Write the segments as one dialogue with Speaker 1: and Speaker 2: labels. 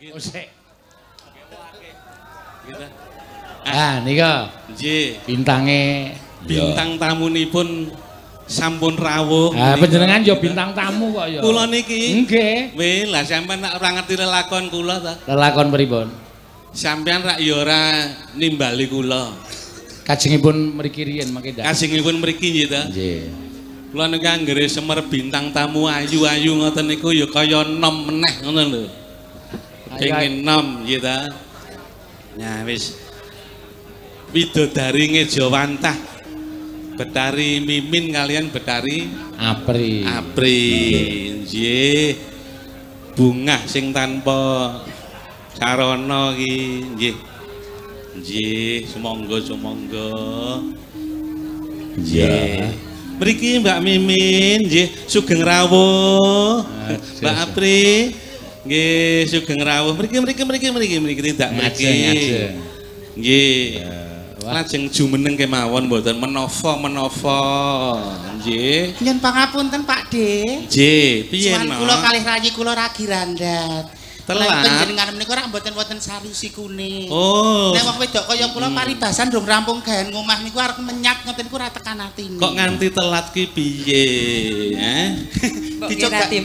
Speaker 1: Oh sik.
Speaker 2: Gitu.
Speaker 1: Ah nika.
Speaker 2: Nggih.
Speaker 1: Bintang
Speaker 2: tamunipun sampun rawuh.
Speaker 1: Ah panjenengan ya bintang tamu kok ya.
Speaker 2: Kula niki.
Speaker 1: Nggih.
Speaker 2: Weh, lah sampean nek ora ngerti lelakon kula ta.
Speaker 1: Lelakon pripun?
Speaker 2: Sampean rak ya ora nimbali kula.
Speaker 1: Kajengipun mriki riyen mangke ndak.
Speaker 2: Kajengipun mriki nggih ta.
Speaker 1: Nggih.
Speaker 2: Kula niku anggere semer bintang tamu ayu-ayu ngoten niku ya kaya enom meneh ngoten lho. Kenging enom nggih ta. Nah wis widodari ngejawantah Betari Mimin kalian Betari
Speaker 1: Apri.
Speaker 2: Apri nggih. Bungah sing tanpa sarana iki nggih. Nggih, sumangga. Nggih. Mriki Mbak Mimin nggih sugeng rawuh. Mbak Apri nggih sugeng rawuh. Mriki tidak mriki. Nggih. Lajeng jumeneng kemawon mboten menapa. Nggih.
Speaker 3: Nyun pangapunten Pak De.
Speaker 2: Nggih, piye no?
Speaker 3: Kula kalih rayi kula ragi randhat.
Speaker 2: Telat.
Speaker 3: Panjenengan menika ora mboten wonten sariusikune.
Speaker 2: Oh.
Speaker 3: Nek wong wedok kaya kula paribasan ndung rampung gaen ngomah niku arep menyat ngoten niku ora tekan atine.
Speaker 2: Kok nganti telat ki piye?
Speaker 3: Dicegaki.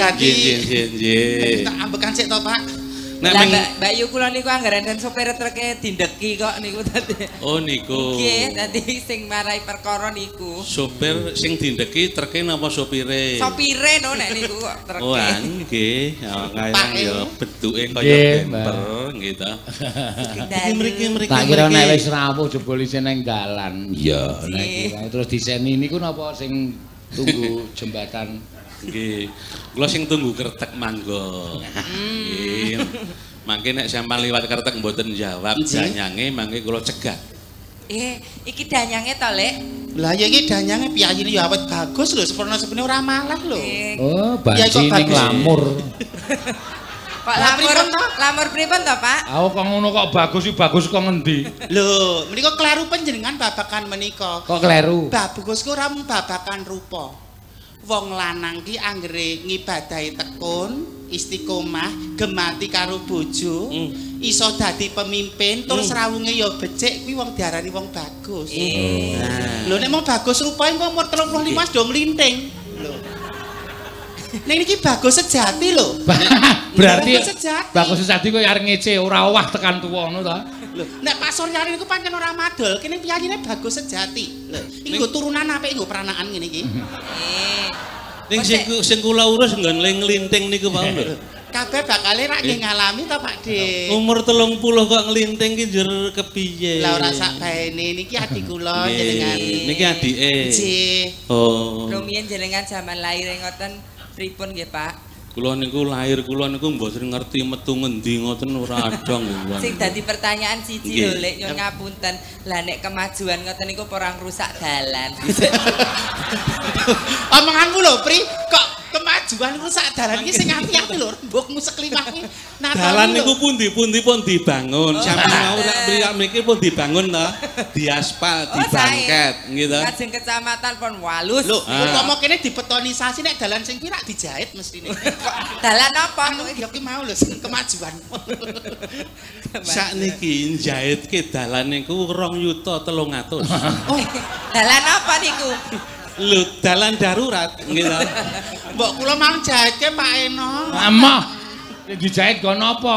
Speaker 2: Nggih.
Speaker 3: Tak ambekan sik to, Pak.
Speaker 4: Lah Mbak Yu kula niku anggere enten sopir truk dindeki kok niku tadi.
Speaker 2: Oh niku.
Speaker 4: Nggih, dadi sing marai perkara niku.
Speaker 2: Sopir sing dindeki treke napa sopire?
Speaker 4: Sopire no nek niku kok treke.
Speaker 2: Oh nggih, kaya ya beduke kaya bemper nggih ta. Mriki.
Speaker 1: Tak kira nek wis rawuh jebul isih nang dalan. Iya, nek terus diseni niku napa sing tunggu jembatan.
Speaker 2: Nggih. Kula sing tunggu kertek mangga. Nggih. Mangke nek sampean liwat kertek mboten jawab danyange mangke kula cegat.
Speaker 4: Iki danyange to, Lek?
Speaker 3: Lah ya iki danyange piyayine ya awet bagus lho, sepurna-sepurna ora malah lho.
Speaker 1: Oh, banci ning lamur.
Speaker 4: Kok lamur pripun to, Pak?
Speaker 1: Aku kok ngono kok bagus kok ngendi?
Speaker 3: Lho, menika kleru panjenengan babakan menika.
Speaker 1: Kok kleru?
Speaker 3: Bagus ku ora mung babakan rupa. Wong lanang ki anggere ngibadahi tekun, istiqomah, gemati karo bojo, iso dadi pemimpin, terus rawunge ya becik kuwi wong diarani wong bagus. Lho nek mau bagus rupae kok umur 35 do nglinting. Lho. Ning iki bagus sejati lho.
Speaker 1: Berarti bagus sejati kok arep ngece ora owah tekan tuwa ngono ta.
Speaker 3: Lho, nek Pak Suryani niku pancen ora madol, kene piyayine bagus sejati. Lho, iki nggo turunan apik nggo peranakan ngene iki.
Speaker 2: Ning sing kula urus nggon nglinting niku wae lho.
Speaker 3: Kabeh bakale rak nggih ngalami to Pak De.
Speaker 2: Umur 30 kok nglinting ki njur kepiye?
Speaker 3: Lah ora sak baene niki adik kula jenengan.
Speaker 2: Niki adike.
Speaker 3: Nggih.
Speaker 2: Oh.
Speaker 4: Rumiyin jenengan jaman lahir ngoten pripun nggih, Pak?
Speaker 2: Kula niku lahir kula niku mboten ngerti metu ngendi ngoten ora adong kula.
Speaker 4: Sing dadi pertanyaan siji lho Lek nyun ngapunten. Lah nek kemajuan ngoten niku ora ngrusak dalan.
Speaker 3: Omonganmu lho Pri, kok kemajuan rusak dalan iki sing ati-ati lho mbokmu seklimah kuwi.
Speaker 2: Dalan niku pundi-pundi pun dibangun. Sampeyan mau tak priyak mriki pun dibangun to. Diaspal, dibangket gitu.
Speaker 4: Kajeng kecamatan pun walus.
Speaker 3: Lho, upama kene dibetonisasi nek dalan sing kuwi rak dijahit mestine.
Speaker 4: Dalan apa?
Speaker 3: Ya ki mau lho kemajuan.
Speaker 2: Sakniki njahitke dalan niku 2.300.000.
Speaker 3: Oh,
Speaker 4: dalan apa niku?
Speaker 2: Lho, dalan darurat gitu.
Speaker 3: Mbok kula mang jahitke Pak Eno.
Speaker 1: Amah. Dijahit go napa?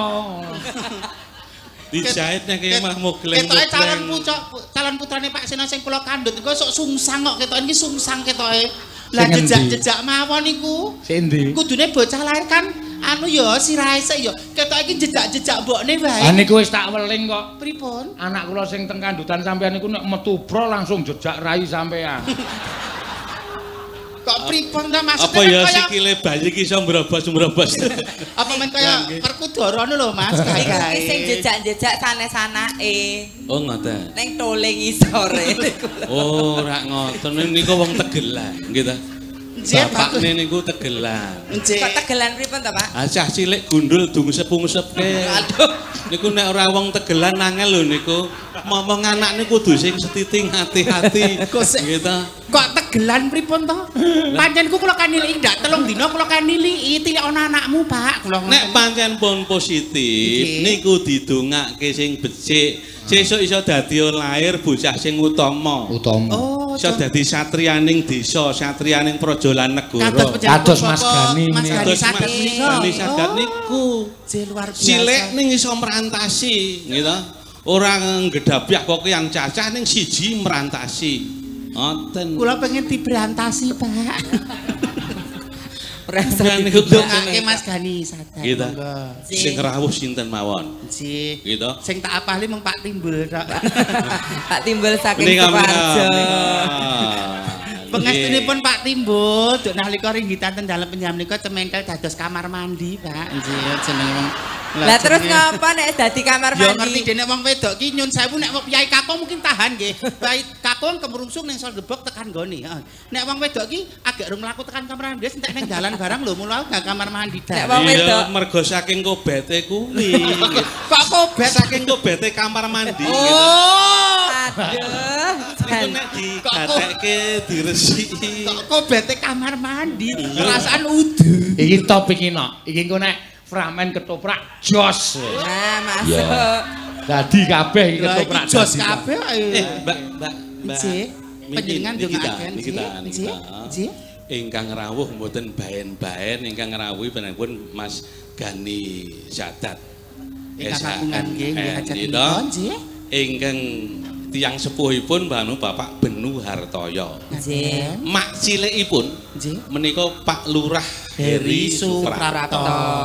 Speaker 2: Dijahit nek mah mogleng.
Speaker 3: Ketoke calon putrane Pak Seno sing kula kandhut iku sok sungsang kok ketoke iki sungsang ketoke. Lah jejak-jejak mawon niku.
Speaker 1: Sing ndi?
Speaker 3: Kudune bocah lahir kan anu ya sirahe sik ya. Ketoke iki jejak-jejak mbokne wae.
Speaker 1: Ha niku wis tak weling kok.
Speaker 3: Pripun?
Speaker 1: Anak kula sing teng kandutan sampean niku nek metu bro langsung jejak rai sampean.
Speaker 3: Kok pripun ta maksudnya?
Speaker 2: Apa ya sikile bayi ki iso mbrobos-mbrobos.
Speaker 3: Apa men kaya Werkudara lho Mas, gawe.
Speaker 4: Sing jejak-jejak sanes-sanake.
Speaker 2: Oh ngoten.
Speaker 4: Ning tole ngisore.
Speaker 2: Oh, rak ngoten niku wong Tegelan, nggih ta. Bapakne niku tegelan.
Speaker 4: Kok tegelan pripun to, Pak?
Speaker 2: Acah cilik gundul dungsep-ungsepke.
Speaker 4: Aduh.
Speaker 2: Niku nek ora wong tegelan angel lho niku. Momong anak niku kudu sing setiting hati-hati. Gitu.
Speaker 3: Kok tegelan pripun to? Pancen kula kanili ndak 3 dina kula kanili tilik ana anakmu, Pak. Kula
Speaker 2: nek pancen pun positif niku didongake sing becik. Sesuk iso dadi lahir bocah sing utama.
Speaker 1: Utama.
Speaker 3: Oh,
Speaker 2: iso dadi satriyaning desa, satriyaning praja lan negara.
Speaker 1: Kados Mas Gani
Speaker 2: Kados Mas Gani Sadat niku.
Speaker 3: Luar biasa.
Speaker 2: Cilik ning iso merantasi, gitu. Ora nggedabyah kok yang cacah ning siji merantasi. Ngoten.
Speaker 3: Kula pengen diberantasi, Pak.
Speaker 2: Perasaan niku
Speaker 3: dongake Mas Gani Sadat.
Speaker 2: Gitu. Sing rawuh sinten mawon.
Speaker 3: Nggih.
Speaker 2: Gitu.
Speaker 3: Sing tak apali mung Pak Timbul tok.
Speaker 4: Pak Timbul saking Sukoharjo.
Speaker 3: Pengestunipun Pak Timbul, duk nalika ringgitan ten dalem penjamnika temengkel dados kamar mandi, Pak. Nggih, jenenge.
Speaker 4: Lah terus ngapa nek dadi kamar mandi?
Speaker 3: Ya ngerti dene wong wedok ki nyun sewu nek Kyai Kakung mungkin tahan nggih. Kyai Kakung kemrungsung ning Sondebok tekan nggone. Nek wong wedok ki agak rung mlaku tekan kamar mandi entek ning dalan barang lho mulo gak kamar mandi dah.
Speaker 4: Nek wong wedok
Speaker 2: mergo saking kobete kuwi.
Speaker 3: Kok kobet
Speaker 2: saking kobete kamar mandi gitu.
Speaker 4: Oh, aduh.
Speaker 2: Niku nek digatekke diresiki.
Speaker 3: Kok kobete kamar mandi? Perasaan udu.
Speaker 1: Iki topik iki no. Iki engko nek Framen ketoprak jos.
Speaker 4: Nah, masuk.
Speaker 1: Dadi kabeh iki ketoprak
Speaker 3: jos kabeh.
Speaker 2: Mbak.
Speaker 3: Nggih. Panjenengan ndongaaken
Speaker 2: nggih. Nggih. Ingkang rawuh mboten baen-baen, ingkang rawuh panjenenganipun Mas Gani Sadat.
Speaker 3: Ingkang kagungan nggih nggih.
Speaker 2: Ingkang tiyang sepuhipun Bapak Benu Hartoyo.
Speaker 4: Nggih.
Speaker 2: Mak cilikipun
Speaker 3: nggih
Speaker 2: menika Pak Lurah Heri Suprapto.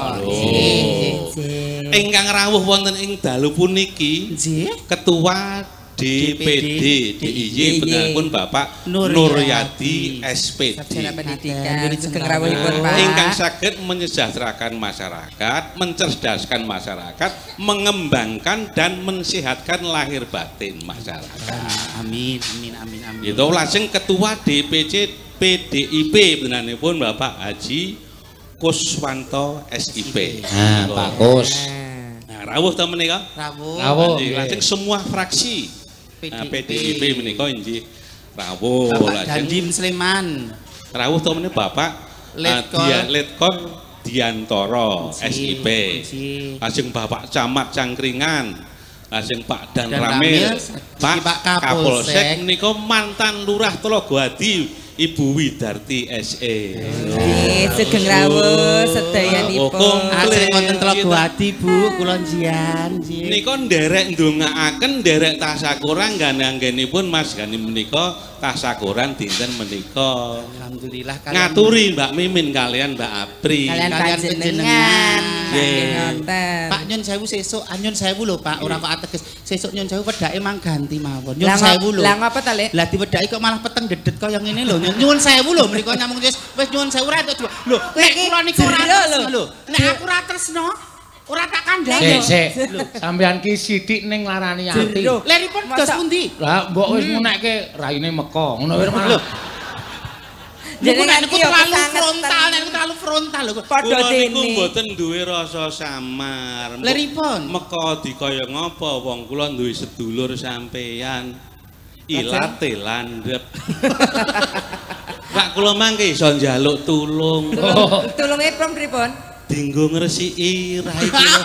Speaker 4: Nggih.
Speaker 2: Ingkang rawuh wonten ing dalu puniki Ketua DPD DIY panjenenganipun Bapak Nuryadi SPD.
Speaker 4: Sarjana pendidikan sugeng rawuhipun Pak.
Speaker 2: Ingkang saged menyejahterakan masyarakat, mencerdaskan masyarakat, mengembangkan dan mensehatkan lahir batin masyarakat.
Speaker 3: Amin.
Speaker 2: Itu lajeng Ketua DPC PDIP panjenenganipun Bapak Haji Kuswanto SIP.
Speaker 1: Nah, Pak Kus.
Speaker 2: Nah, rawuh ta menika?
Speaker 3: Rawuh.
Speaker 2: Lajeng semua fraksi PDIP menika inggih rawuh
Speaker 3: lajeng Dandim Sleman.
Speaker 2: Rawuh ta menika Bapak Letkor Diantoro SIP. Lajeng Bapak Camat Cangkringan. Lajeng Pak Dan Ramil, Pak Kapolsek menika mantan Lurah Tlaga Ibu Widarti SE.
Speaker 4: Nggih, sugeng rawuh sedayanipun.
Speaker 3: Ajeng wonten Tlaga Bu, kula njian.
Speaker 2: Nika nderek ndongaaken, nderek tasyakuran nganggenipun Mas Gani menika tasyakuran dinten menika.
Speaker 3: Alhamdulillah
Speaker 2: ngaturi Mbak Mimin kalian Mbak Apri.
Speaker 4: Kalian panjenengan.
Speaker 3: Pak nyun sewu sesuk, nyun sewu lho Pak, ora kok ateges. Sesuk nyun sewu wedake mang ganti mawon. Nyun sewu lho.
Speaker 4: Lah ngapa ta, Lek?
Speaker 3: Lah diwedaki kok malah peteng dedet kaya ngene lho. Nyuwun sewu lho mriko nyamung wis nyuwun sewu ra entuk lho. Nek kula niku ora lho. Nek aku ra tresno, ora tak kandhani.
Speaker 1: Sik. Sampeyan ki sithik ning larani ati.
Speaker 3: Leripun dos pundi?
Speaker 1: Lah mbok wis ngunekke raine Meka. Ngono wae lho.
Speaker 4: Jenengan
Speaker 3: niku terlalu frontal lho.
Speaker 4: Padha dene.
Speaker 2: Niku mboten duwe rasa samar.
Speaker 3: Leripun
Speaker 2: Meka dikaya ngapa wong kula duwe sedulur sampeyan. Ilate landhep. Pak kula mangke iso njaluk tulung.
Speaker 4: Tulunge pripun?
Speaker 2: Dinggo ngresiki rai kula.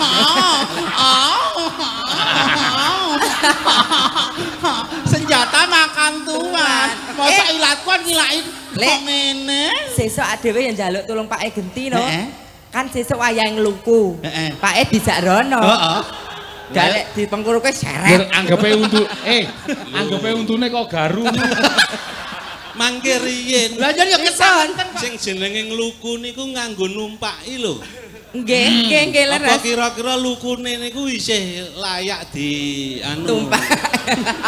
Speaker 3: Senjata makan tuan. Masa ilat kon ngilaki kok ngene.
Speaker 4: Sesuk dhewe ya njaluk tulung Pak Genti no. Kan sesuk wayah ngluku. Pak dijak rono. Heeh. Galek di pengkuruke seret.
Speaker 1: Anggepe anggepe untune kok garu.
Speaker 2: Mangke riyen.
Speaker 3: Lah yen ya kesanten
Speaker 2: sing jenenge ngluku niku nganggo numpaki lho.
Speaker 4: Nggih leres.
Speaker 2: Apa kira-kira lukune niku isih layak di
Speaker 4: numpak.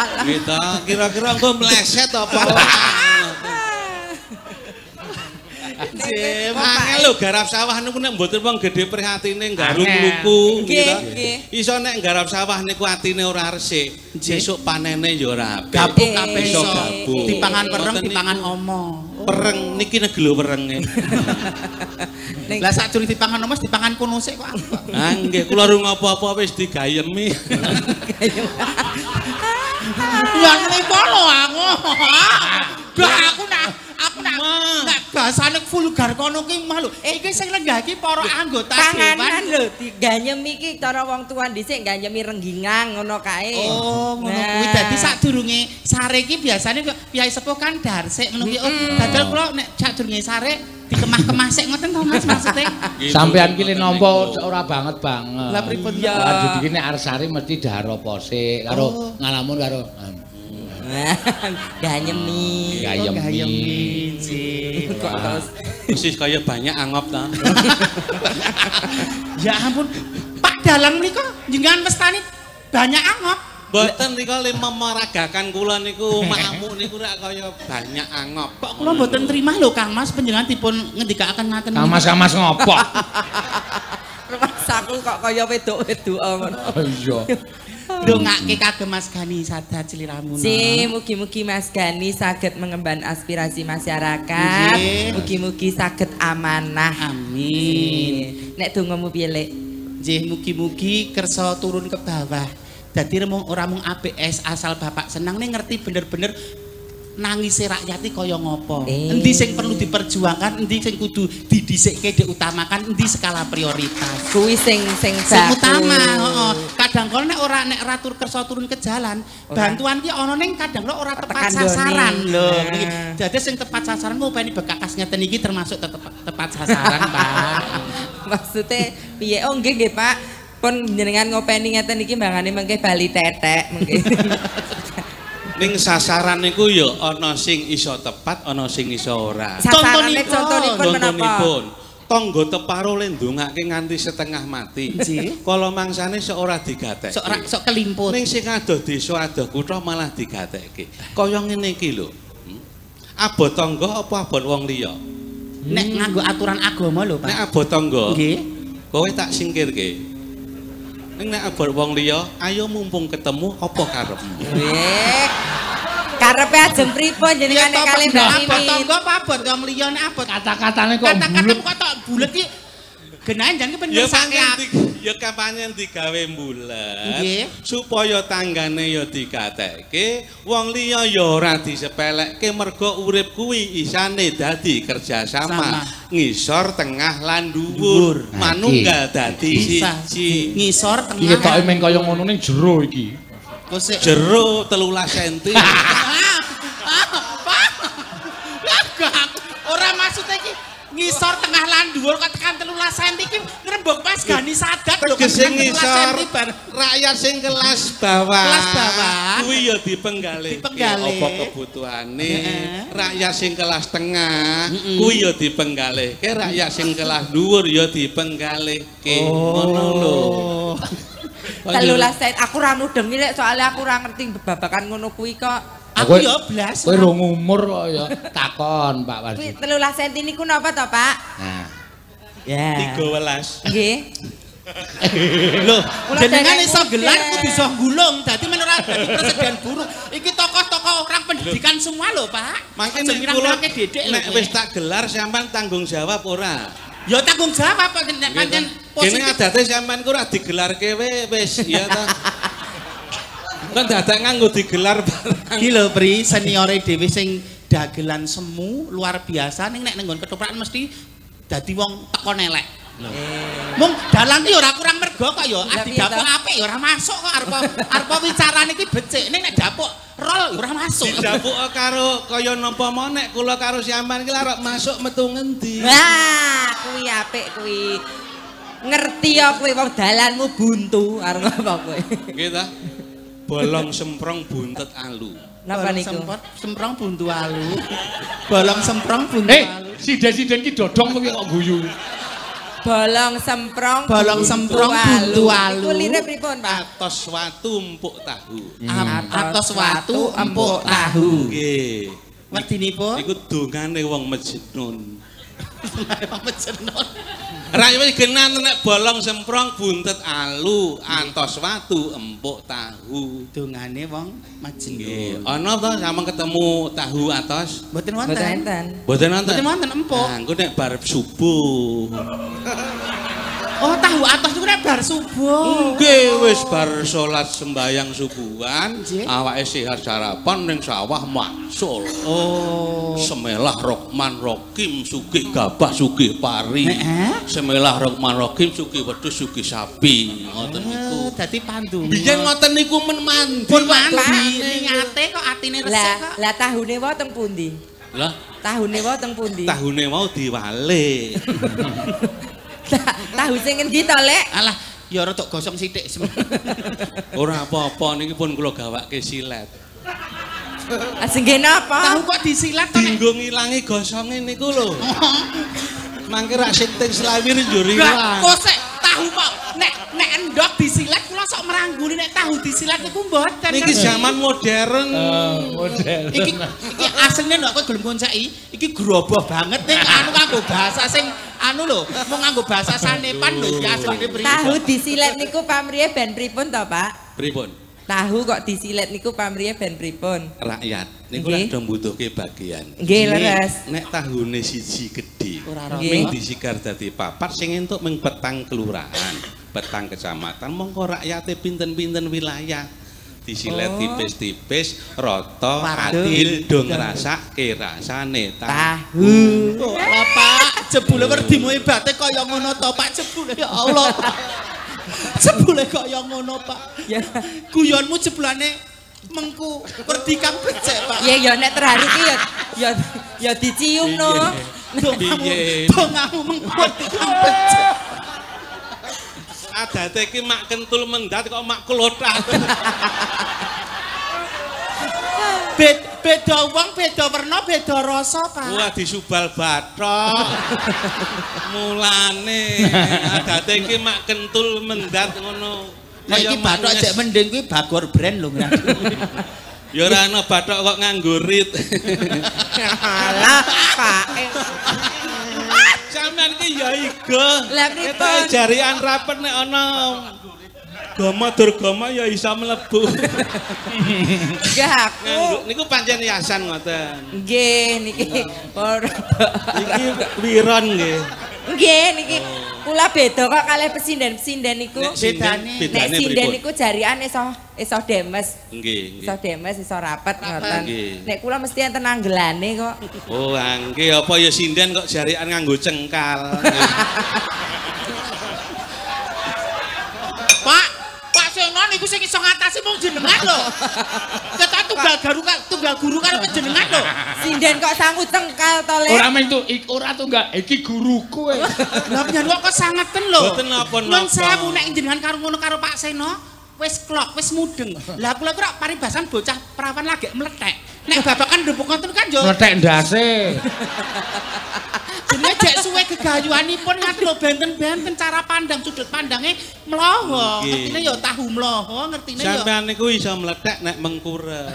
Speaker 2: Gitu, kira-kira engko meleset apa? Angel lho garap sawah niku nek mboten wong gedhe prihatine garung luku gitu. Iso nek garap sawah niku atine ora resik, sesuk panene ya ora apik.
Speaker 3: Gabung kabeh iso.
Speaker 2: Gabung.
Speaker 3: Dipangan pereng, dipangan omo.
Speaker 2: Pereng niki negelo perenge.
Speaker 3: Lah sakjroning dipangan omo dipangan kunusik kok.
Speaker 2: Ah nggih kula rung apa-apa wis digayemi.
Speaker 3: Ya nipo lho aku. Bah aku nak bahasane vulgar kono ki mah lho. Iki sing lenggah iki para anggota
Speaker 4: panganan lho diganyemi iki cara wong tuwa dhisik ganyemi renggingang ngono kae.
Speaker 3: Oh, ngono kuwi dadi sadurunge sare iki biasane piyai sepuh kan darsik ngono kuwi. Oh, dadal kula nek sadurunge sare dikemah-kemah sik ngoten to Mas maksude.
Speaker 1: Sampean ki nampa ora banget.
Speaker 3: Lah pripun ya?
Speaker 1: Lanjut iki nek arep sare mesti dahar apa sik karo ngalamun karo
Speaker 4: ganyemi.
Speaker 1: Gayemi
Speaker 3: sih.
Speaker 4: Kok terus
Speaker 2: Persis kaya banyak angop ta.
Speaker 3: Ya ampun. Pak Dalang niku jenengan mestani banyak angop.
Speaker 2: Mboten nika memaragakan kula niku makmuk niku rak kaya banyak angop.
Speaker 3: Kok kula mboten terima lho Kang Mas panjenengan dipun ngendikaken ngaten.
Speaker 1: Kang Mas ngopo?
Speaker 4: Rumasaku kok kaya wedok-wedok ngono.
Speaker 1: Oh iya.
Speaker 3: Ndongake kagem Mas Gani Sadat Sliramun.
Speaker 4: Mugi-mugi Mas Gani saged mengemban aspirasi masyarakat. Mugi-mugi saged amanah.
Speaker 3: Amin.
Speaker 4: Nek dongamu piye, Lek?
Speaker 3: Nggih, mugi-mugi kersa turun ke bawah. Dadi ora mung ABS asal Bapak senang ning ngerti bener-bener nangise rakyat iki kaya ngopo. Endi sing perlu diperjuangkan, endi sing kudu didhisikke diutamakan, endi skala prioritas.
Speaker 4: Kuwi sing
Speaker 3: utama, heeh. Kadang kala nek ora ratur kersa turun ke jalan, bantuan ki ana ning kadang ora tepat sasaran lho. Dadi sing tepat sasaran ngopeni bekakas ngeten iki termasuk tepat sasaran, Pak.
Speaker 4: Maksudnya piye? Oh nggih nggih, Pak. Pun jenengan ngopeni ngeten iki mbangane mengke bali tetek mengke.
Speaker 2: Ning sasaran niku ya ana sing iso tepat, ana sing iso ora.
Speaker 4: Contonipun menapa?
Speaker 2: Tangga teparo le ndongake nganti setengah mati. Kala mangsane sok ora digatekke.
Speaker 3: Sok kelimput.
Speaker 2: Ning sing adoh desa adoh kutha malah digatekke. Kaya ngene iki lho. Abot tangga apa abot wong liya?
Speaker 3: Nek nganggo aturan agama lho, Pak.
Speaker 2: Nek abot tangga.
Speaker 3: Nggih.
Speaker 2: Kowe tak singkirke. Ning nek abot wong liya, ayo mumpung ketemu apa karepmu?
Speaker 4: Karepe ajeng pripun jenengan nek kalih Mbak Mimin?
Speaker 3: Abot tangga apa abot wong liya nek abot
Speaker 1: kata-katane kok bulet.
Speaker 3: Kata-kata kok tok bulet iki genahe jan ki penyesake.
Speaker 2: Ya kampanye digawe bulet supaya tanggane ya digatekke, wong liya ya ora disepelekke mergo urip kuwi isane dadi kerjasama ngisor tengah lan dhuwur manunggal dadi siji.
Speaker 3: Ngisor tengah.
Speaker 1: Iki ketoke meng kaya ngono ning jero iki.
Speaker 2: Jero 13 cm.
Speaker 3: Ora maksud iki ngisor tengah lan dhuwur kok tekan 13 cm iki ngrembug Mas Gani Sadat lho.
Speaker 2: Sing ngisor rakyat sing kelas bawah.
Speaker 3: Kelas bawah.
Speaker 2: Kuwi ya dipenggalih. Apa kebutuhane? Rakyat sing kelas tengah kuwi ya dipenggalihke, rakyat sing kelas dhuwur ya dipenggalihke. Ngono lho.
Speaker 4: 13 cm aku ora mudeng iki soalnya aku ora ngerti babakan ngono kuwi kok.
Speaker 3: Aku ya blas.
Speaker 1: Kowe rong umur kok ya takon Pak Warji.
Speaker 4: 13 cm niku napa to, Pak?
Speaker 1: Nah.
Speaker 4: Ya.
Speaker 2: 13.
Speaker 4: Nggih.
Speaker 3: Loh, jenengan iso gelar kudu iso gulung. Dadi men ora dadi presiden guru. Iki tokoh-tokoh orang pendidikan semua lho, Pak.
Speaker 2: Mangkene kula nek wis tak gelar sampean tanggung jawab ora?
Speaker 3: Ya tanggung jawab kok nek pancen
Speaker 2: posisi. Kene adate sampean ku ora digelarke wis ya ta. Kan dadak nganggo digelar barang.
Speaker 3: Iki lho Pri, seniore dhewe sing dagelan semu luar biasa ning nek nggon ketoprak mesti dadi wong teko nelek. Mung dalang ki ora kurang mergo kok ya, adi dapuk apik ya ora masuk kok arepa wicarane iki becik ning nek dapuk rol ora masuk.
Speaker 2: Dapuk karo kaya napa mau nek kula karo sampean ki arep masuk metu ngendi.
Speaker 4: Wah, kuwi apik kuwi. Ngerti ya kowe wong dalanmu buntu arep apa kowe?
Speaker 2: Nggih ta? Bolong semprong buntet alu.
Speaker 4: Napa niku?
Speaker 3: Semprong buntu alu. Bolong semprong buntu alu.
Speaker 1: Siden-siden ki dodong kowe kok guyu.
Speaker 4: Bolong semprong
Speaker 3: buntu alu.
Speaker 4: Iku lire pripun, Pak?
Speaker 2: Atos watu empuk tahu.
Speaker 3: Atos watu empuk tahu.
Speaker 2: Nggih.
Speaker 3: Wedinipun
Speaker 2: iku dongane wong Masjid Nun.
Speaker 3: Mejenot.
Speaker 2: Rak wis genan nek bolong semprong buntet alu, antos watu, empuk tahu.
Speaker 3: Dongane wong Mejenot.
Speaker 2: Nggih, ana to sampeyan ketemu tahu atos?
Speaker 3: Mboten wonten.
Speaker 2: Mboten wonten.
Speaker 3: Mboten wonten empuk.
Speaker 2: Nah, engko nek bar subuh.
Speaker 3: Oh, tahu atos iku nek bar subuh.
Speaker 2: Nggih, wis bar salat sembayang subuhan, awake sehat sarapan ning sawah maksul.
Speaker 3: Oh.
Speaker 2: Semelah Rahman Rahim sugih gabah sugih pari. Semelah Rahman Rahim sugih wedhus sugih sapi. Ngoten niku.
Speaker 3: Dadi pandungan.
Speaker 2: Biyen ngoten niku men mandi.
Speaker 3: Pun mandi ning ate kok atine resik kok.
Speaker 4: Lah tahune wae teng pundi?
Speaker 2: Lah,
Speaker 4: Tahune wae teng pundi?
Speaker 2: tahune mau diwale.
Speaker 4: Tahu sing ngendi to, Lek?
Speaker 3: Alah, ya rada gosong sithik.
Speaker 2: Ora apa-apa niki pun kula gawake silet.
Speaker 4: Sing ngene apa?
Speaker 3: Tahu kok disilat to nek
Speaker 2: Dinggo ngilangi gosonge niku lho. Mangke rak sinting selawir njur ilang.
Speaker 3: kok sik tahu kok nek endok disilat kula sok merangguli nek tahu disilat niku mboten.
Speaker 2: Niki zaman modern.
Speaker 1: Model.
Speaker 3: Iki asline nek kowe gelem koncaki, iki groboh banget ning anu kanggo bahasa sing anu lho, mau nganggo bahasa sanepan lho iki asline pripun.
Speaker 4: Tahu disilet niku pamrih ben pripun to, Pak?
Speaker 2: Pripun?
Speaker 4: Tahu kok disilet niku pamrih ben pripun?
Speaker 2: Rakyat niku lek do mbutuhke bagian.
Speaker 4: Nggih, leres.
Speaker 2: Nek tahune siji gedhe.
Speaker 4: Nggih.
Speaker 2: Ming disigar dadi papat sing entuk ming petang kelurahan, petang kecamatan, mongko rakyate pinten-pinten wilayah. Disilet tipis-tipis, rata, adil, do ngrasake rasane
Speaker 4: Tahu.
Speaker 3: Ora Pak, jebule werdimu ibate kaya ngono to Pak, jebule ya Allah. Jebule kaya ngono Pak.
Speaker 4: Ya.
Speaker 3: Guyonmu jebulane mengku werdi kang becek Pak.
Speaker 4: Ya nek terharu ki ya dicium no.
Speaker 2: Piye?
Speaker 3: Dongamu mengku werdi kang becek.
Speaker 2: Adate iki mak kentul mendat kok mak klothak.
Speaker 3: Beda wong, beda werna, beda rasa, Pak.
Speaker 2: Wah disubal bathok. Mulane adate iki mak kentul mendat ngono.
Speaker 3: Nek iki bathok jek mending kuwi Bagor brand lho.
Speaker 2: Ya ora ana bathok kok nganggo rit.
Speaker 4: Alah, Pak.
Speaker 2: Sampeyan ki ya iga.
Speaker 4: Lah pripun?
Speaker 2: Jarian rapet nek ana Gama Durgama ya iso mlebu.
Speaker 4: Nggih aku.
Speaker 2: Niku pancen yasan ngoten.
Speaker 4: Nggih niki
Speaker 2: Iki wiron nggih.
Speaker 4: Nggih niki kula beda kok kalih pesinden-pesinden niku.
Speaker 3: Bedane
Speaker 4: Nek sinden niku jarian iso demes.
Speaker 2: Nggih,
Speaker 4: Iso demes, iso rapet ngoten.
Speaker 2: Nggih.
Speaker 4: Nek kula mesti enten anggelane kok.
Speaker 2: Oh, nggih apa ya sinden kok jarian nganggo cengkal.
Speaker 3: Pak Seno niku sing iso ngatasi mung jenengan lho. Ketok tunggal guru karo panjenengan lho.
Speaker 4: Sinden kok sangu cengkal to, Le.
Speaker 1: Ora mentu ora tunggal iki guruku.
Speaker 3: Lah panjenengan kok sangeten lho.
Speaker 2: Mboten napa-napa.
Speaker 3: Nun sewu nek jenengan karo ngono karo Pak Seno wis klok, wis mudeng. Lah kula kira paribasan bocah perawan lagi meletek. Nek babakan ndepuk ngoten kan yo
Speaker 1: Meletek ndase.
Speaker 3: jenenge jek suwe gegayuhanipun nganti lho benten-benten cara pandang sudut pandange mloho. Ngertine yo tahu mloho, ngertine yo.
Speaker 2: Sampeyan niku iso meletek nek mengkurep.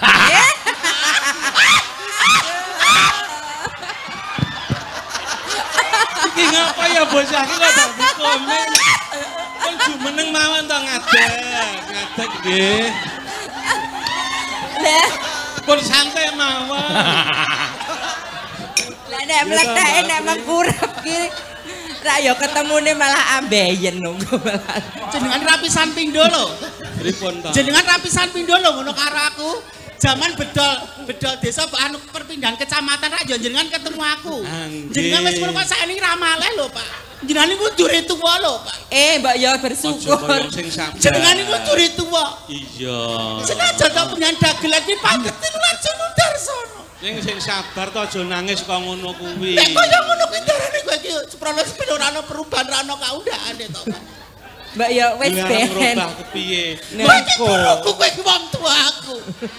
Speaker 2: Iki ngapa ya bocah iki kok dadi komen. Kon jumeneng mawon to ngadeg nggih.
Speaker 4: Lah,
Speaker 2: Pun santai mawon.
Speaker 4: lah nek meletek nek mengkurep ki ra yo ketemune malah ambeien nunggu malah.
Speaker 3: Jenengan rapisan pindho lho.
Speaker 2: Pripun to?
Speaker 3: Jenengan rapisan pindho lho ngono karo aku. Zaman bedol desa anu perpindahan kecamatan ra yo jenengan ketemu aku. Jenengan wis ngono kok saiki ra maleh lho, Pak. Jenengan niku dure tuwa lho, Pak.
Speaker 4: Mbak yo bersyukur.
Speaker 2: Aja kaya sing sabar.
Speaker 3: Jenengan niku dure tuwa.
Speaker 2: Iya.
Speaker 3: Senajan to penyan dagelan iki paketin langsung mundar sono.
Speaker 2: Sing sabar to aja nangis kok ngono kuwi.
Speaker 3: Nek kaya ngono kuwi darane kowe iki seprono sepeda ora ana perubahan ra ana kaundhane to, Pak.
Speaker 4: Mbak yo wis ben.
Speaker 2: Merubah kepiye?
Speaker 3: Kowe iki guruku, kowe iki wong tuaku.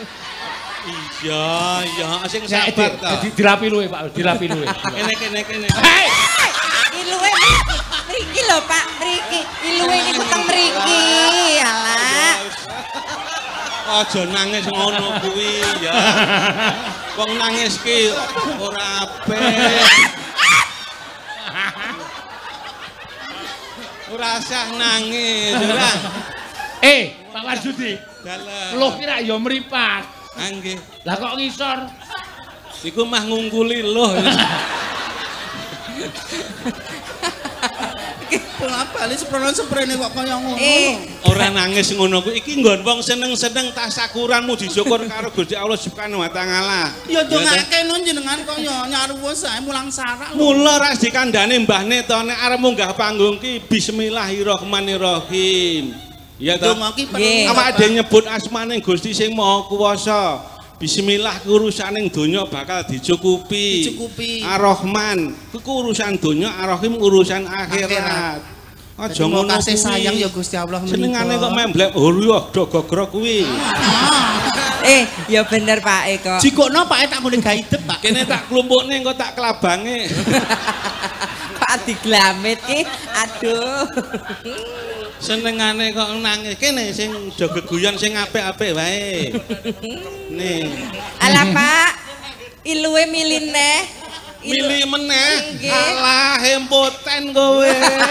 Speaker 2: Iya, sing sabar to.
Speaker 1: Dirapi luwe, Pak, dirapi luwe.
Speaker 2: Kene.
Speaker 1: Hei!
Speaker 4: Iluwe mriki lho Pak, mriki. Iluwe niku teng mriki. Alah.
Speaker 2: Aja nangis ngono kuwi ya. Wong nangis ki ora apik. Ora usah nangis, ora.
Speaker 1: Pak Warsudi. Lho kira ya mripat.
Speaker 2: Nggih.
Speaker 1: Lah kok ngisor?
Speaker 2: Iku mah ngungkuli loh.
Speaker 3: Apa li seprene kok kaya ngono.
Speaker 2: Ora nangis ngono ku iki nggon wong seneng-seneng tasakuran muji syukur karo Gusti Allah Subhanahu wa taala.
Speaker 3: Ya ndongake nun jenengan kaya nyaruwa sae mulang sarak.
Speaker 2: Mula ras dikandhane mbahne to nek arep munggah panggung ki bismillahirrahmanirrahim. Ya to. Awake dhewe nyebut asmane Gusti sing Maha Kuwasa. Bismillah urusaning donya bakal dicukupi. Ar-Rahman ku urusan donya, Ar-Rahim urusan akhirat. Aja ngono kuwi.
Speaker 3: Sayang ya Gusti Allah menika.
Speaker 2: Senengane kok memblek huruf do gogrok kuwi.
Speaker 4: Ya bener Pak kok.
Speaker 3: Jikokno Pak tak muni gaidep Pak.
Speaker 2: Kene tak klumpukne engko tak kelabange.
Speaker 4: Pak diglamit ki. Aduh.
Speaker 2: Senengane kok nangis kene sing do geguyon sing apik-apik wae. Nih.
Speaker 4: Alah Pak, iluwe milih neh.
Speaker 2: Milih meneh. Alah hempoten kowe.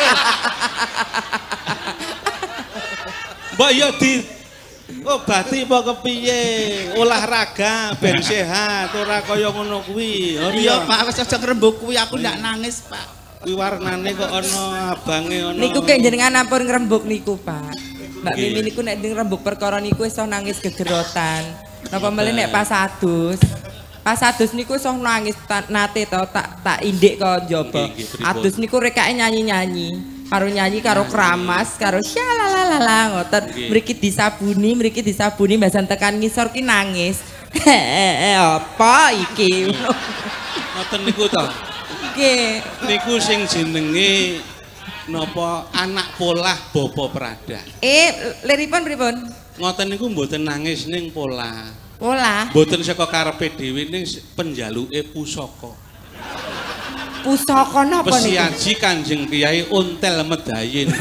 Speaker 2: Mbok yo di obati apa kepiye? Olahraga ben sehat, ora kaya ngono kuwi.
Speaker 3: Iya Pak, wis aja ngrembug kuwi aku ndak nangis Pak.
Speaker 2: Kuwi warnane kok ana abange ana.
Speaker 4: Niku kek jenengan ampun ngrembug niku, Pak. Mbak Mimi niku nek ngrembug perkara niku iso nangis gegerotan. Napa meneh nek pas adus. Pas adus niku iso nangis nate to tak indik kok njaba. Adus niku rekake nyanyi-nyanyi. Karo nyanyi karo kramas, karo syalalala ngoten. Mriki disabuni mbasan tekan ngisor ki nangis. Apa iki?
Speaker 2: Ngoten niku to. Niku sing jenenge napa anak polah Bapa Prada.
Speaker 4: Liripun pripun?
Speaker 2: Ngoten niku mboten nangis ning polah.
Speaker 4: Polah.
Speaker 2: Mboten saka karepe dhewe ning penjaluke pusaka.
Speaker 4: Pusaka napa niku?
Speaker 2: Pesiaji Kanjeng Kyai Ontel Medayin.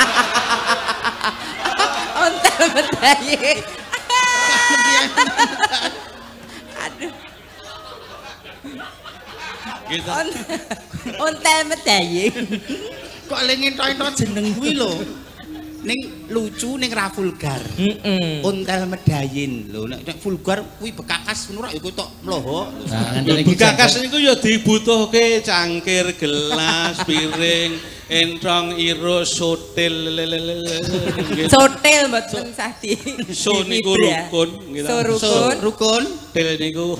Speaker 4: Ontel Medayin. Aduh.
Speaker 2: Gitu.
Speaker 4: Ontel Medayin.
Speaker 3: Kok lengen-entok jeneng kuwi lho. Ning lucu ning ra vulgar. Ontel Medayin lho nek vulgar kuwi bekakas ngono ra iku tok mloho.
Speaker 2: Nah, bekakas niku ya dibutuhke cangkir, gelas, piring, entong, irus, sotil.
Speaker 4: Sotil mboten sah di.
Speaker 2: So niku rukun gitu.
Speaker 4: So rukun.
Speaker 2: Til niku.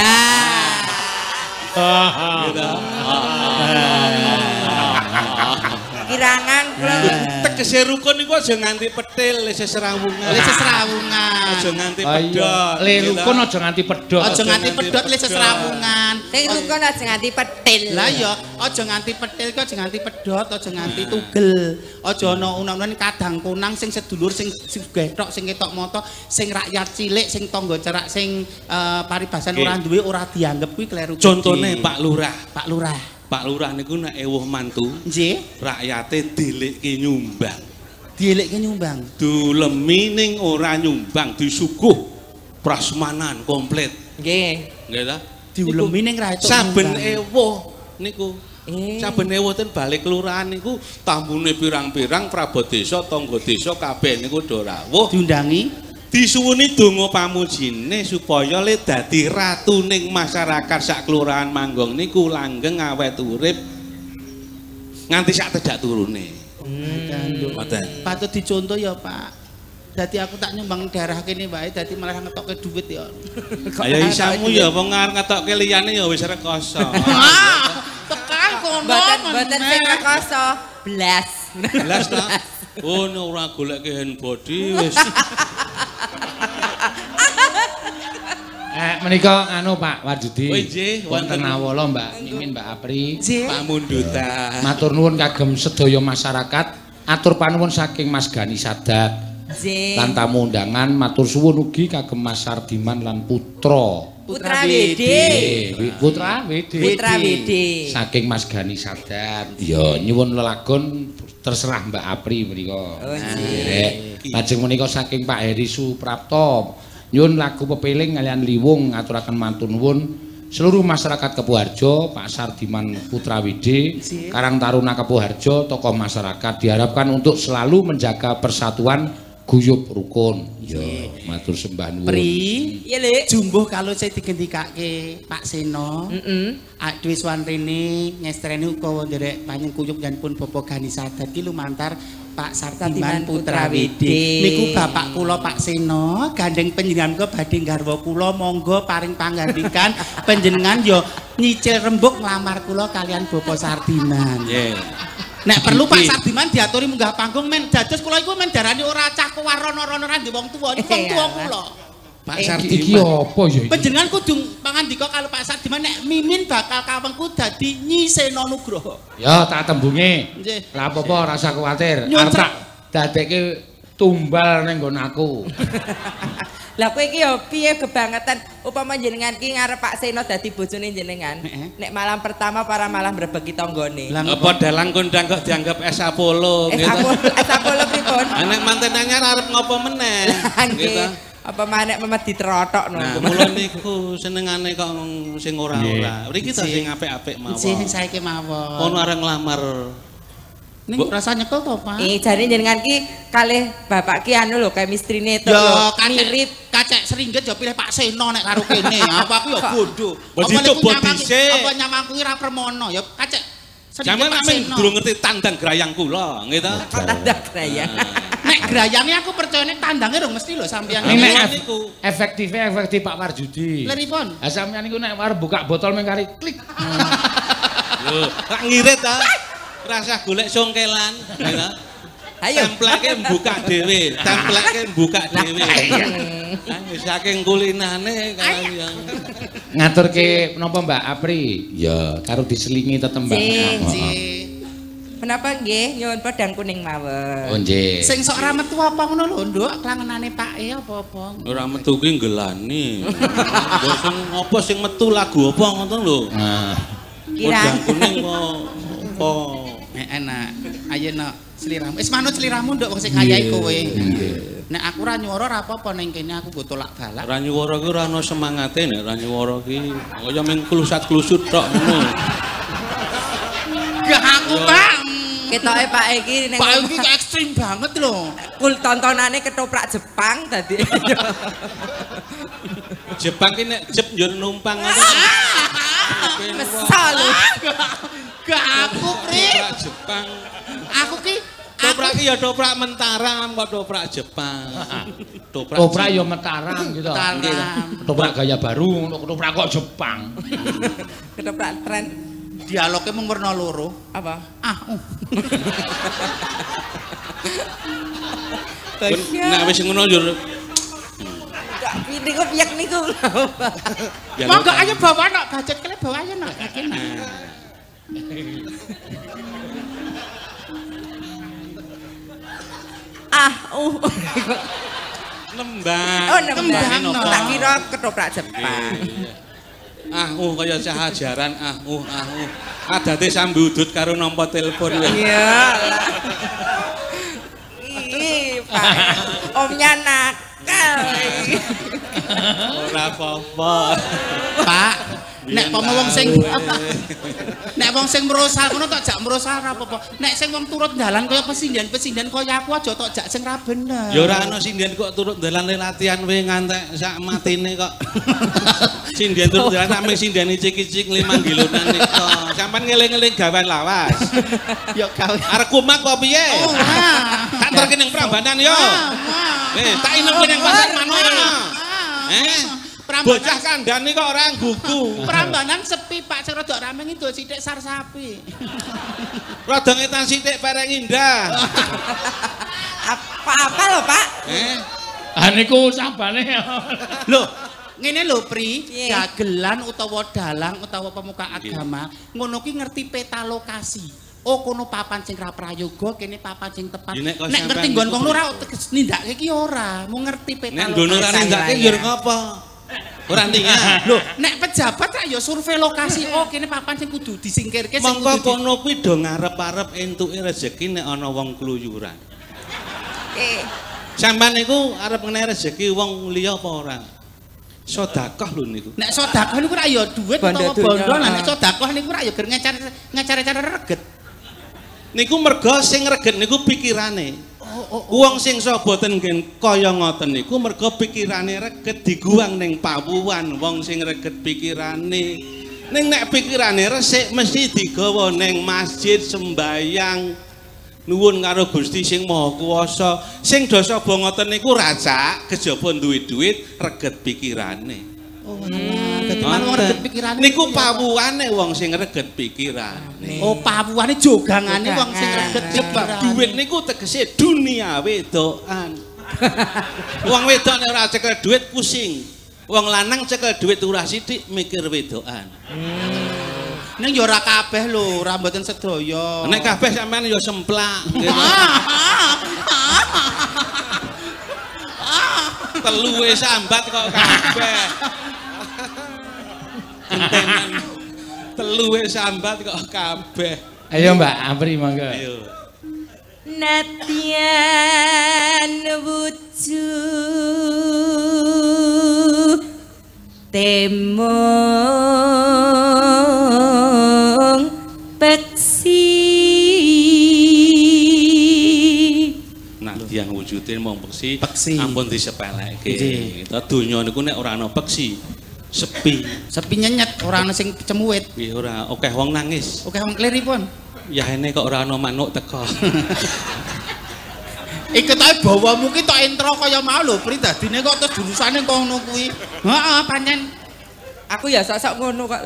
Speaker 4: Kirangan
Speaker 2: tegese rukun niku aja nganti petil, sesrawungan. Aja nganti pedhot.
Speaker 1: Le rukun aja nganti pedhot.
Speaker 3: Aja nganti pedhot le sesrawungan.
Speaker 4: Sing rukun aja nganti petil.
Speaker 3: Lah ya, aja nganti petil kok aja nganti pedhot, aja nganti tugel. Aja ana unan-unan kadang kunang sing sedulur sing gethok sing ketok mata, sing rakyat cilik, sing tangga cerak, sing paribasan ora duwe ora dianggep kuwi kleru.
Speaker 2: Contone Pak Lurah.
Speaker 3: Pak Lurah
Speaker 2: niku nek ewuh mantu,
Speaker 3: nggih,
Speaker 2: rakyate dilikke nyumbang.
Speaker 3: Dilikke nyumbang.
Speaker 2: Dulemi ning ora nyumbang, disuguh prasmanan komplit.
Speaker 4: Nggih.
Speaker 2: Nggih ta?
Speaker 3: Diulemi ning ra itu.
Speaker 2: Saben ewuh niku. Saben ewuh ten balik kelurahan niku tambune pirang-pirang prabot desa, tangga desa kabeh niku do rawuh
Speaker 3: diundangi.
Speaker 2: Disuwuni donga pamujine supaya le dadi ratu ning masyarakat sak kelurahan Manggong niku langgeng awet urip nganti sak tedak turune.
Speaker 3: Ngoten. Patut dicontoh ya, Pak. Dadi aku tak nyumbang daerah kene wae dadi malah ngetokke dhuwit ya.
Speaker 2: Ayo isamu ya wong arep ngetokke liyane ya wis rekoso.
Speaker 3: Tekan kono.
Speaker 4: Mboten sing rekoso, blas.
Speaker 2: Blas ta? Oh, ora goleke hand body wis.
Speaker 1: Menika anu Pak Warsudi.
Speaker 2: Oh nggih,
Speaker 1: wonten awala Mbak Mimin, Mbak Apri.
Speaker 2: Pak Munduta.
Speaker 1: Matur nuwun kagem sedaya masyarakat. Atur panuwun saking Mas Gani Sadat.
Speaker 4: Nggih.
Speaker 1: Lan tamu undangan matur suwun ugi kagem Mas Sardiman lan putra.
Speaker 4: Putra Wede.
Speaker 1: Putra Wede. Saking Mas Gani Sadat. Ya nyuwun lelagon terserah Mbak Apri menika.
Speaker 4: Oh nggih.
Speaker 1: Lajeng menika saking Pak Heri Suprapto. Nyuwun lagu pepeling kalian liwung aturaken matur nuwun seluruh masyarakat Kepuharjo, Pak Sardiman Putrawidi, Karang Taruna Kepuharjo, tokoh masyarakat diharapkan untuk selalu menjaga persatuan guyub rukun. Yo, matur sembah nuwun.
Speaker 3: Pri,
Speaker 4: iya Lek.
Speaker 3: jumbuh kalau saya digendikake Pak Seno. Dwi Swanrene ngestreni uga nderek panjeng kuyup dan pun Bapak Gani Sadat ki lumantar Pak Sardiman Putrawidi. Niku bapak kula Pak Seno, gandeng panjenengan kula badhe garwa kula, monggo paring panggandikan panjenengan yo nyicil rembug nglamar kula kalian Bapak Sardiman.
Speaker 2: Nggih.
Speaker 3: Nek perlu Pak Sardiman diaturi munggah panggung men dados kula iku men darani ora cah kuwarono-rono ra ndi wong tuwa, wong tuwa kula.
Speaker 2: Pak
Speaker 1: Iki
Speaker 2: Sardiman.
Speaker 1: apa ya iki?
Speaker 3: Panjenengan kudu pangandika karo Pak Sardiman nek mimin bakal kawengku dadi Nyisena Nugroho.
Speaker 1: Ya tak tembunge.
Speaker 3: Nggih.
Speaker 1: Lah apa-apa ora usah kuwatir.
Speaker 3: Nyuwun
Speaker 1: Arep tak dadekke tumbal ning nggon aku.
Speaker 4: Lah kowe iki ya piye kebangetan upama jenengan ki ngarep Pak Seno dadi bojone jenengan. Nek malam pertama para malam mbrebeki tanggane.
Speaker 2: Apa dalang kondang kok dianggap es Apollo gitu.
Speaker 4: Es Apollo pripun?
Speaker 2: Nek manten anyar arep ngopo meneh gitu.
Speaker 4: Apa manek memet diterotokno.
Speaker 2: Nah, mula niku senengane kok sing ora-ora. Mriki ta sing apik-apik mawon.
Speaker 3: Sing saiki mawon.
Speaker 2: Ono areng nglamar.
Speaker 3: Ning rasa nyekel to, Pak?
Speaker 4: Jane jenengan ki kalih bapak ki anu lho chemistry-ne to
Speaker 3: Ya
Speaker 4: mirip.
Speaker 3: kacek seringet ya pilih Pak Seno nek karo kene. Apa aku ya bodoh.
Speaker 2: Wis dicoba dhisik.
Speaker 3: Apa nyamangku ora permono ya kacek seringet
Speaker 2: Jaman
Speaker 3: Pak
Speaker 2: amin
Speaker 3: Seno.
Speaker 2: durung ngerti tandang grayang kula, gitu.
Speaker 4: Tanda graya.
Speaker 3: Nek grayange aku percayane tandangnya dong mesti lho sampeyan.
Speaker 1: Nek
Speaker 2: niku
Speaker 1: efektif Pak Marjudi.
Speaker 3: Leripun.
Speaker 1: Lah sampeyan niku nek arep buka botol meng kari klik.
Speaker 2: lho, tak ngirit ta. Rasa golek songkelan, gitu.
Speaker 4: Ayo.
Speaker 2: Templeke mbuka dhewe, templeke mbuka dhewe. Saking kulinane kaya
Speaker 1: Ngaturke menapa Mbak Apri? Ya, karo diselingi tetembang.
Speaker 4: Menapa nggih nyuwun pedang kuning mawon.
Speaker 1: Oh nggih.
Speaker 3: Sing sok ra metu apa ngono lho, Nduk, klangenane Pak apa-apa.
Speaker 2: ora metu ki ngelani. Mbok sing apa sing metu lagu apa ngoten lho.
Speaker 1: Nah,
Speaker 2: Pedang kuning apa?
Speaker 3: Enak. Ayeuna sliramu. Wis manut sliramu Nduk wong sing kayae kowe. Nek aku ra nyuwara ra apa-apa ning kene aku nggo tolak balak.
Speaker 2: Ora nyuwara ki ora ana semangate nek ora nyuwara ki kaya ming klusat-klusut tok ngono.
Speaker 3: Gak aku, Pak.
Speaker 4: Ketoke Pak iki ning
Speaker 3: Pak iki ekstrim banget lho.
Speaker 4: kul tontonane ketoprak Jepang dadi.
Speaker 2: Jepang ki nek jep njur numpang ngono.
Speaker 4: Mesal.
Speaker 3: Gak aku, Pri.
Speaker 2: Toprak Jepang.
Speaker 3: Aku ki
Speaker 2: Toprak ki ya toprak Mentaram kok toprak Jepang.
Speaker 1: toprak ya Mataram gitu.
Speaker 3: Mataram.
Speaker 1: Toprak gaya baru, toprak kok Jepang.
Speaker 4: Ketoprak tren
Speaker 3: dialognya mung werna loro.
Speaker 4: apa?
Speaker 2: Nek wis ngono njur
Speaker 4: Niku piyak niku.
Speaker 3: Monggo ayo bawa nak budget kene bawa ayo nak kene.
Speaker 2: nembang.
Speaker 4: Oh, nembang.
Speaker 3: no.
Speaker 4: Tak kira ketoprak Jepang.
Speaker 2: Kaya cah ajaran Adate sambi udut karo nampa telepon.
Speaker 4: Iya. Ih, Pak. Omnya nakal.
Speaker 2: Ora apa-apa.
Speaker 3: Pak, nek pomo wong sing nek wong sing merosal ngono tok jak merosal ora apa-apa. Nek sing wong turut dalan kaya pesindian-pesindian kaya aku aja tok jak sing ra bener.
Speaker 2: Ya ora ana sindian kok turut dalan latihan we ngantek sak matine kok. Sindian turut dalan sak ming sindian icik-icik 5 gilonan nika. Sampeyan ngeling-eling gawan lawas.
Speaker 3: Ya gawe.
Speaker 2: Arek kumak kok piye?
Speaker 3: Oh, wah.
Speaker 2: Tak terke ning Prambanan yo. Tak inepi ning pasar Manono. Bocah kandhane kok ora nggugu.
Speaker 3: Prambanan sepi Pak sing rada rame ngidul sithik sar sapi.
Speaker 2: Rada ngetan sithik pereng indah.
Speaker 4: Apa lho, Pak?
Speaker 1: Niku sabane.
Speaker 3: Lho, ngene lho Pri,
Speaker 4: Piye?
Speaker 3: dagelan utawa dalang utawa pemuka agama ngono ki ngerti peta lokasi. Oh kono papan sing ra prayoga, kene papan sing tepat.
Speaker 2: Ya, nek kok
Speaker 3: Nek ngerti
Speaker 2: sampean
Speaker 3: nggon kono ora nindakake ki ora, mung ngerti peta
Speaker 2: Nek ngono ora
Speaker 3: lokasi.
Speaker 2: nindakake yo ngopo? Ora ndingan.
Speaker 3: Lho, nek pejabat ra ya survei lokasi. Oh kene papan sing kudu disingkirke sing
Speaker 2: Mongko
Speaker 3: kudu
Speaker 2: kono kuwi do ngarep-arep entuke rezeki nek ana wong kluyuran. Sampeyan niku arep ngeneh rezeki wong liya apa ora? Sedekah lho niku.
Speaker 3: Nek sedekah niku ora ya dhuwit utawa bondo, nek sedekah niku ora ya ger ngecar-ngecar reget.
Speaker 2: Niku merga sing reget niku pikirane. Wong sing boten ngen kaya ngoten niku merga pikirane reget diguwang ning pawuhan wong sing reget pikirane. Ning nek pikirane resik mesti digawa ning masjid sembayang nuwun karo Gusti sing Maha Kuwasa. Sing dosa ngoten niku racak kejaba duwe duit reget pikirane.
Speaker 3: Oh alah, dadi manung reget pikirane.
Speaker 2: Niku pawuhane wong sing reget pikirane.
Speaker 3: Oh pawuhane jogangane wong sing reget pikirane.
Speaker 2: Duit niku tegese dunia wedokan. Wong wedok nek ora cekel duit pusing. Wong lanang cekel duit ora sithik mikir wedokan.
Speaker 3: Ning ya ora kabeh lho, ora mboten sedaya.
Speaker 2: Nek kabeh sampean ya semplak. Telu wis sambat kok kabeh. Gentenan. Telu wis sambat kok kabeh.
Speaker 1: Ayo Mbak, Apri monggo.
Speaker 2: Ayo.
Speaker 4: Natyan wuju temong peksi
Speaker 2: Nadyan wujude mung peksi ampun disepeleke. Kita donya niku nek ora ana peksi sepi
Speaker 3: nyenyet ora ana sing cemuwit.
Speaker 2: Nggih ora akeh wong nangis.
Speaker 3: Oke wong kliripun.
Speaker 2: Yahene kok ora ana manuk teko.
Speaker 3: Iku tae bawamu ki tok intro kaya mau lho, Pri dadine kok terus jurusane kok ngono kuwi. Heeh, pancen
Speaker 4: aku ya sok-sok ngono kok.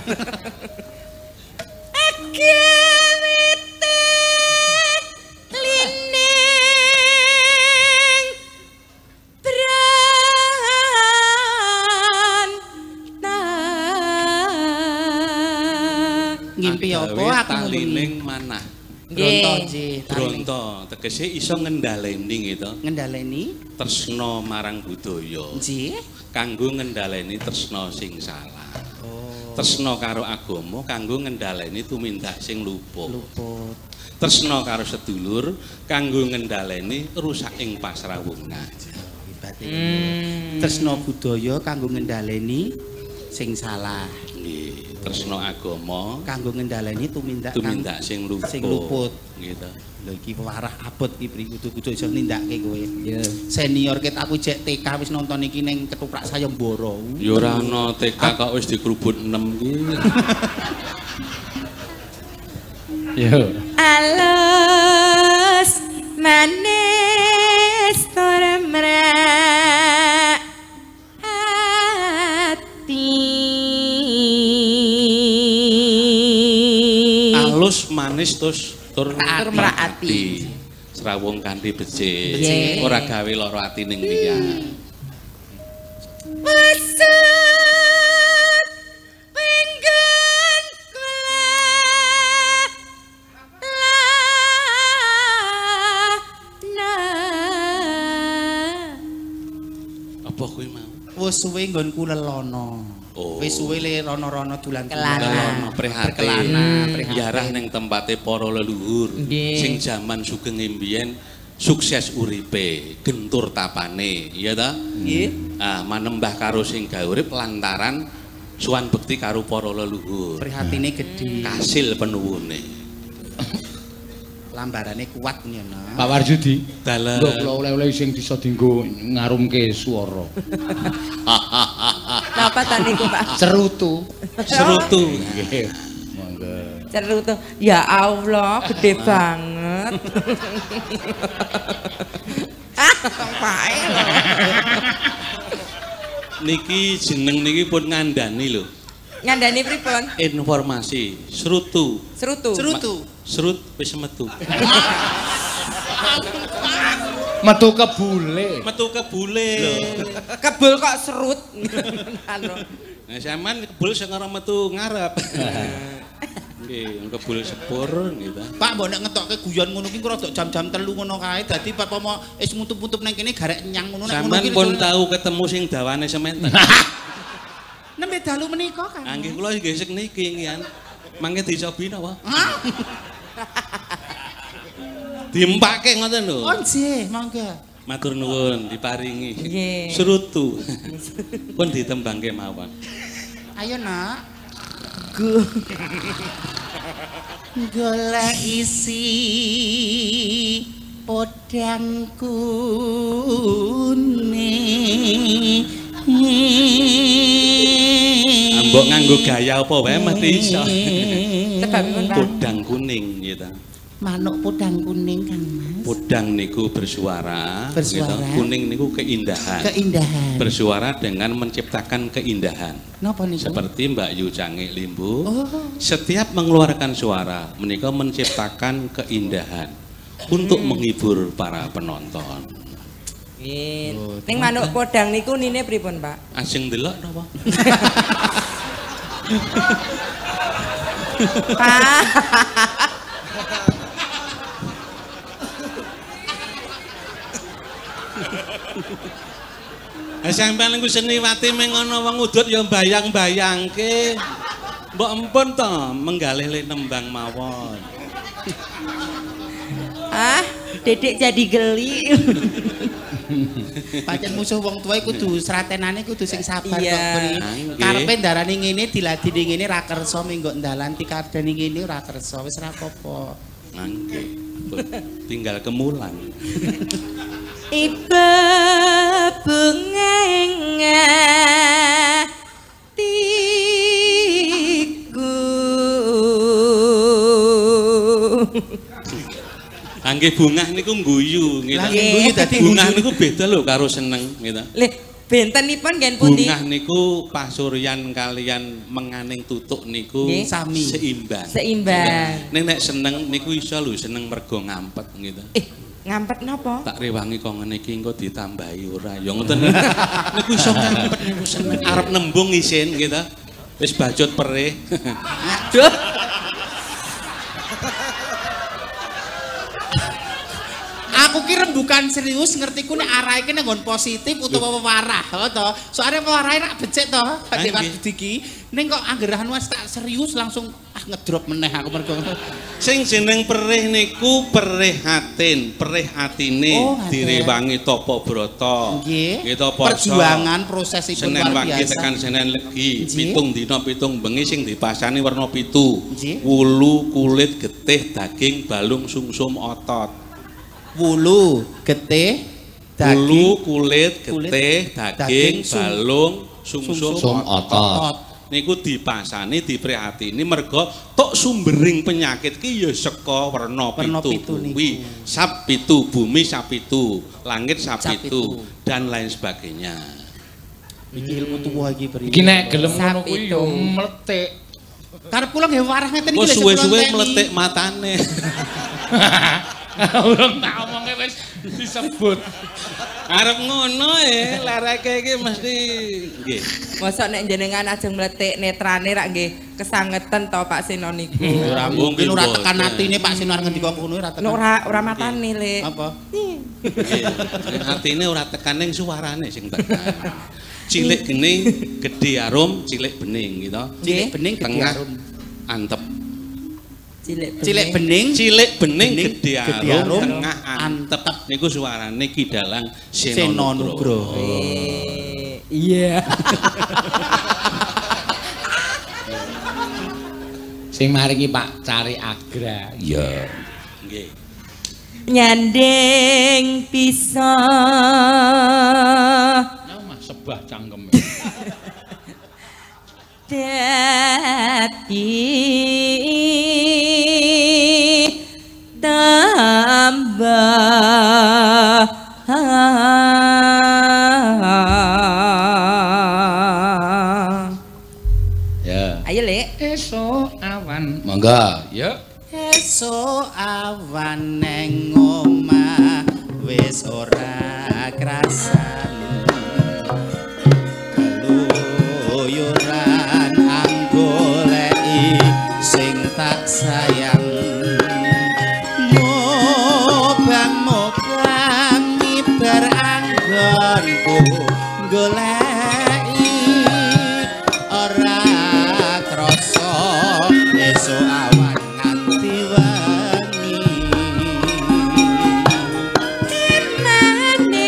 Speaker 3: ngimpi apa aku
Speaker 2: talining manah. Bronto tegese iso ngendhaleni gitu.
Speaker 3: Ngendhaleni
Speaker 2: tresna marang budaya.
Speaker 3: Nggih.
Speaker 2: Kanggo ngendhaleni tresna sing salah. Oh. Tresna karo agama kanggo ngendhaleni tumindak sing luput. Tresna karo sedulur kanggo ngendhaleni rusak ing pasrawungan.
Speaker 3: Tresna budaya kanggo ngendhaleni sing salah.
Speaker 2: Nggih, tresna agama
Speaker 3: kanggo ngendhaleni tumindak
Speaker 2: sing luput. Gitu.
Speaker 3: Lha iki warah abot iki Pri kudu iso nindakke kowe. Iya. Senior ket aku jek TK wis nonton iki ning Ketoprak Sayembara.
Speaker 2: Ya ora ana TK kok wis dikrubut 6 iki.
Speaker 1: Yo.
Speaker 4: Alus manis toremra hati.
Speaker 2: Alus manis terus tur
Speaker 4: merati.
Speaker 2: Serawung kanthi becik. Ora gawe lara ati ning liya.
Speaker 3: Wis suwe nggonku lelono. Wis suwe le rono-rono dolan
Speaker 2: lelono prihatin yarah ning tempate para leluhur sing jaman sugeng mbiyen sukses uripe, gentur tapane, iya ta? Nggih. Ah, manembah karo sing gawe urip lantaran suwan bekti karo para leluhur.
Speaker 3: Prihatine gedhe.
Speaker 2: Kasil penuwune.
Speaker 3: Lambarane kuat ngono.
Speaker 1: Pak Warjudi,
Speaker 2: dalan
Speaker 1: kula oleh-oleh sing bisa dienggo ngarumke swara.
Speaker 4: Napa ta niku, Pak?
Speaker 1: Cerutu.
Speaker 2: Cerutu.
Speaker 1: Nggih. Monggo.
Speaker 4: Cerutu. Ya Allah, gede banget. Pae lho.
Speaker 2: Niki jeneng niki pun ngandani lho.
Speaker 4: Ngandani pripun?
Speaker 2: Informasi, Serutu. Serut wis metu.
Speaker 1: Metu kebule.
Speaker 4: Kebul kok serut.
Speaker 2: Nah, sampean kebul sing ora metu ngarep. Nggih, kebul sepur gitu.
Speaker 3: Pak, mbok nek ngetokke guyon ngono ki rada jam-jam 3 ngono kae. Dadi pomo wis mutup-mutup nang kene garek nyang ngono nek ngono ki.
Speaker 2: Sampeyan pun tahu ketemu sing dawane sementen.
Speaker 3: Nembe dalu menika kan.
Speaker 2: Nggih, kula nggih sing niki ngian. Mangke dicobi napa? Diempake ngoten lho.
Speaker 3: Oh nggih, mangga.
Speaker 2: Matur nuwun diparingi.
Speaker 4: Nggih.
Speaker 2: Surutu. Pun ditembangke mawon.
Speaker 3: Ayo, Nak. Golek isi podang kuning.
Speaker 2: Mbok nganggo gaya apa wae mesti iso.
Speaker 4: Sebabipun Pak.
Speaker 2: Podang kuning gitu.
Speaker 3: Manuk podang kuning Kang Mas.
Speaker 2: Podang niku bersuara,
Speaker 3: Bersuara.
Speaker 2: gitu. Kuning niku keindahan.
Speaker 3: Keindahan.
Speaker 2: Bersuara dengan menciptakan keindahan.
Speaker 3: Napa niku?
Speaker 2: Seperti Mbak Yu Cange Limbu,
Speaker 3: Oh.
Speaker 2: setiap mengeluarkan suara, menika menciptakan keindahan untuk menghibur para penonton.
Speaker 4: Nggih. Ning manuk podang niku nine pripun, Pak?
Speaker 2: Asing delok napa?
Speaker 4: Pak.
Speaker 2: Sampeyan niku seniwati meng ana wong udut ya mbayang-bayangke. Mbok empun to menggalih le nembang mawon.
Speaker 4: Ah, Dedek jadi geli.
Speaker 3: Pancen musuh wong tuwa kudu sratenane kudu sing sabar kok.
Speaker 4: Iya.
Speaker 3: Karepe ndarani ngene diladini ngene ra kersa minggo ndalan tikadani ngene ora kersa wis ra apa-apa.
Speaker 2: Nggih. Tinggal kemulan.
Speaker 4: Iba bunga tiku.
Speaker 2: Angge bungah niku ngguyu gitu.
Speaker 3: Lah ngguyu dadi
Speaker 2: Bungah niku beda lho karo seneng gitu.
Speaker 4: Lih, bentenipun ngen pundi?
Speaker 2: Bungah niku pasuryan kalian menganing tutuk niku
Speaker 4: Nggih.
Speaker 3: Sami.
Speaker 2: seimbang.
Speaker 4: Seimbang.
Speaker 2: Ning nek seneng niku iso lho seneng mergo ngampet gitu.
Speaker 4: Ngampet napa?
Speaker 2: Tak rewangi kok ngene iki engko ditambahi ora. Ya ngoten niku iso ngampet niku seneng. Arep nembung isin gitu. Wis bajut perih.
Speaker 4: Aduh.
Speaker 3: Aku ki rembukan serius ngertiku nek arahe ki nggon positif utawa pewarah to. Soale pewarahe rak becik to, Dewan Bediki. Ning kok anggerahan wis tak serius langsung ngedrop meneh aku mergo.
Speaker 2: Sing jeneng perih niku perih atin, perih atine direwangi tapa brata.
Speaker 3: Nggih.
Speaker 2: Gitu poso.
Speaker 3: Perjuangan prosesipun
Speaker 2: Senin
Speaker 3: luar
Speaker 2: wagi
Speaker 3: biasa.
Speaker 2: tekan Senin legi,
Speaker 3: Nggih.
Speaker 2: 7 dina 7 bengi sing dipasani werna 7.
Speaker 3: Nggih.
Speaker 2: Wulu, kulit, getih, daging, balung, sumsum, otot.
Speaker 3: Wulu, getih,
Speaker 2: Wulu,
Speaker 3: daging,
Speaker 2: kulit,
Speaker 3: kulit,
Speaker 2: getih, daging,
Speaker 3: daging,
Speaker 2: balung, sumsum,
Speaker 1: Sum
Speaker 2: otot.
Speaker 1: otot.
Speaker 2: Niku dipasani diprihatini merga tok sumbering penyakit ki ya saka werna
Speaker 3: Werna
Speaker 2: pitu
Speaker 3: pitu niku.
Speaker 2: kuwi. Sab pitu, bumi sab pitu, langit sab
Speaker 3: Sab
Speaker 2: pitu
Speaker 3: pitu.
Speaker 2: dan lain sebagainya.
Speaker 3: iki ilmu tuwa iki beri.
Speaker 1: Iki nek gelem ngono
Speaker 4: Sapi
Speaker 1: kuwi
Speaker 4: itu.
Speaker 1: yo mletik.
Speaker 3: Karep kula nggih warah ngeten iki
Speaker 2: Kok
Speaker 3: lho
Speaker 2: suwe-suwe
Speaker 3: sebelum
Speaker 2: meletik matane.
Speaker 1: Urung tak omongke wis disebut.
Speaker 2: Arep ngono lereke iki mesti nggih.
Speaker 4: Mosok nek jenengan ajeng mletik netrane rak nggih kesangeten to Pak Seno niku.
Speaker 3: Ora
Speaker 2: Mungkin
Speaker 3: mungkin ora
Speaker 2: boten.
Speaker 3: tekan atine Pak Sinar ngendika ngono ora tekan.
Speaker 4: Ora matane, Lek.
Speaker 3: Apa?
Speaker 2: Nggih. Atine ora tekan ning suarane sing tekan. Cilik geni, gedhe arum, cilik bening gitu.
Speaker 3: Cilik bening gedhe
Speaker 2: Tengah
Speaker 3: arum.
Speaker 2: antep.
Speaker 3: Cilik bening,
Speaker 2: Cilik bening
Speaker 3: Bening,
Speaker 2: gedhe
Speaker 3: gedhe
Speaker 2: arum,
Speaker 3: arum,
Speaker 2: tengah antep. Niku suarane Ki Dalang
Speaker 3: Seno
Speaker 2: Seno
Speaker 3: Nugroho.
Speaker 2: Nugroho.
Speaker 4: Iya.
Speaker 1: Sing maringi Pak Cari Agra. Iya.
Speaker 2: Nggih.
Speaker 4: Nyanding bisa
Speaker 1: Nah, mah sebah cangkeme.
Speaker 4: dadi tambah
Speaker 1: Ya.
Speaker 4: ayo Lek.
Speaker 1: Esok awan. Monggo, yuk.
Speaker 3: esuk awan neng omah wis ora krasan. Keluyuran anggoleki sing tak sayang. Mobang-mobang mibar anggonku goleki ora krasa esuk awan nganti wengi.
Speaker 4: Mane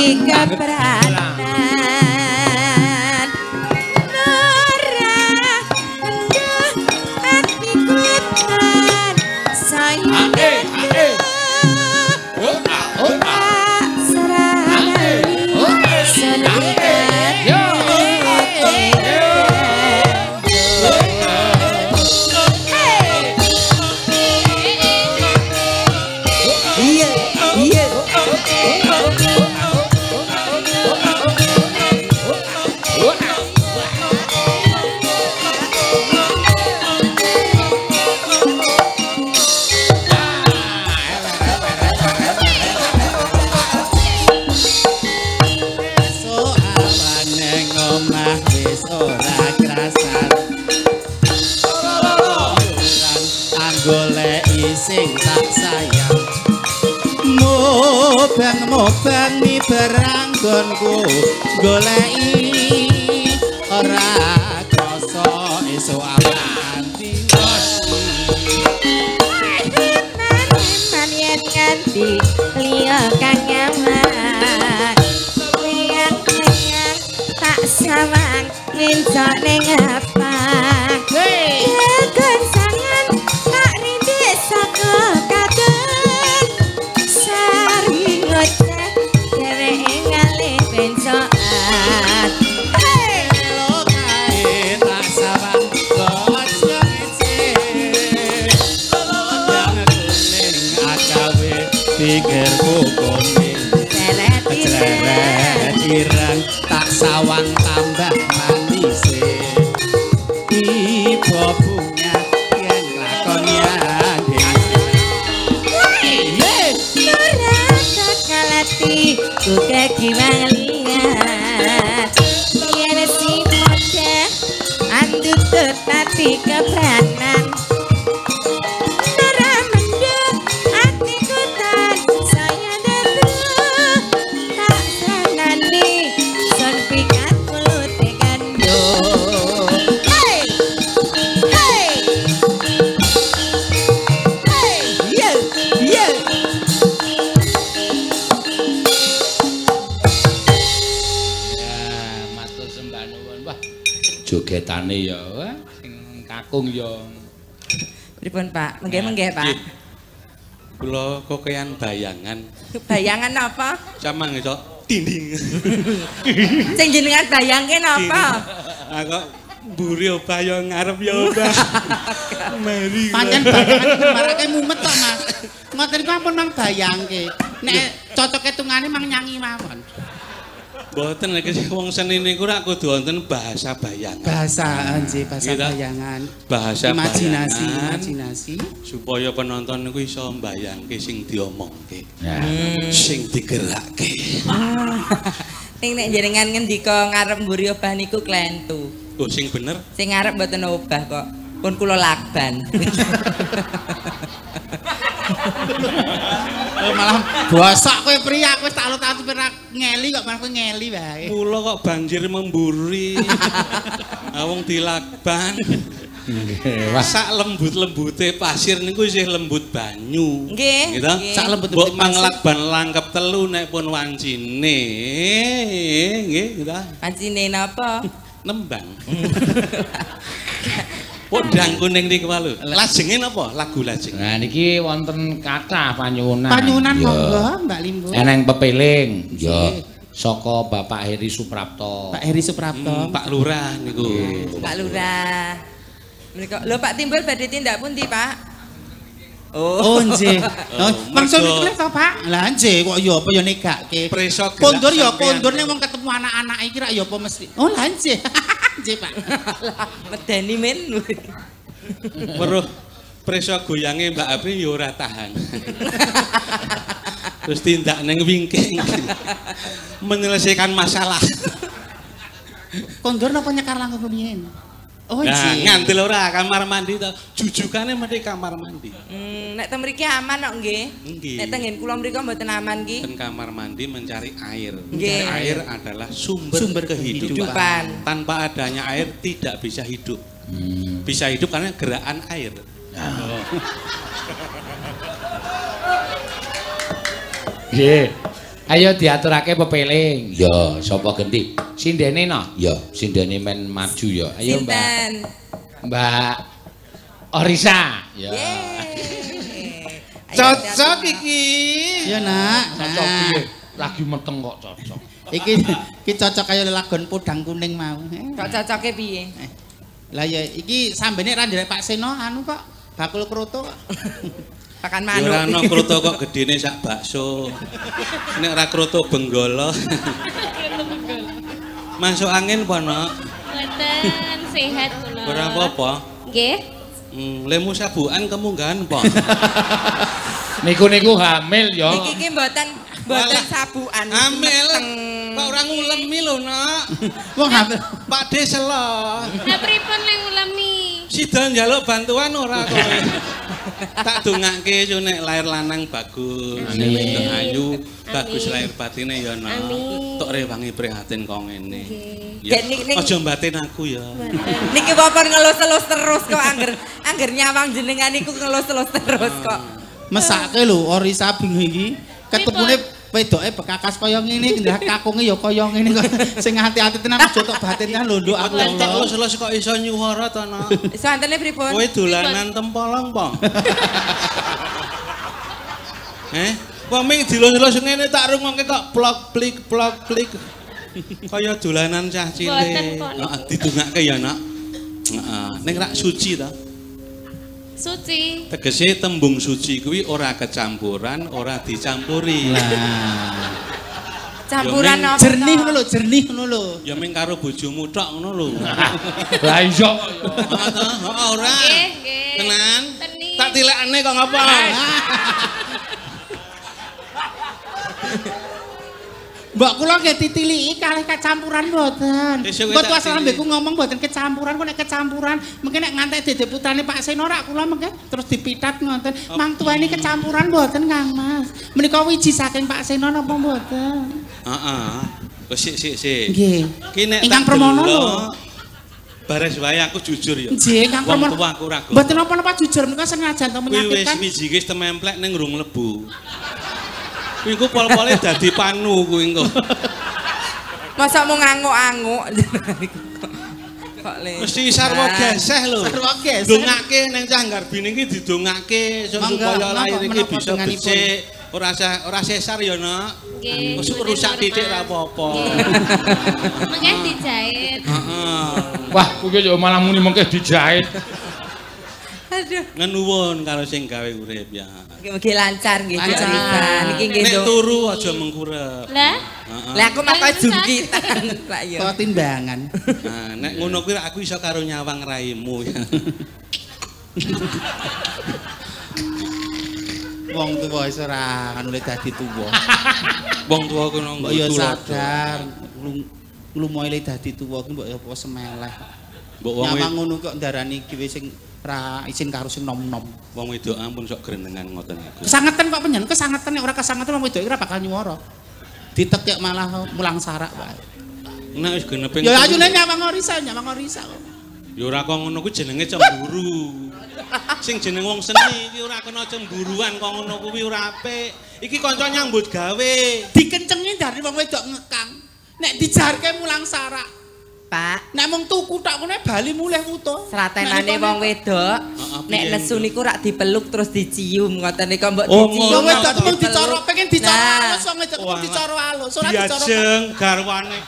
Speaker 4: kepranan Nora Menduh hatiku tan Saya
Speaker 3: sing tak sayang mobang mi beranggonku goleki ora krasa esuk nganti
Speaker 4: yen nganti liya kang nyaman liang tak sawang nginjak ning apa
Speaker 3: pikirku kuning ceret ireng tak sawang tambah manis tiba bunga yang lakonnya
Speaker 4: Nurata kalati ku kekiwang liat yen si moce andutut hati kepranan
Speaker 1: jogetane ya sing kakung ya
Speaker 4: pripun Pak menggih Pak
Speaker 2: kula kokean bayangan
Speaker 4: apa
Speaker 2: samang iso dinding
Speaker 4: sing jenengan bayangke napa
Speaker 2: aku mburi obah ya ngarep ya obah mari
Speaker 3: pancen bayangan iku marake mumet kok Mas ngoten iku ampun mang bayangke nek cocok hitungane mang nyanyi mawon.
Speaker 2: Mboten nek wong seni niku rak kudu wonten bahasa bayangan.
Speaker 3: Bahasa bayangan.
Speaker 2: Bahasa
Speaker 3: imajinasi
Speaker 2: supaya penonton niku iso mbayangke sing diomongke. Sing digerakke.
Speaker 4: Ning nek jenengan ngendika ngarep mburi obah niku klentu.
Speaker 2: Oh sing bener?
Speaker 4: Sing ngarep mboten obah kok. Pun kula lakban.
Speaker 3: Malah bosok kowe priya kowe tak lut-lut perak ngeli kok malah kowe ngeli wae.
Speaker 2: Kula kok banjir memburi. Wong dilakban. Nggih, sak lembut-lembute pasir niku isih lembut banyu.
Speaker 4: Nggih.
Speaker 2: Gitu.
Speaker 3: Sak lembut-lembut
Speaker 2: manglakban langkep telu nek pun wancine. Nggih, gitu.
Speaker 4: Wancine napa?
Speaker 2: Nembang. Podang kuning niku lho. Lajenge napa? Lagu lajeng.
Speaker 1: Nah niki wonten kathah panyuwunan.
Speaker 3: Panyuwunan monggo Mbak Limbo.
Speaker 1: Eneng pepeling. Ya. Saka Bapak Heri Suprapto.
Speaker 3: Pak Heri Suprapto.
Speaker 2: Pak Lurah niku.
Speaker 4: Pak Lurah. Menika lho Pak Timbul badhe tindak pundi, Pak?
Speaker 3: Oh nggih. Maksud iki to, Pak? Lah nggih kok ya apa ya negake. Kondur ya kondur ning wong ketemu anak-anak iki rak ya apa mesti. Oh lah nggih. Nggih, Pak.
Speaker 4: Medeni men.
Speaker 2: Weruh preso goyange Mbak Apri ya ora tahan. Terus tindak ning wingking. Menyelesaikan masalah.
Speaker 3: Kondur napa nyekar langkung rumiyin? Oh nggih.
Speaker 2: Ngantil ora kamar mandi to. Jujukane mesti kamar mandi.
Speaker 4: Nek teng mriki aman kok nggih. Nek teng nggen kula mriki mboten aman nggih.
Speaker 2: Ten kamar mandi mencari air.
Speaker 4: Nggih.
Speaker 2: Air adalah sumber kehidupan. Tanpa adanya air tidak bisa hidup. Bisa hidup karena gerakan air.
Speaker 1: Nggih. Ayo diaturake pepeling. Ya, sapa genti? Sindene no? Ya, sindene men maju ya. Ayo, Mbak. Mbak Orisa. Ya.
Speaker 3: Cocok iki. Ya, Nak.
Speaker 1: Cocok piye? Lagi meteng kok cocok.
Speaker 3: Iki cocok kaya lagon podang kuning mau.
Speaker 4: Kok cocoke piye?
Speaker 3: Lah ya iki sambene ra ndirek Pak Seno anu kok bakul kroto kok.
Speaker 4: Pakan manuk.
Speaker 2: Ora ana kroto kok gedene sak bakso. Nek ora kroto benggolo. Masuk angin apa, Nak?
Speaker 5: Mboten sehat kula.
Speaker 2: Ora apa-apa.
Speaker 5: Nggih.
Speaker 2: Lemu sabukan kemunggahan apa?
Speaker 1: Niku hamil ya.
Speaker 4: Iki mboten sabukan.
Speaker 2: Hamil. Kok ora ngulemi lho, Nak.
Speaker 3: Wong hamil.
Speaker 2: Pak De selo.
Speaker 5: Lah pripun lek ngulemi?
Speaker 2: Sida njaluk bantuan ora kowe. Tak dongake yo nek lair lanang bagus, nek wedok ayu, bagus lair batine ya ana. Tok rewangi prihatin kok ngene. Ya, aja mbatin aku ya.
Speaker 4: Niki wapun ngelus-elus terus kok angger nyawang jenengan niku ngelus-elus terus kok.
Speaker 3: Mesake lho Orisa bingung iki. Ketepune wedoke bekakas kaya ngene, ndak kakunge ya kaya ngene kok. Sing hati-hati tenan aja tok batin kan lho nduk aku.
Speaker 2: Terus kok iso nyuwara to, Nak?
Speaker 4: Santene pripun?
Speaker 2: Kowe dolanan tempolong po? Wong ming dilus-lus ngene tak rungokne kok plok-plik. Kaya dolanan cah cilik. Heeh, didongake ya, Nak. Heeh, ning rak suci ta?
Speaker 5: Suci.
Speaker 2: Tegese tembung suci kuwi ora kecampuran, ora dicampuri.
Speaker 3: Lah.
Speaker 4: Campuran apa?
Speaker 3: Jernih ngono lho.
Speaker 2: Ya ming karo bojomu tok ngono lho.
Speaker 1: Lah iya.
Speaker 2: Heeh, ora.
Speaker 5: Nggih.
Speaker 2: Tenan. Tak tilekane kok ngapa?
Speaker 3: Mbak kula nggih ditiliki kalih kecampuran mboten. Mboten asal ambeku ngomong mboten kecampuran, kok nek kecampuran mungkin nek ngantek dede putrane Pak Seno rak kula mengke terus dipitat ngoten. Mang tuwane kecampuran mboten Kang Mas. Menika wiji saking Pak Seno napa mboten?
Speaker 2: Heeh. Wis sik.
Speaker 3: Nggih.
Speaker 2: Ki nek
Speaker 3: Ingkang Pramono lho.
Speaker 2: Bares wae aku jujur ya.
Speaker 3: Nggih, Kang Pramono.
Speaker 2: Wong tuaku ra.
Speaker 3: Mboten napa-napa jujur menika senajan to menyakitkan.
Speaker 2: Kuwi wis wiji wis tememplek ning rung mlebu. Kuwi ku pol-pole dadi panu kuwi engko.
Speaker 4: Masa mau nganguk-anguk. Kok le.
Speaker 2: Mesti sarwa geseh lho.
Speaker 3: Sarwa geseh.
Speaker 2: Dongake ning cah Garbine iki didongake supaya lair iki bisa becik. Ora sesar ya, Nak.
Speaker 5: Nggih.
Speaker 2: Wis rusak titik ra apa-apa.
Speaker 5: Mengke dijahit.
Speaker 2: Heeh.
Speaker 1: Wah, kuwi yo malah muni mengke dijahit.
Speaker 4: Aduh.
Speaker 2: Ngenuwun karo sing gawe urip ya.
Speaker 4: Mugi lancar nggih Orisa. Niki nggih
Speaker 2: Nek turu aja mengkurep.
Speaker 5: Lah?
Speaker 4: Lah aku makai jungkitan Pak yo.
Speaker 3: Kok timbangan.
Speaker 2: Nah, nek ngono kuwi aku iso karo nyawang raimu ya.
Speaker 3: Wong tuwa wis ora anu le dadi tuwa.
Speaker 2: Wong tuwa ku nang
Speaker 3: Mbok yo sadar lumoe le dadi tuwa ku mbok yo apa semeleh.
Speaker 2: Mbok wong
Speaker 3: nyawang ngono kok ndarani iki wis sing ra izin karo sing nom-nom.
Speaker 2: Wong wedok ampun sok grenengan ngoten niku.
Speaker 3: Kesangetan kok penyen, kesangetan nek ora kesangetan wong wedok iki ora bakal nyuwara. Ditekek malah mulang sarak wae.
Speaker 2: Nek wis genepe.
Speaker 3: Ya ayune nyawang Orisa kok.
Speaker 2: Ya ora kok ngono kuwi jenenge cemburu. Sing jeneng wong seni iki ora kena cemburuan kok ngono kuwi ora apik. Iki kanca nyambut gawe.
Speaker 3: Dikencengi dari wong wedok ngekang. Nek dijarke mulang sarak.
Speaker 4: Pak,
Speaker 3: nek mung tuku tok ngene bali mulih wuto.
Speaker 4: Sratenane wong wedok nek nesu niku rak dipeluk terus dicium ngoten nika mbok dicium.
Speaker 3: Wong wedok mung dicara pengen dicara alus wong wedok mung dicara alus ora dicara.
Speaker 2: Diajeng garwane.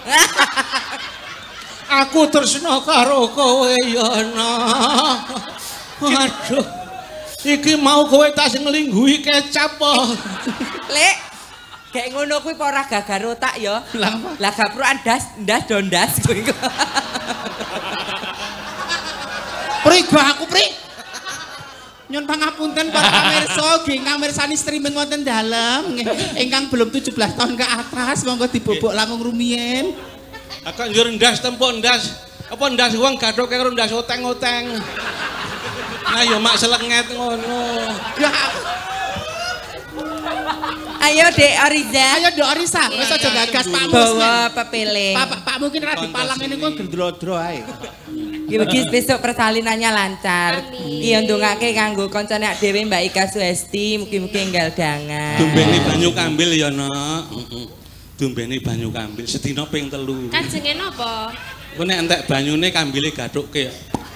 Speaker 2: Aku tresna karo kowe ya nah. Waduh. Iki mau kowe tas nglingguhi kecap apa?
Speaker 4: Lek kayak ngono kuwi apa ora gagar otak ya? Lah gak perlu ndas dondas kuwi.
Speaker 3: Pri gua aku pri. Nyun pangapunten para pamirsa nggih ngamirsani streaming wonten dalem nggih ingkang belum 17 tahun ke atas monggo dibobok langkung rumiyin.
Speaker 2: Akak njur ndas tempo ndas. Apa ndas wong gadhoke karo ndas oteng-oteng. Nah ya mak selenget ngono.
Speaker 4: Ayo Dek Oriza.
Speaker 3: Ayo Dek Orisa, wis aja gagas Pak Mus.
Speaker 4: Bawa pepeling.
Speaker 3: Pak mungkin ra dipalang ngene kok gendro-dro ae.
Speaker 4: Mugi besok persalinannya lancar. Iya ndongake kanggo kancane dhewe Mbak Ika Suesti, mugi-mugi enggal dangan.
Speaker 2: Dumbeni banyu kambil ya, Nak. Dumbeni banyu kambil sedina ping 3.
Speaker 5: Kanjenge napa?
Speaker 2: Ku nek entek banyune kambile gathukke.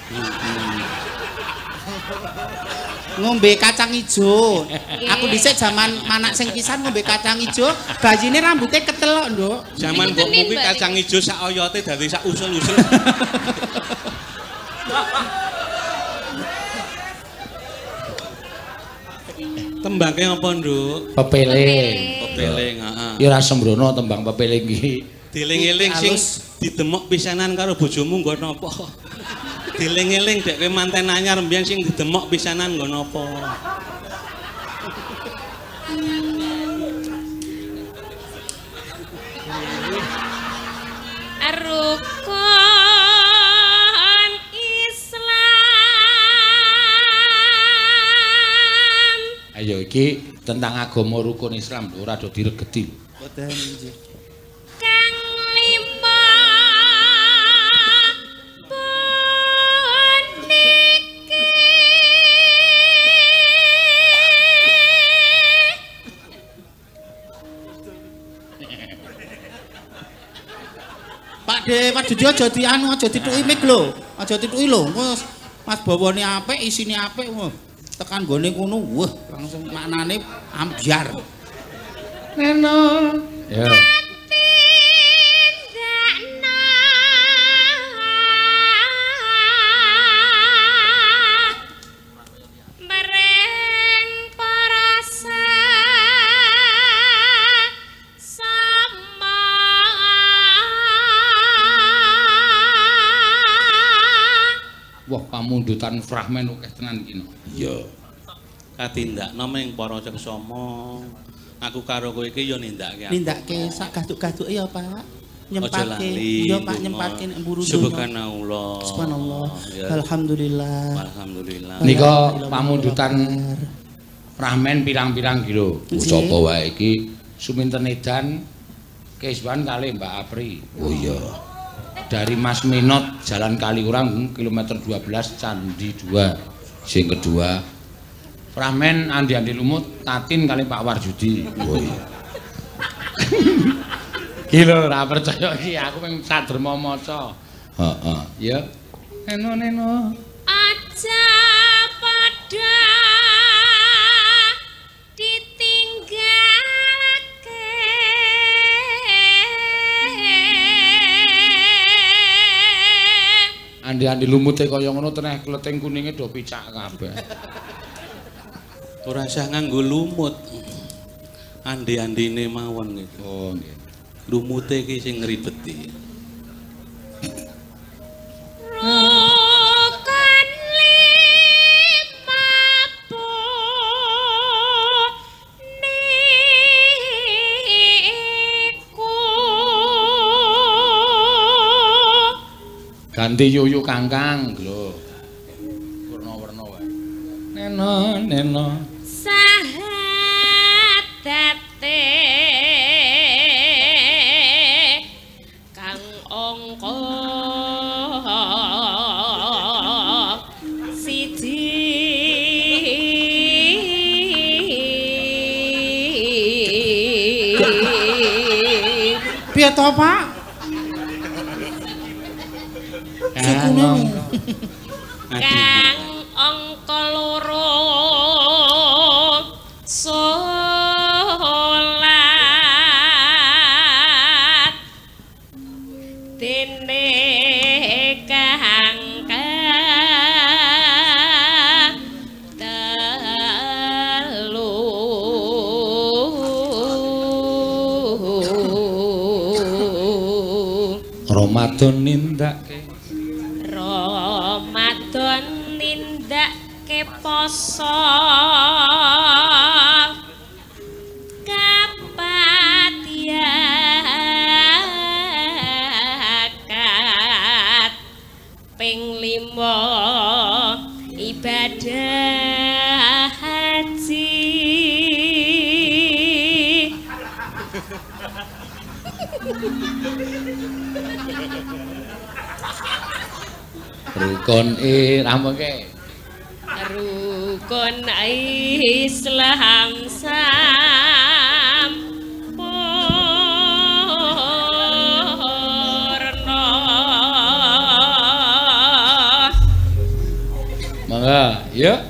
Speaker 3: Ngombe kacang ijo. Aku dhisik jaman manak sing pisan ngombe kacang ijo, bajine rambutnya ketelok, Nduk.
Speaker 2: Jaman mbokmu kuwi kacang ijo sak oyote dadi sak usul-usul. Tembangke apa, Nduk?
Speaker 1: Pepeling.
Speaker 2: Pepeling, heeh.
Speaker 1: Ya ora sembrono tembang pepeling iki.
Speaker 2: Dieling-eling sing didemok pisanan karo bojomu nggo napa? Dieling-eling dek kowe manten anyar mbiyen sing didemok pisanan nggo napa?
Speaker 5: Rukun Islam.
Speaker 1: Ayo iki tentang agama rukun Islam lho ora do diregeti.
Speaker 3: Boten nggih.
Speaker 5: Kang lima puniki
Speaker 3: Pak De, Pak Dudi aja dianu, aja dituki mik lho. Aja dituki lho. Wes Mas bawane apik, isine apik. Tekan gone kono, wah, langsung maknane ambyar.
Speaker 1: Neno. Ya.
Speaker 5: tindakna mereng para sama
Speaker 1: Wah, pamundutan fragmen akeh tenan iki.
Speaker 2: Iya. Katindakna ming para ceksama. Aku karo kowe iki ya nindakake.
Speaker 3: Nindakke sak gatuk-gatuk ya, Pak. Nyempake.
Speaker 2: Lali,
Speaker 3: Iya, Pak,
Speaker 2: ndonga.
Speaker 3: nyempake nek mburu donya.
Speaker 2: Subhanallah.
Speaker 3: Subhanallah.
Speaker 2: Ya.
Speaker 3: Alhamdulillah.
Speaker 2: Alhamdulillah.
Speaker 1: Nika pamundutan fragmen pirang-pirang kilo. Sapa wae iki suminten edan keiswan kali Mbak Apri. Oh iya. Dari Mas Minot Jalan Kaliurang kilometer 12 Candi 2. Sing kedua fragmen Andi-andi Lumut Tatin kali Pak Warjudi. Oh iya. Kilo ora percaya iki aku ping sadrema maca. Heeh, ya. Neno.
Speaker 5: aja pada ditinggalake
Speaker 1: Andi-andi lumute kaya ngono teneh kleting kuninge do picak kabeh.
Speaker 2: Ora usah nganggo lumut. Andi-andine mawon iki.
Speaker 1: Oh nggih.
Speaker 2: Lumute iki sing ngribeti.
Speaker 5: Rukun lima puniku
Speaker 1: Ganti yuyu kangkang lho. Werna-werna wae. Neno.
Speaker 5: sahadat kang angka siji
Speaker 3: Piye to, Pak?
Speaker 5: kang angka loro salat dene kang telu
Speaker 1: Ramadan nindake.
Speaker 5: Ramadan nindake poso kapatiakat ping 5 ibadah haji
Speaker 1: Rukun rampungke.
Speaker 5: Rukun Islam sampurna.
Speaker 1: Mangga, yuk.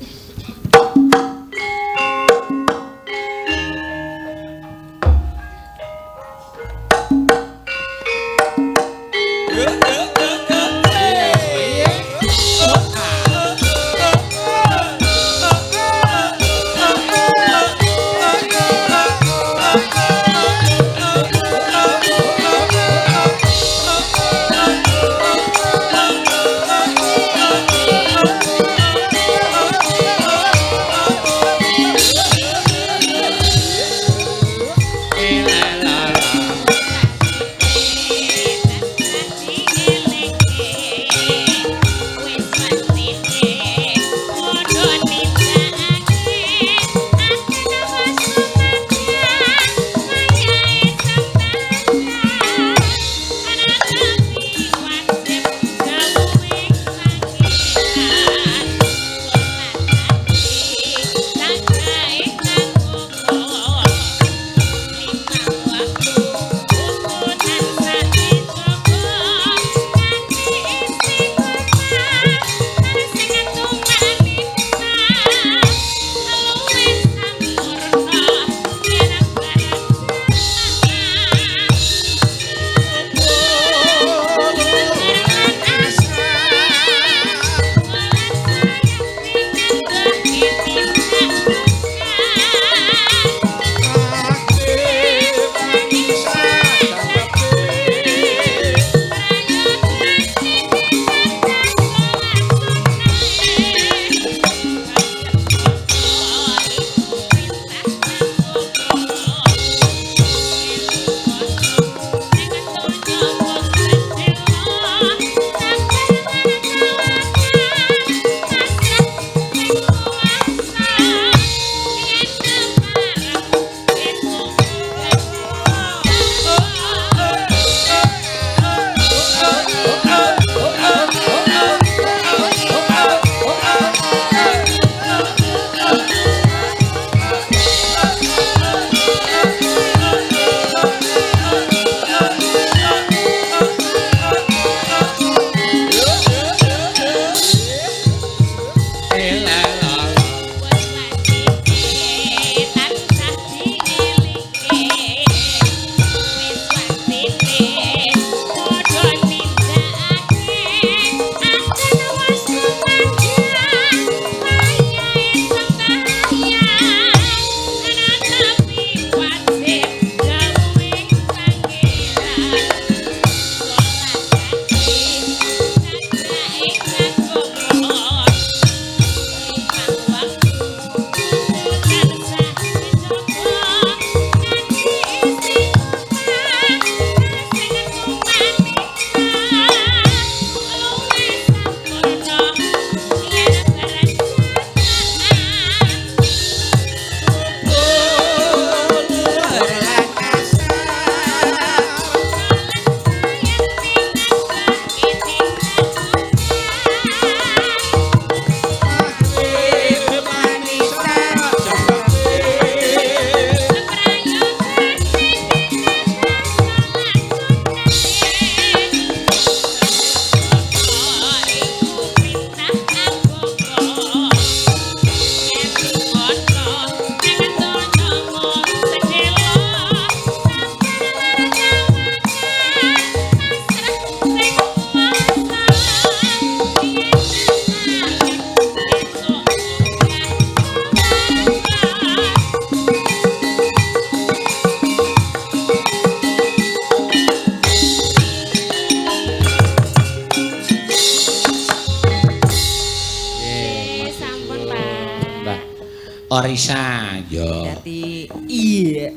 Speaker 1: Orisa yo.
Speaker 4: Dadi iya.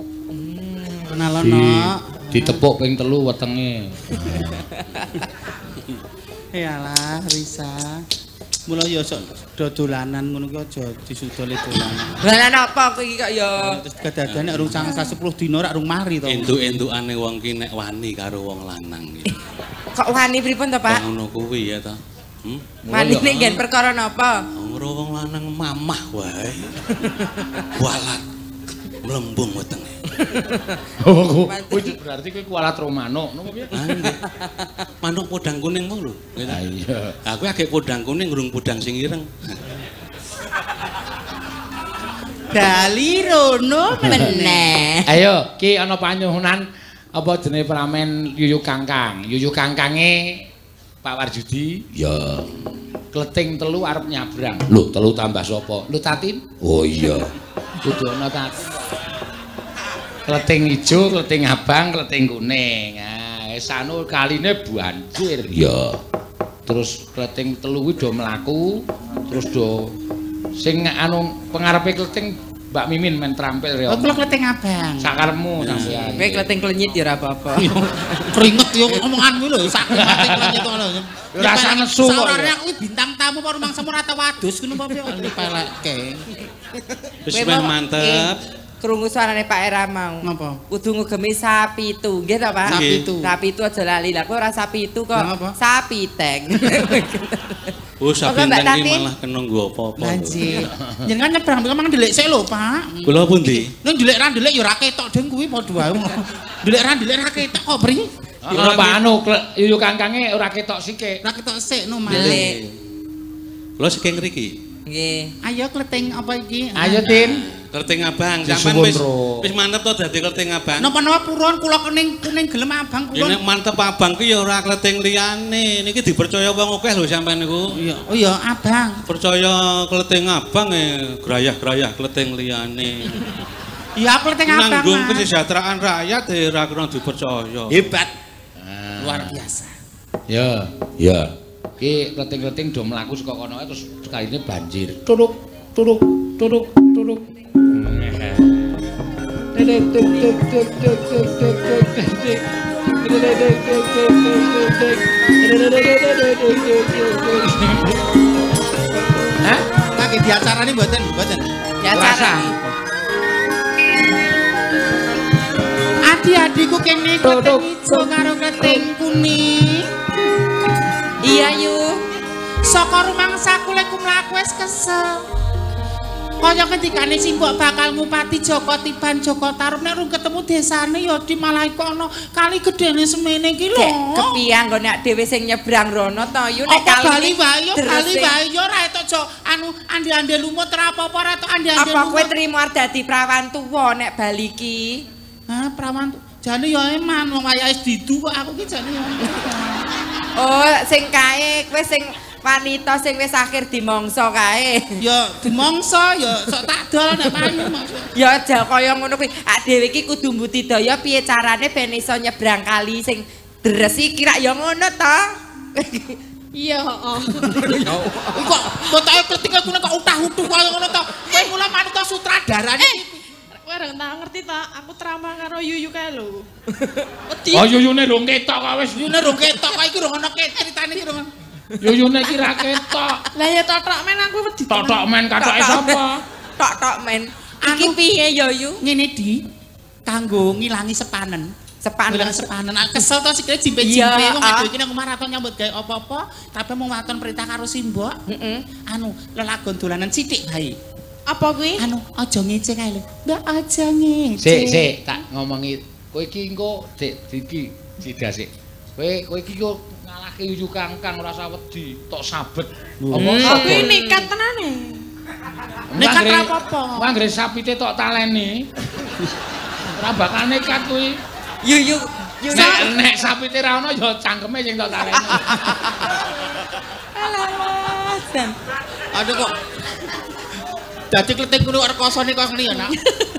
Speaker 3: Kenalono.
Speaker 1: Ditepuk ping 3 wetenge.
Speaker 3: Iyalah Risa. Mula ya sok dolanan ngono ki aja disudol dolanan.
Speaker 4: Dolanan apa kowe iki kok ya?
Speaker 3: Terus kedadane nek urung 10 dina rak rung mari to.
Speaker 2: Enduk-endukane wong ki nek wani karo wong lanang iki.
Speaker 4: Kok wani pripun to, Pak?
Speaker 2: Ngono kuwi ya to.
Speaker 4: Manine nggen perkara napa?
Speaker 2: Ora wong lanang mamah wae. Kualat. Mlembung wetenge.
Speaker 1: Oh, berarti kowe kualat romano, ngono piye?
Speaker 2: Manuk podang kuning mau lho.
Speaker 1: Ha iya.
Speaker 2: Aku agek podang kuning ngurung podang sing ireng.
Speaker 3: Dali rono meneh.
Speaker 1: Ayo, ki ana panyuwunan apa jenenge pramen yuyu kangkang. Yuyu kangkange Pak Warjudi.
Speaker 6: Ya.
Speaker 1: Kleting telu arep nyabrang. Lho, telu tambah sapa? Lho Tatin?
Speaker 6: Oh iya.
Speaker 1: Kudu ana Tatin. Kleting ijo, kleting abang, kleting kuning. Nah, esanu kaline banjir.
Speaker 6: Ya.
Speaker 1: Terus kleting telu kuwi do mlaku, terus do sing anu pengarepe kleting Mbak Mimin men trampil ya.
Speaker 3: Oh, kula kleting abang.
Speaker 1: Sakarepmu sampean.
Speaker 4: Kowe kleting klenyit ya ora apa-apa.
Speaker 3: Keringet yo omongan kuwi lho, sak mati klenyit ngono.
Speaker 1: Rasa nesu kok.
Speaker 3: Saurane aku bintang tamu apa rumangsa ora tau wadus ngono apa piye dipelekke.
Speaker 2: Wis mantep.
Speaker 4: Krungu suarane Pak Era mau.
Speaker 3: Napa?
Speaker 4: Kudu ngugemi sapi itu, nggih ta, Pak?
Speaker 3: Sapi itu.
Speaker 4: Sapi itu aja lali. Lah kowe ora sapi itu kok. Sapi teng.
Speaker 2: Oh, sapi teng iki malah kena nggo apa-apa.
Speaker 3: Anjir. Jenengan nyebrang memang ndelik sik lho, Pak.
Speaker 2: Kula pundi?
Speaker 3: Nek ndelik ra ndelik ya ora ketok deng kuwi padha wae. Ndelik ra ketok kok, Bri.
Speaker 1: Ora Pak anu yuyu kangkange ora ketok sike.
Speaker 3: Ra ketok sik no, Mas.
Speaker 4: Delik.
Speaker 2: Kula sing ngriki.
Speaker 4: Nggih.
Speaker 3: Ayo kleting apa iki?
Speaker 1: Ayo Tin.
Speaker 2: Kleting abang, sampean wis mantep to dadi kleting abang.
Speaker 3: Napa-napa purun kula kuning gelem abang
Speaker 2: Ya
Speaker 3: purun.
Speaker 2: nek mantep abang ki ya ora kleting liyane. Niki dipercaya wong akeh lho sampean niku.
Speaker 3: Iya, oh iya abang.
Speaker 2: Percaya kleting abang grayah-grayah kleting liyane.
Speaker 3: Iya kleting abang.
Speaker 2: Nanggung kesejahteraan rakyat ora kena dipercaya.
Speaker 3: Hebat. Luar biasa.
Speaker 1: Ya.
Speaker 6: Ya.
Speaker 1: Ki kleting-kleting do mlaku saka kono terus kaline banjir. Turuk, turuk, turuk, turuk. Hah?
Speaker 3: Lagi di acara ini mboten?
Speaker 4: Di acara.
Speaker 3: Adik-adikku kene kleting ijo karo kleting kuning.
Speaker 4: Iya yu.
Speaker 3: Saka rumangsaku lek ku mlaku wis kesel. Kaya ketikane simbok bakal ngupati Joko Tiban Joko Tarup nek rung ketemu desane ya di malah kok ana kali gedene semene iki lho.
Speaker 4: Kepiang kok nek dhewe sing nyebrang rono to yu nek
Speaker 3: Apa
Speaker 4: kali
Speaker 3: Bali wae yo ora etok jo anu ande-ande lumut ora apa-apa ora etok ande-ande.
Speaker 4: Apa kowe trimo arep dadi prawan tuwa nek Bali ki?
Speaker 3: Hah, prawan jane ya eman wong wayahe didu kok aku ki jane ya.
Speaker 4: Oh, sing kae kowe sing wanita sing wis akhir dimangsa kae.
Speaker 3: Ya dimangsa ya sok tak dol nek payu maksud.
Speaker 4: Ya aja kaya ngono kuwi. Ak dhewe iki kudu mbudidaya piye carane ben iso nyebrang kali sing deres iki kira ya ngono to.
Speaker 5: Iya, heeh.
Speaker 3: Kok botoke ketika kuwi kok utah-utuh kaya ngono to. Kowe mula manut sutradarane.
Speaker 5: Kowe ora ngerti ta, aku trauma karo Yuyu kae lho.
Speaker 1: Oh yuyune rung ketok kok wis.
Speaker 3: Yune rung ketok kok iki rung ana ceritane iki rung.
Speaker 1: Yuyune iki ra ketok.
Speaker 5: Lah ya totok men aku wedi.
Speaker 1: Totok men katoke sapa?
Speaker 4: Tok men. Iki piye ya yu?
Speaker 3: Ngene di kanggo ngilangi sepanen.
Speaker 4: Sepanen.
Speaker 3: Sepanen. Kesel to sikile jimpe-jimpe wong ado iki nang omah ra tau nyambut gawe apa-apa, tapi mung waton perintah karo simbok. Anu lelagon dolanan sithik bae.
Speaker 5: Apa kuwi?
Speaker 3: Anu aja ngecek ae lho. Mbak aja ngecek.
Speaker 1: Sik, tak ngomongi. Kowe iki engko Dik iki sida sik. Kowe iki yo ngalahke yuyu kangkang ora usah wedi, tok sabet.
Speaker 5: Aku nekat tenane.
Speaker 3: Nekat ra apa-apa.
Speaker 1: Wah, anggere sapite tok taleni. Ora bakal nekat kuwi.
Speaker 4: Yu
Speaker 1: Nek sapite ra ono ya cangkeme sing tok taleni.
Speaker 4: Alah, Jan.
Speaker 3: Aduh kok. Dadi kleting kuwi rekosane kok ngene ya, Nak.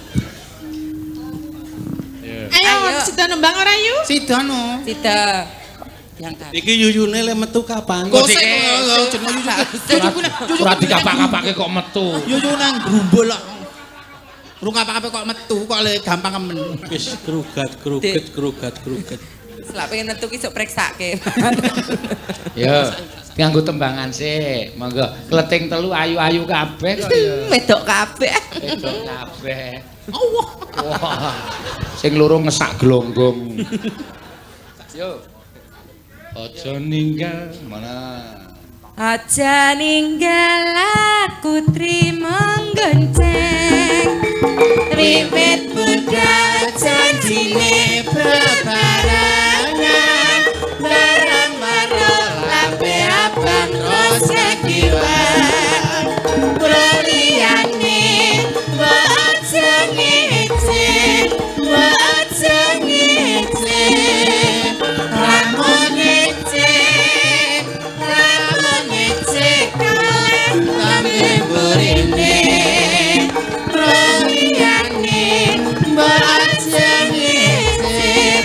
Speaker 5: Ayo, sida nembang ora yu?
Speaker 3: Sida no.
Speaker 4: Sida.
Speaker 2: Iki yuyune le metu kapan?
Speaker 3: Gosek jeneng yuyu.
Speaker 1: Ora dikapak-kapake kok metu.
Speaker 3: Yuyu nang grumbul kok. Rung apa-apa kok metu kok le gampang kemen.
Speaker 2: Wis krugat.
Speaker 4: Selak pengen metu ki sok preksake.
Speaker 1: Ya, nganggo tembangan sik. Monggo kleting telu ayu-ayu kabeh kok ya.
Speaker 4: Wedok kabeh.
Speaker 1: Wedok kabeh.
Speaker 3: Allah.
Speaker 1: Wah. Sing loro ngesak glonggong. Yo. Aja ninggal mana.
Speaker 4: Aja ninggal aku trimo gonceng Ribet budal janjine bebarengan Bareng-bareng lambe abang terus kekiwan Broliane buat sengece Ramon ngece Kami burine Broliane buat sengece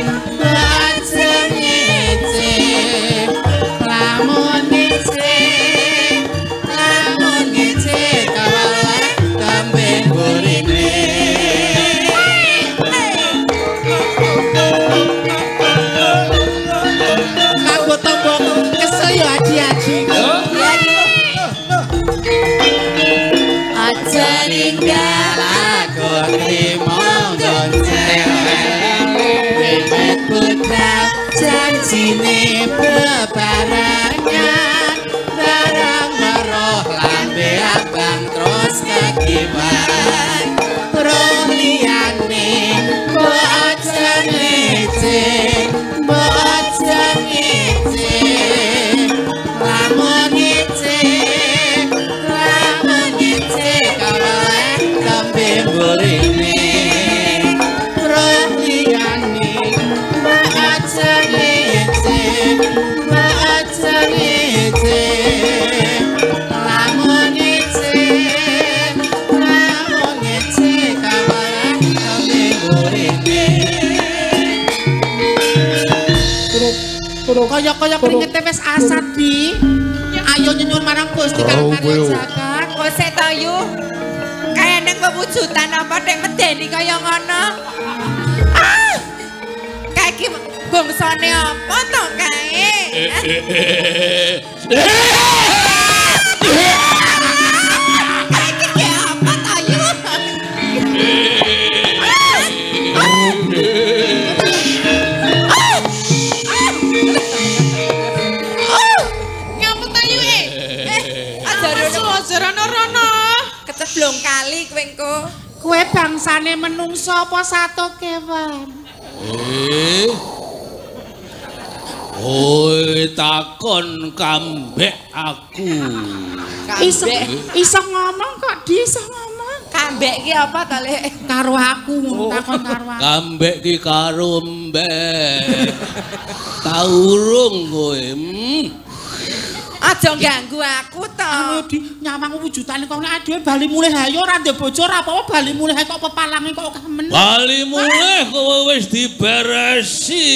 Speaker 4: Ramon ngece Kawalah kami burine Aja ninggal aku trimo gonceng Bebet budal janjine bebarengan Barang meroh lambe abang terus kekiwan Broliane buat sengece Lamun ngece kawalah lambe burine Broliane buat sengece Lamun ngece kawalah lambe burine Kaya-kaya kringete wis asat di. Ayo nyunyun marang Gusti karo karya jagat.
Speaker 6: Kok sik to yu? Kaya ning pewujudan apa nek medeni kaya ngono? Ah! Kae iki bangsane apa to kae? Kae iki apa to yu?
Speaker 4: Keceblong kali kowe engko.
Speaker 3: Kowe bangsane menungso apa sato kewan?
Speaker 2: Takon kambek aku.
Speaker 3: Iso ngomong kok iso ngomong.
Speaker 4: Kambek ki apa to, Lek?
Speaker 3: Karo aku takon karo aku.
Speaker 2: Kambek ki karo mbek. Taurung kowe.
Speaker 4: Aja ganggu aku to.
Speaker 3: Ayo di nyawang wujudane kok nek dhewe bali mulih ayo ora ndek bojo ora apa-apa bali mulih kok pepalange kok kemen.
Speaker 2: Bali mulih kowe wis diberesi.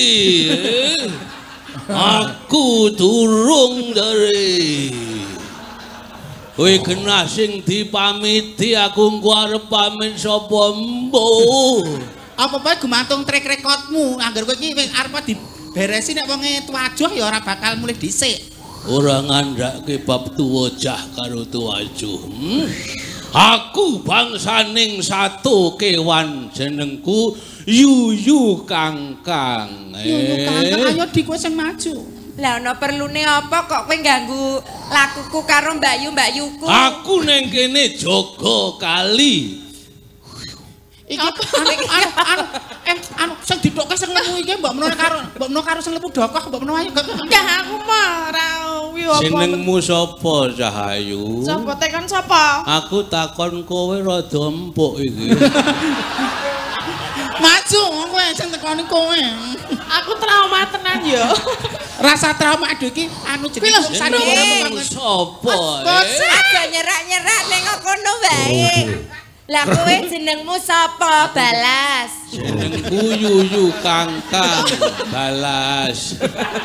Speaker 2: Aku durung dari. Kowe kena sing dipamiti aku engko arep pamit sapa mbuh.
Speaker 3: Apa bae gumantung trek rekodmu. Angger kowe iki arep diberesi nek wonge tuwajuh ya ora bakal mulih dhisik.
Speaker 2: Ora ngandhake bab tuwa jah karo tuwajuh. Aku bangsaning satu kewan jenengku Yuyu Kangkang.
Speaker 3: Yuyu Kangkang ayo di kowe sing maju.
Speaker 4: Lah ana perlune apa kok kowe ganggu lakuku karo Mbak-Yuku?
Speaker 2: Aku ning kene jaga kali.
Speaker 3: Iki anu sing ditokke sing lemu iki mbok menawa karo sing lemu dokoh mbok menawa ayo
Speaker 5: Dah aku mah ora apa.
Speaker 2: Jenengmu sapa Cahayu?
Speaker 5: Sapa tekan sapa?
Speaker 2: Aku takon kowe rada empuk iki.
Speaker 3: Maju kowe sing tekoni kowe.
Speaker 5: Aku trauma tenan ya.
Speaker 3: Rasa trauma aduh iki anu jenenge
Speaker 2: jenengmu sapa?
Speaker 4: Aja nyerak-nyerak ning kono wae. Lah kowe jenengmu sapa, Balas?
Speaker 2: Jenengku Yuyu Kangkang, Balas.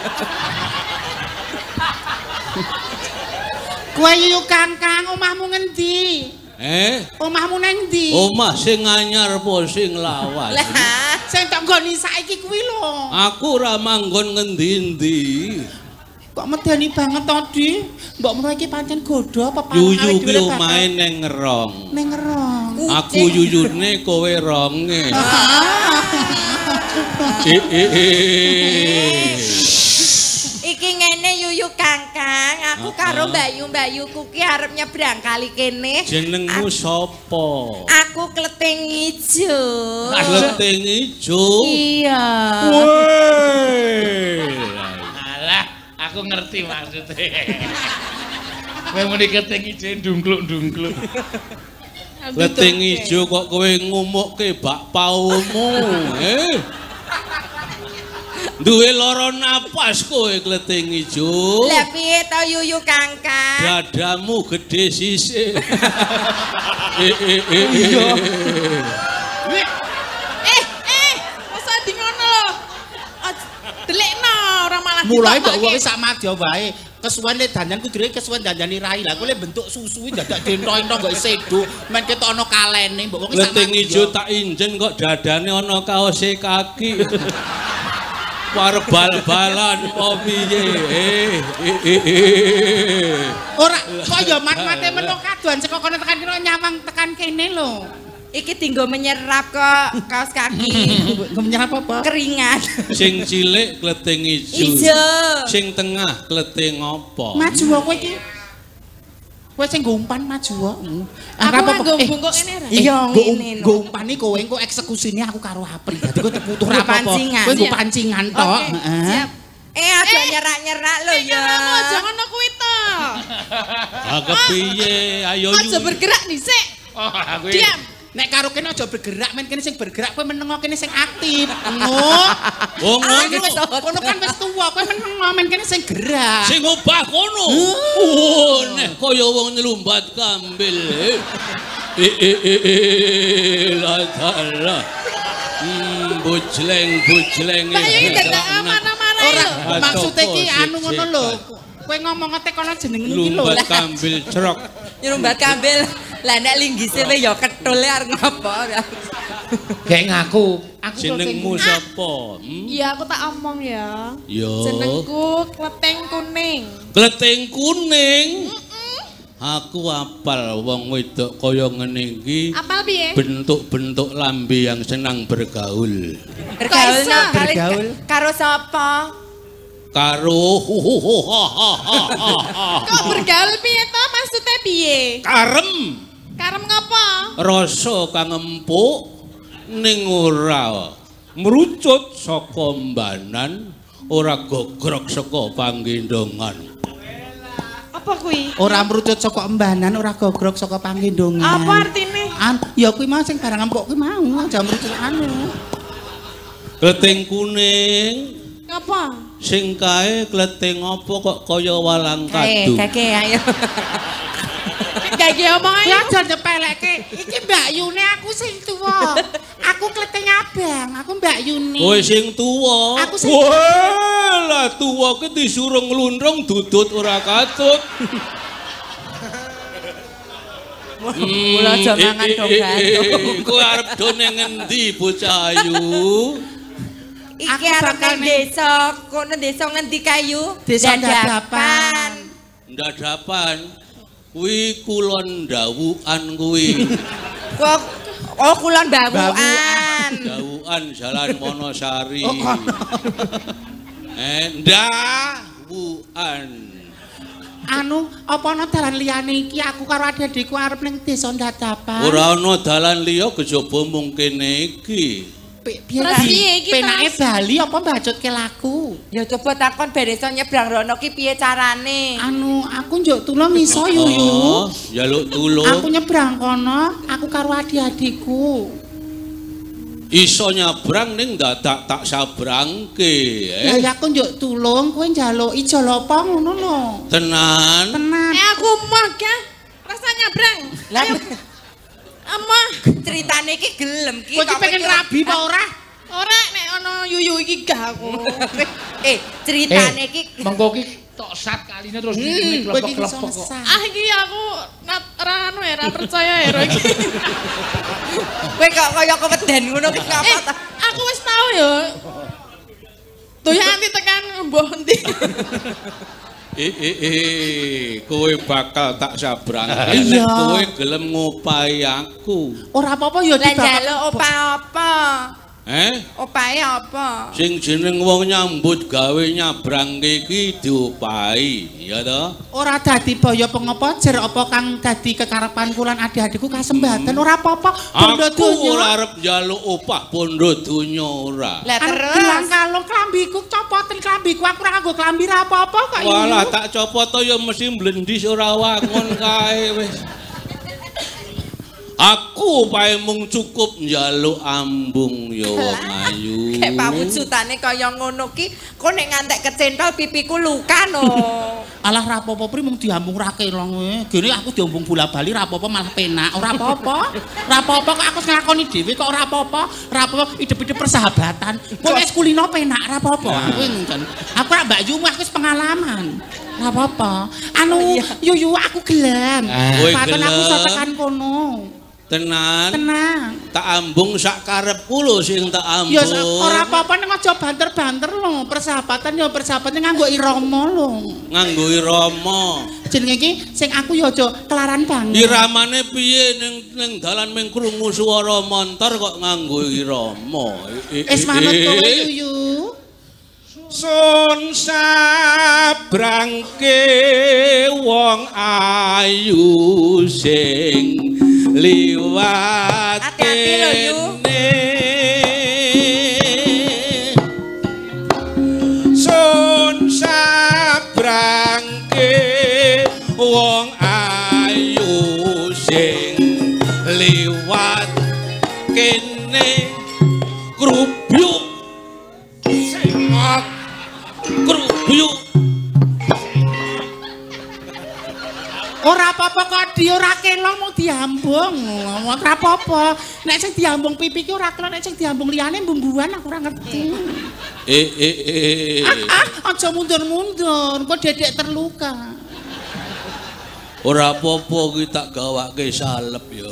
Speaker 3: Kowe Yuyu Kangkang, omahmu ngendi? Omahmu nang ndi?
Speaker 2: Omah sing anyar apa sing lawas?
Speaker 4: Lah,
Speaker 3: sing tak nggoni saiki kuwi lho.
Speaker 2: Aku ora manggon ngendi-endi.
Speaker 3: Kok medeni banget to, Di? Mbok menawa iki pancen godho apa
Speaker 2: Yuyu ki omahe ning Ngerong.
Speaker 3: Ning Ngerong.
Speaker 2: Aku yuyune kowe ronge.
Speaker 4: Iki ngene
Speaker 6: yuyu Kangkang, aku karo mbayu-mbayuku ki arep nyebrang kali kene.
Speaker 2: Jenengmu sapa?
Speaker 6: Aku Kleting Ijo.
Speaker 2: Kleting Ijo.
Speaker 6: Iya.
Speaker 2: Woi.
Speaker 1: Alah, aku ngerti maksudnya. Kowe muni Kleting Ijo ndungkluk-ndungkluk.
Speaker 2: Kleting Ijo kok kowe ngumukke bak paumu, Duwe lara napas kowe Kleting Ijo.
Speaker 6: Lah piye to yuyu Kangkang?
Speaker 2: Dadamu gede sisik.
Speaker 5: Masa di ngono lho. Delikno ora malah
Speaker 3: mulai mbok wong sak madya wae. Kesuwen le dandan kudune kesuwen dandani rai. Lah kowe le bentuk susu dadak dento-ento gak sedo. Men ketok ana kalene mbok wong sak
Speaker 2: Kleting Ijo tak injen kok dadane ana kaose kaki. War bal-balan apa piye?
Speaker 3: Ora kaya mat-mate menung kaduan saka kono tekan kene nyawang tekan kene lho.
Speaker 6: Iki tinggo menyerap kok kaos kaki.
Speaker 3: Nggo menyerap apa?
Speaker 6: Keringat.
Speaker 2: Sing cilik Kleting Ijo.
Speaker 6: Ijo.
Speaker 2: Sing tengah Kleting apa?
Speaker 3: Maju kowe iki. Kowe sing nggo umpan maju kok.
Speaker 5: Aku nggo bungkuk ngene ra.
Speaker 6: Iya ngene.
Speaker 3: Nggo umpani kowe engko eksekusinya aku karo Apri. Dadi kowe teputuh ra apa-apa. Kowe nggo pancingan tok.
Speaker 6: Siap. Aja nyerak-nyerak lho ya.
Speaker 5: Kamu aja ngono kuwi to.
Speaker 2: Kepiye? Ayo
Speaker 5: Aja bergerak dhisik.
Speaker 1: Oh, aku
Speaker 5: Diam.
Speaker 3: Nek karo kene aja bergerak, men kene sing bergerak kowe menengo kene sing aktif. Ngono.
Speaker 2: Oh ngono.
Speaker 3: Kono kan wis tuwa, kowe menengo men kene sing gerak.
Speaker 2: Sing obah kono. Nek kaya wong nyelumbat kambil. La tala. Bujleng.
Speaker 5: Pak iki dadak mana-mana
Speaker 3: Ora,
Speaker 5: lho.
Speaker 3: maksude iki anu ngono lho. Kowe ngomong ate kono jeneng iki lho.
Speaker 2: Lumbat kambil cerok.
Speaker 6: Nyerumbat kambil. Lah nek linggise we ya kethule arep ngopo.
Speaker 1: Kayak ngaku. Aku
Speaker 2: Jenengmu sapa?
Speaker 5: Iya aku tak omong ya.
Speaker 2: Yo.
Speaker 5: Jenengku Kleting Kuning.
Speaker 2: Kleting Kuning. Aku apal wong wedok kaya ngene iki.
Speaker 5: Apal piye?
Speaker 2: Bentuk-bentuk lambe yang senang bergaul.
Speaker 6: Bergaul karo sapa?
Speaker 2: Karo
Speaker 5: Kok bergaul piye to? Maksudnya piye?
Speaker 2: Karem.
Speaker 5: Karem ngapa?
Speaker 2: Rasa kang empuk ning ora mrucut saka mbanan, ora gogrok saka panggendongan.
Speaker 5: Apa kuwi?
Speaker 3: Ora mrucut saka embanan, ora gogrok saka panggendongan.
Speaker 5: Apa artine?
Speaker 3: Ya kuwi mau sing barang empuk kuwi mau, aja mrucut anu.
Speaker 2: Kleting Kuning.
Speaker 5: Ngapa?
Speaker 2: Sing kae kleting apa kok kaya walang kadu?
Speaker 6: Kakek ayo.
Speaker 5: Kaki omong ae.
Speaker 3: Ya aja nyepelekke. Iki Mbak Yune aku sing tuwa. Aku kleting abang, aku Mbak Yune.
Speaker 2: Kowe sing tuwa.
Speaker 3: Aku sing
Speaker 2: Wah, tuwa ki disuruh nglundrung dudut ora katut.
Speaker 6: Mula aja mangan dong.
Speaker 2: Kowe arep done ngendi bocah ayu?
Speaker 6: Iki arep nang desa, kono desa ngendi kayu?
Speaker 3: Desa Dadapan.
Speaker 2: Dadapan. Kuwi kulon ndawukan kuwi.
Speaker 6: Kok kulon bawuan.
Speaker 2: Ndawukan Jalan Monosari.
Speaker 3: Oh,
Speaker 2: Ndawukan.
Speaker 3: Anu, apa ana dalan liyane iki aku karo adik-adikku arep ning desa Dadapan.
Speaker 2: Ora ana dalan liya kejaba mung kene iki.
Speaker 5: Terus piye iki?
Speaker 3: Penake Bali apa mbacutke lagu?
Speaker 6: Ya coba takon bereso nyebrang rono ki piye carane?
Speaker 3: Anu, aku njuk tulung iso yuyu.
Speaker 2: Jaluk tulung.
Speaker 3: Aku nyebrang kono, aku karo adik-adikku.
Speaker 2: Iso nyabrang ning dadak tak sabrangke.
Speaker 3: Ya aku njuk tulung, kowe njaluki jolopo ngono lho.
Speaker 2: Tenan.
Speaker 3: Tenan.
Speaker 5: aku mah ya. Rasa nyabrang.
Speaker 6: Lah
Speaker 5: Amah.
Speaker 6: ceritane iki gelem ki.
Speaker 3: Kowe iki pengen rabi apa ora?
Speaker 5: Ora nek ana yuyu iki gak aku.
Speaker 6: Ceritane iki
Speaker 1: mengko ki tok sat kaline terus klepek-klepek kok.
Speaker 5: Ah iki aku ora anu ya, ora percaya ya iki.
Speaker 6: kowe kok kaya keweden ngono ki ngapa ta?
Speaker 5: Aku wis tau ya. Doyan anti tekan mbah endi.
Speaker 2: Kowe bakal tak sabrangke nek kowe gelem ngopahi aku.
Speaker 3: Ora apa-apa ya
Speaker 6: Lah njaluk apa-apa. Opahe apa?
Speaker 2: Sing jeneng wong nyambut gawe nyabrangke iki diopahi, ya to?
Speaker 3: Ora dadi baya pengapa jer apa kang dadi kekarepan kulan adik-adikku kasembatan ora apa-apa bondo donya.
Speaker 2: Aku ora arep njaluk opah bondo donya ora.
Speaker 6: Lah terus
Speaker 3: Bilang kalung klambiku copoten klambiku aku ora nganggo klambi ra apa-apa kok.
Speaker 2: Walah tak copot ya mesti mblendis ora wangun kae wis. Aku pae mung cukup njaluk ambung ya wong ayu.
Speaker 6: Kayak pawujudane kaya ngono ki, kok nek ngantek kecentol pipiku luka no.
Speaker 3: Alah ra apa-apa pri mung diambung ra kelong we. Gene aku diambung bola-bali ra apa-apa malah penak. Ora apa-apa. Ra apa-apa kok aku nglakoni dhewe kok ora apa-apa. Ra apa-apa hidup-hidup persahabatan. Kok wis kulino penak ra apa-apa. Aku ngoten. Aku ra Mbak Yu wis pengalaman. Ra apa-apa. Anu Yuyu aku gelem. Paton aku iso tekan kono.
Speaker 2: Tenan.
Speaker 3: Tenang.
Speaker 2: Tak ambung sak karepku lho sing tak ambung.
Speaker 3: Ya ora apa-apa ning aja banter-banter lho. Persahabatan ya persahabatan nganggo irama lho.
Speaker 2: Nganggo irama.
Speaker 3: Jenenge iki sing aku ya aja kelaran banget.
Speaker 2: Iramane piye ning dalan ming krungu swara montor kok nganggo irama.
Speaker 3: Wis manut kowe Yuyu.
Speaker 2: Sun sabrangke wong ayu sing liwat
Speaker 6: Hati-hati lho, Yu.
Speaker 2: Sun sabrangke wong ayu sing liwat kene krubyuk sengok krubyuk.
Speaker 3: Ora apa-apa kok di ora kelong mau diambung. Ora apa-apa. Nek sing diambung pipi ki ora kelong, nek sing diambung liyane bumbuan aku ora ngerti. Aja mundur-mundur, kok dedek terluka.
Speaker 2: Ora apa-apa ki tak gawake salep ya.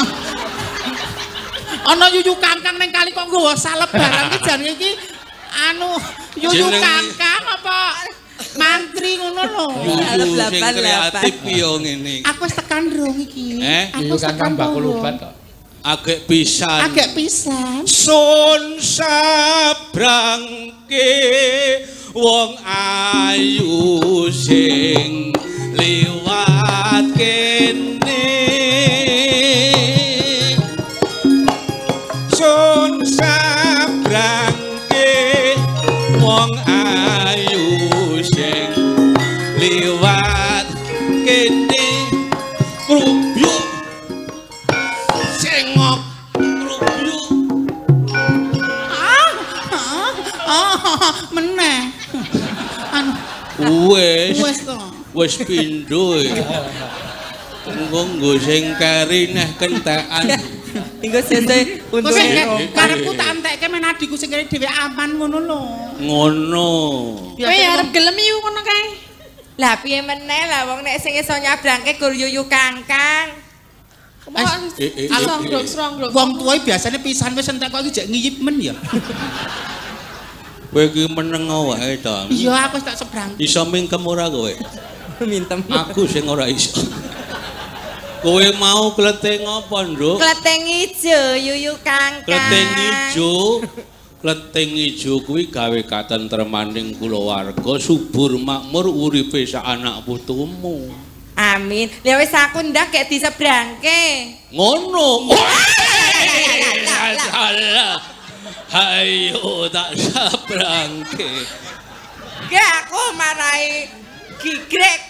Speaker 3: Ana yuyu kangkang ning kali kok nggawa salep barang ki jane iki anu yuyu kangkang apa mantri ngono lho.
Speaker 2: Yuyu sing kreatif yo ngene.
Speaker 3: Aku wis tekan rong iki.
Speaker 1: Yuyu kangkang bakul obat kok.
Speaker 2: Agek pisan.
Speaker 3: Agek pisan.
Speaker 2: Sun sabrangke wong ayu sing liwat kene. Sun sabrangke wong ayu sing liwat kene. Krubyuk sengok krubyuk.
Speaker 3: Meneh. Anu
Speaker 2: wis pindho. Engko nggo sing keri neh kentekan.
Speaker 4: Engko sese untune
Speaker 3: karepku tak entekke men adikku sing kene dhewe aman ngono lho.
Speaker 2: Ngono.
Speaker 5: Kowe arep gelem yu ngono kae.
Speaker 6: Lah piye meneh lah wong nek sing iso nyabrangke gur yuyu kangkang.
Speaker 5: Srong-srong.
Speaker 3: Wong tuwa biasane pisan wis entek kok iki jek ngiyip men ya.
Speaker 2: Kowe iki meneng wae to.
Speaker 3: Iya aku wis tak sebrang.
Speaker 2: Iso mingkem ora kowe?
Speaker 4: mintem.
Speaker 2: Aku sing ora iso. Kowe mau kleteng apa, Nduk?
Speaker 6: Kleteng ijo yuyu kangkang.
Speaker 2: Kleteng ijo. Kleteng ijo kuwi gawe katentremaning kulawarga, subur makmur uripe sak anak putumu.
Speaker 6: Amin. Ya wis aku ndak gek disebrangke.
Speaker 2: Ngono. Hayo tak sabrangke.
Speaker 6: Gek aku marai gigrek.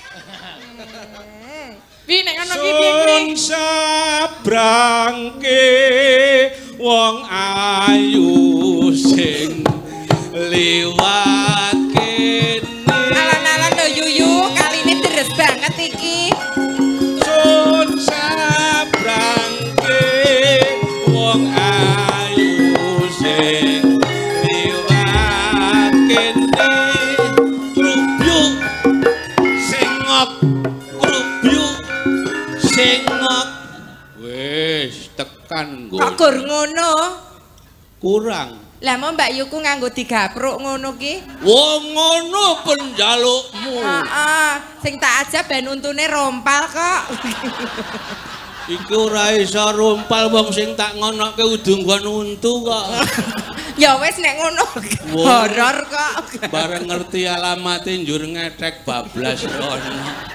Speaker 5: Pi nek ngono ki piye?
Speaker 2: Sabrangke wong ayu sing liwat kene.
Speaker 6: Alan-alan lho yuyu, kali ini deres banget iki.
Speaker 2: Sun sabrangke wong ayu sing liwat kene. Krubyuk sengok krubyuk sengok. Wis tekan nggo.
Speaker 6: Kok gur ngono?
Speaker 2: Kurang.
Speaker 6: Lah mau Mbak Yuku nganggo digapruk ngono ki?
Speaker 2: Wong ngono penjalukmu.
Speaker 6: Heeh, sing tak ajab ben untune rompal kok.
Speaker 2: Iki ora iso rumpal wong sing tak ngonoke udung-gon untu kok.
Speaker 6: Ya wis nek ngono. Horor kok.
Speaker 2: Bareng ngerti alamate njur ngetek bablas kono.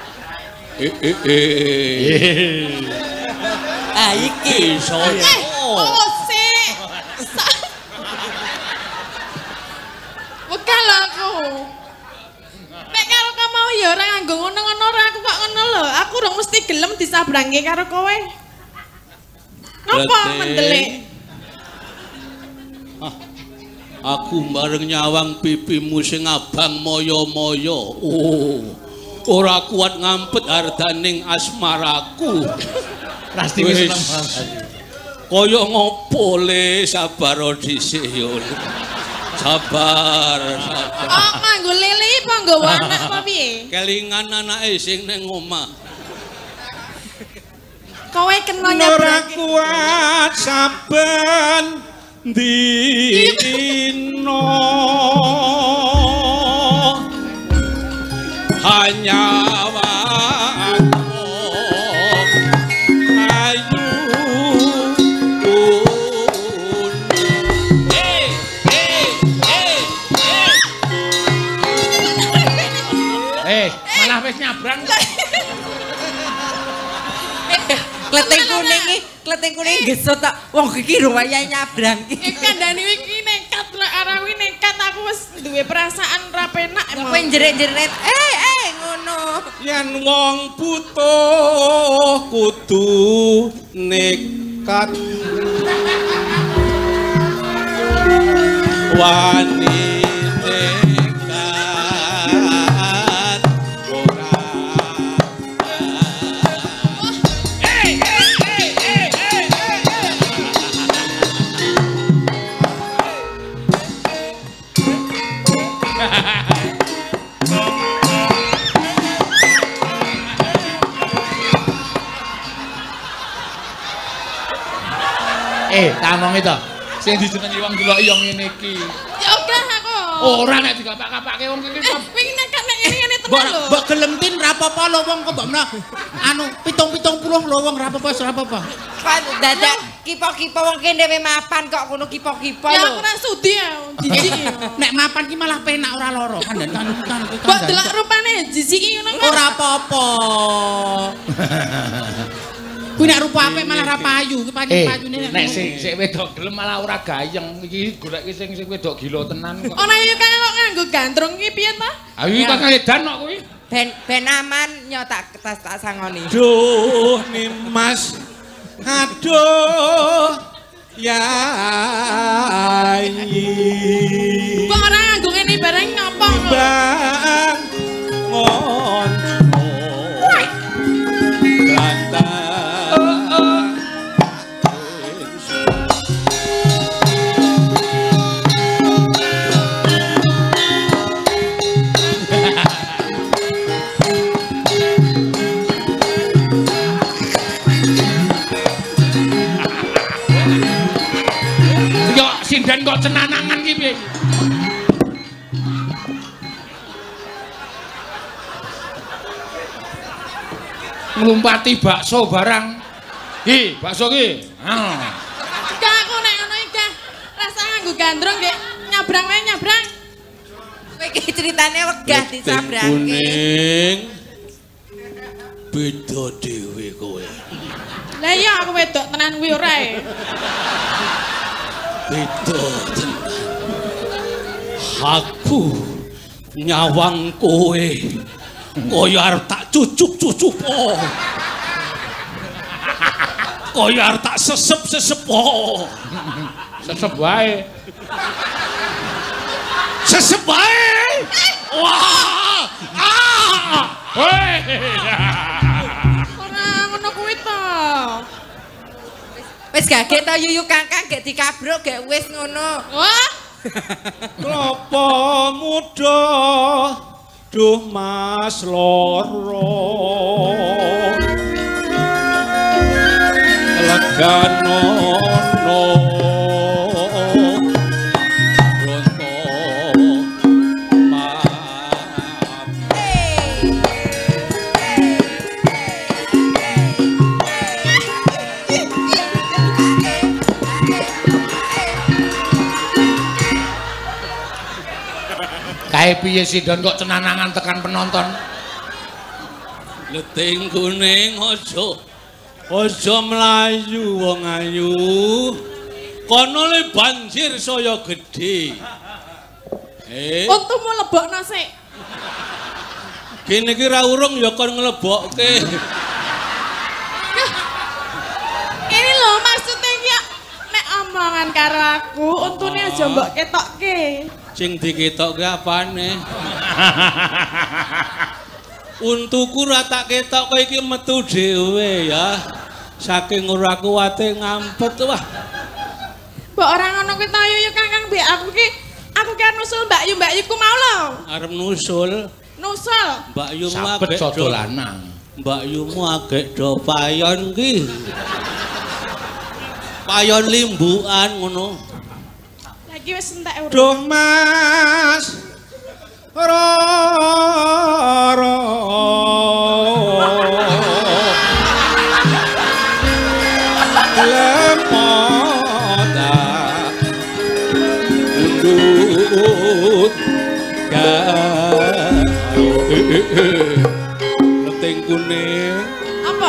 Speaker 6: Ah iki
Speaker 2: iso.
Speaker 5: Oh, sik. Wekal aku. Nek karo kamu mau ya ora nganggo ngono-ngono ora aku kok ngono lho. Aku ora mesti gelem disabrange karo kowe. Napa mendelik?
Speaker 2: Aku bareng nyawang pipimu sing abang moyo-moyo. Oh, ora kuat ngampet hardaning asmaraku.
Speaker 1: Pasti wis seneng banget.
Speaker 2: Kaya ngopo le sabar dhisik yo. Sabar.
Speaker 5: Oh, nganggo lili apa nggawa anak apa piye?
Speaker 2: Kelingan anake sing ning omah.
Speaker 5: Kowe kena nyabrang.
Speaker 2: Ora kuat saben dino hanya
Speaker 1: malah wis nyabrang.
Speaker 6: Kleting kuning gesot tak wong iki lho wayahe nyabrang iki.
Speaker 5: Kandhane iki nekat lho arawi nekat aku wis duwe perasaan ra penak emang.
Speaker 6: Kowe jerit-jerit ngono.
Speaker 2: Yen wong butuh kudu nekat. Wani nekat ora.
Speaker 1: Tanonge to. Sing dijenengi wong delok yo ngene iki.
Speaker 5: Ya udah aku.
Speaker 1: Ora nek digapak-gapake wong iki.
Speaker 5: Wingi nekat nek ngene tenan lho.
Speaker 3: Mbok gelem tin ra apa-apa lho wong kok mbok menawa anu 70 lho wong ra apa-apa ora apa-apa.
Speaker 6: Dadak kipo-kipo wong kene dhewe mapan kok ngono kipo-kipo lho.
Speaker 5: Ya aku ora sudi ya, jijik.
Speaker 3: Nek mapan ki malah penak ora lara kandhan.
Speaker 5: Mbok delok rupane jijiki ngono kok.
Speaker 3: Ora apa-apa. Kuwi nek rupa apik malah ra payu, ki payune
Speaker 1: nek sing wedok gelem malah ora gayeng. Iki goleki sing wedok gila tenan kok.
Speaker 5: Ana yo kok nganggo gandrung ki piye ta?
Speaker 1: Ayo tak edan kok kuwi.
Speaker 6: Ben aman nyo tak sangoni.
Speaker 2: Duh Nimas. Aduh yayi.
Speaker 5: Kok ora nganggo ngene bareng ngopo lho?
Speaker 2: Bang ngon.
Speaker 1: Sindan kok cenanangan ki piye? Nglumpati bakso barang. Ki, bakso ki.
Speaker 5: Gak aku nek ngono iki rasa nganggo gandrung nggih nyabrang wae nyabrang.
Speaker 6: Kowe iki critane wegah disabrangke.
Speaker 2: Kuning. Beda dhewe kowe.
Speaker 5: Lah iya aku wedok tenan kuwi ora e.
Speaker 2: Beda tenan. Aku nyawang kowe kaya arep tak cucup-cucup. Kaya arep tak sesep-sesep.
Speaker 1: Sesep wae.
Speaker 2: Sesep wae. Wah! Ah!
Speaker 1: Hei.
Speaker 5: Ora ngono kuwi to.
Speaker 6: Wis gage ta yuyu Kakang gek dikabruk gek wis ngono.
Speaker 5: Wah.
Speaker 2: Klopo muda duh Mas loro leganono ronto maaf
Speaker 1: Ae piye sih Don kok cenanangan tekan penonton?
Speaker 2: Leting kuning aja mlayu wong ayu. Kono le banjir saya gedhe.
Speaker 5: Untumu lebokno sik.
Speaker 2: Kene iki ra urung ya kon nglebokke.
Speaker 5: Ini lho maksudnya iki nek omongan karo aku untune aja mbok ketokke.
Speaker 2: Sing diketokke apane? Untuku ra tak ketok kowe iki metu dhewe ya. Saking ora kuwate ngampet wah.
Speaker 5: Mbok ora ngono kuwi ta yo Kakang mbek aku ki nusul Mbak Yuku mau lho.
Speaker 2: Arep nusul.
Speaker 5: Nusul.
Speaker 2: Mbak Yu
Speaker 1: Sabet sodo lanang.
Speaker 2: Mbak Yumu agek do payon ki. Payon limbukan ngono.
Speaker 5: Lagi wis entek urip.
Speaker 2: Duh Mas. Ro. Lemota. Undut. Leting kuning.
Speaker 5: Apa?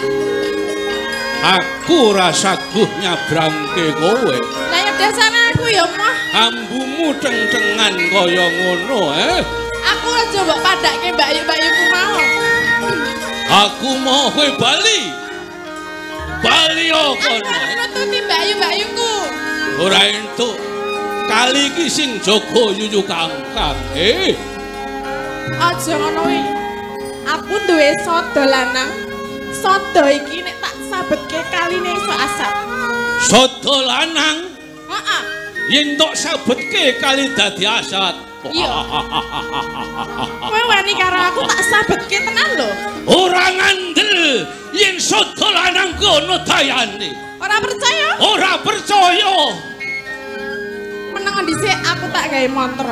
Speaker 2: Aku rasa guh nyabrangke kowe.
Speaker 5: Lah ya biasane aku ya mah.
Speaker 2: Ambumu ceng-cengan kaya ngono,
Speaker 5: Aku aja mbok padake Mbak Yuku mau.
Speaker 2: Aku mau kowe bali. Bali kono.
Speaker 5: Nututi Mbak Yuku.
Speaker 2: Ora entuk. Kali iki sing jaga yuyu Kangkang,
Speaker 5: Aja ngono kuwi. Aku duwe sodo lanang. Sodo iki nek tak sabetke kaline iso asap.
Speaker 2: Sodo lanang.
Speaker 5: Heeh.
Speaker 2: Yen tok sabetke kali dadi asat.
Speaker 5: Iya. Kowe wani karo aku tak sabetke tenan lho.
Speaker 2: Ora ngandel yen sodo lanang kono dayane.
Speaker 5: Ora percaya?
Speaker 2: Ora percaya.
Speaker 5: Meneng dhisik aku tak gawe mantra.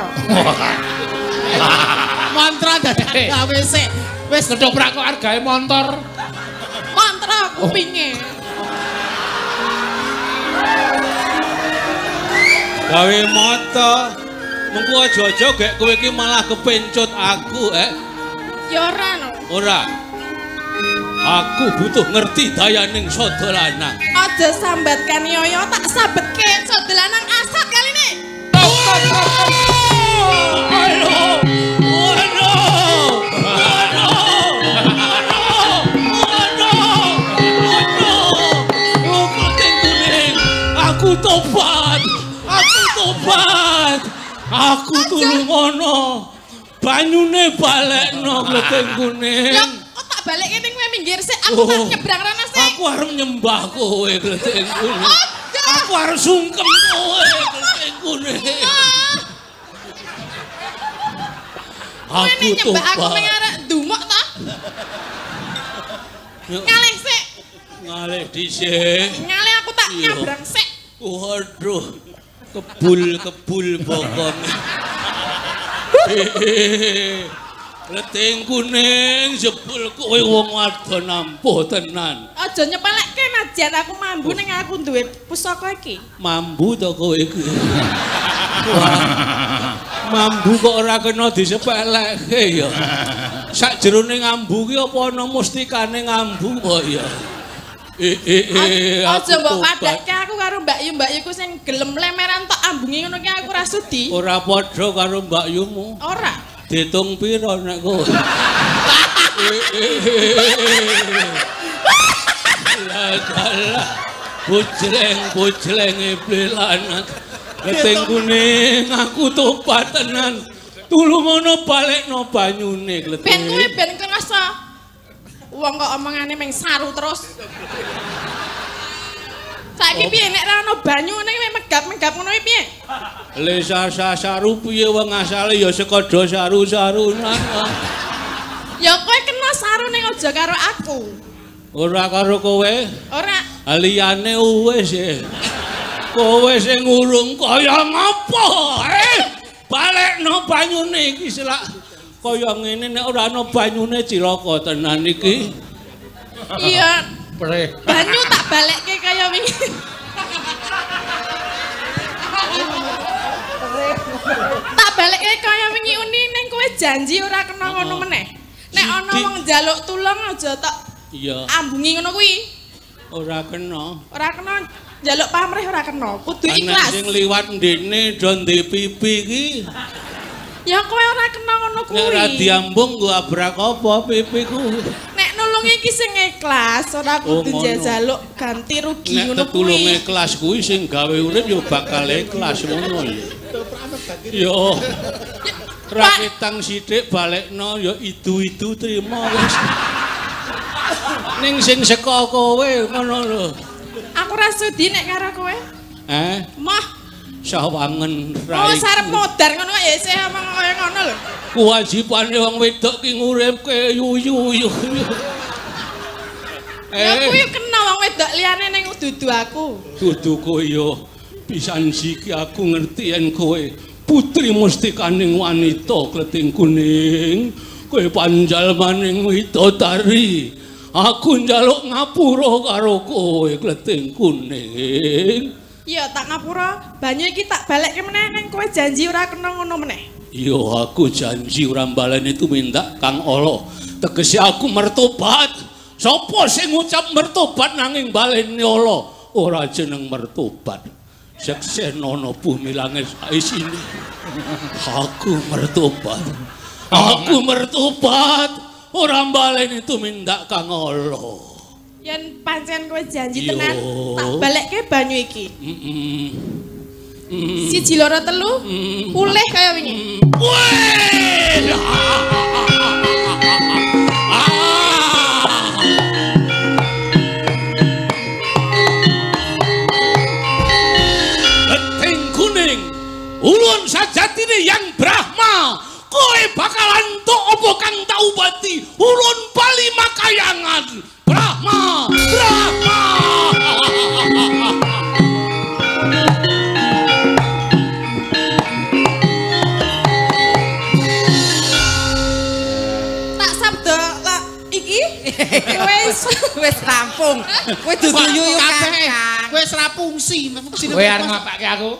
Speaker 1: Mantra dadi gawe sik. Wis gedhoprak kok arep gawe motor.
Speaker 5: Mantra kupinge.
Speaker 2: Gawe moto. Mengko aja-aja gek kowe iki malah kepencut aku,
Speaker 5: Ya ora no.
Speaker 2: Ora. Aku butuh ngerti dayaning sodo lanang.
Speaker 5: Aja sambatkan yoyo tak sabetke sodo lanang asap kali ini.
Speaker 2: Aku tobat. Aku tulung ngono. Banyune balekno Kleting Kuning.
Speaker 5: Lah kok tak balekke ning kowe minggir sik aku tak nyebrang rana sik.
Speaker 2: Aku arep nyembah kowe Kleting Kuning. Aku arep sungkem kowe Kleting Kuning. Aku
Speaker 5: nyembah aku ning arek ndumuk ta? Ngalih sik.
Speaker 2: Ngalih dhisik.
Speaker 5: Ngalih aku tak nyabrang sik.
Speaker 2: Waduh. Kebul bokong. Kleting Kuning jebul kowe wong wadon ampuh tenan.
Speaker 5: Aja nyepelekke najan aku mambu ning aku duwe pusaka iki.
Speaker 2: Mambu to kowe iki. Mambu kok ora kena disepelekke ya. Sakjerone ngambu ki apa ana mustikane ngambu kok ya.
Speaker 5: Aja mbok padake aku karo Mbak Yuku sing gelem lemeran tok ambunge ngono ki aku ora sudi.
Speaker 2: Ora padha karo Mbak Yumu.
Speaker 5: Ora.
Speaker 2: Ditung pira nek kowe? Lah bujreng iblis Kleting Kuning aku tobat tenan. Tulungono balekno banyune Kleting.
Speaker 5: Ben kuwi ben kerasa. Wong kok omongane meng saru terus. Saiki piye nek ra ono banyu nek megap-megap ngono iki piye?
Speaker 2: Le saru piye wong asale ya saka do saru-sarunan.
Speaker 5: Ya kowe kena saru ning aja karo aku.
Speaker 2: Ora karo kowe?
Speaker 5: Ora.
Speaker 2: Liyane wis kowe sing urung kaya ngopo? Balekno banyune iki selak kaya ngene nek ora ana banyune cilaka tenan iki.
Speaker 5: Iya. Banyu tak balekke kaya wingi. Tak balike kaya wingi uni ning kowe janji ora kena ngono meneh. Nek ana wong njaluk tulung aja tok ambungi ngono kuwi.
Speaker 2: Ora kena.
Speaker 5: Ora kena njaluk pamrih ora kena. Kudu ikhlas.
Speaker 2: Sing liwat ndene do ndek pipi iki.
Speaker 5: Ya kowe ora kena ngono kuwi.
Speaker 2: Nek ora diambung nggo abrak apa pipiku.
Speaker 5: Nek nulungi iki sing ikhlas, ora kudu njaluk ganti rugi ngono kuwi. Nek
Speaker 2: tulung ikhlas kuwi sing gawe urip ya bakal ikhlas ngono ya. Yo. Raketang sithik balekno ya idu-idu trimo wis. Ning sing saka kowe ngono lho.
Speaker 5: Aku ra sudi nek karo kowe. Mah
Speaker 2: sawangen rai.
Speaker 5: Oh sarep modar ngono ya isih omong kaya ngono lho.
Speaker 2: Kewajibane wong wedok ki nguripke yuyu.
Speaker 5: Ya kuwi kena wong wedok liyane ning dudu aku.
Speaker 2: Dudu kowe ya pisan siki aku ngerti yen kowe putri mustikaning wanita kleting kuning. Kowe panjal maning widodari. Aku njaluk ngapura karo kowe kleting kuning.
Speaker 5: Iya tak ngapura, banyu iki tak balekke meneh ning kowe janji ora kena ngono meneh.
Speaker 2: Iya aku janji ora baleni tumindak Kang Allah. Tegese aku mertobat. Sapa sing ngucap mertobat nanging baleni Allah ora jeneng mertobat. Seksenono bumi langit isine. Aku mertobat. Aku mertobat. Ora baleni tumindak Kang Allah.
Speaker 5: Yen pancen kowe janji tenan, tak balekke banyu iki. Siji loro telu, pulih kaya wingi.
Speaker 2: Leting kuning, ulun sajatine yang Brahma. Kowe bakalan tok apa kang tak ubati, ulun bali makayangan. Brahma, Brahma.
Speaker 5: Tak sabda lah iki
Speaker 6: wis rampung. Kowe dudu yuyu kabeh.
Speaker 3: Wis ra fungsi.
Speaker 1: Kowe arep ngapake aku?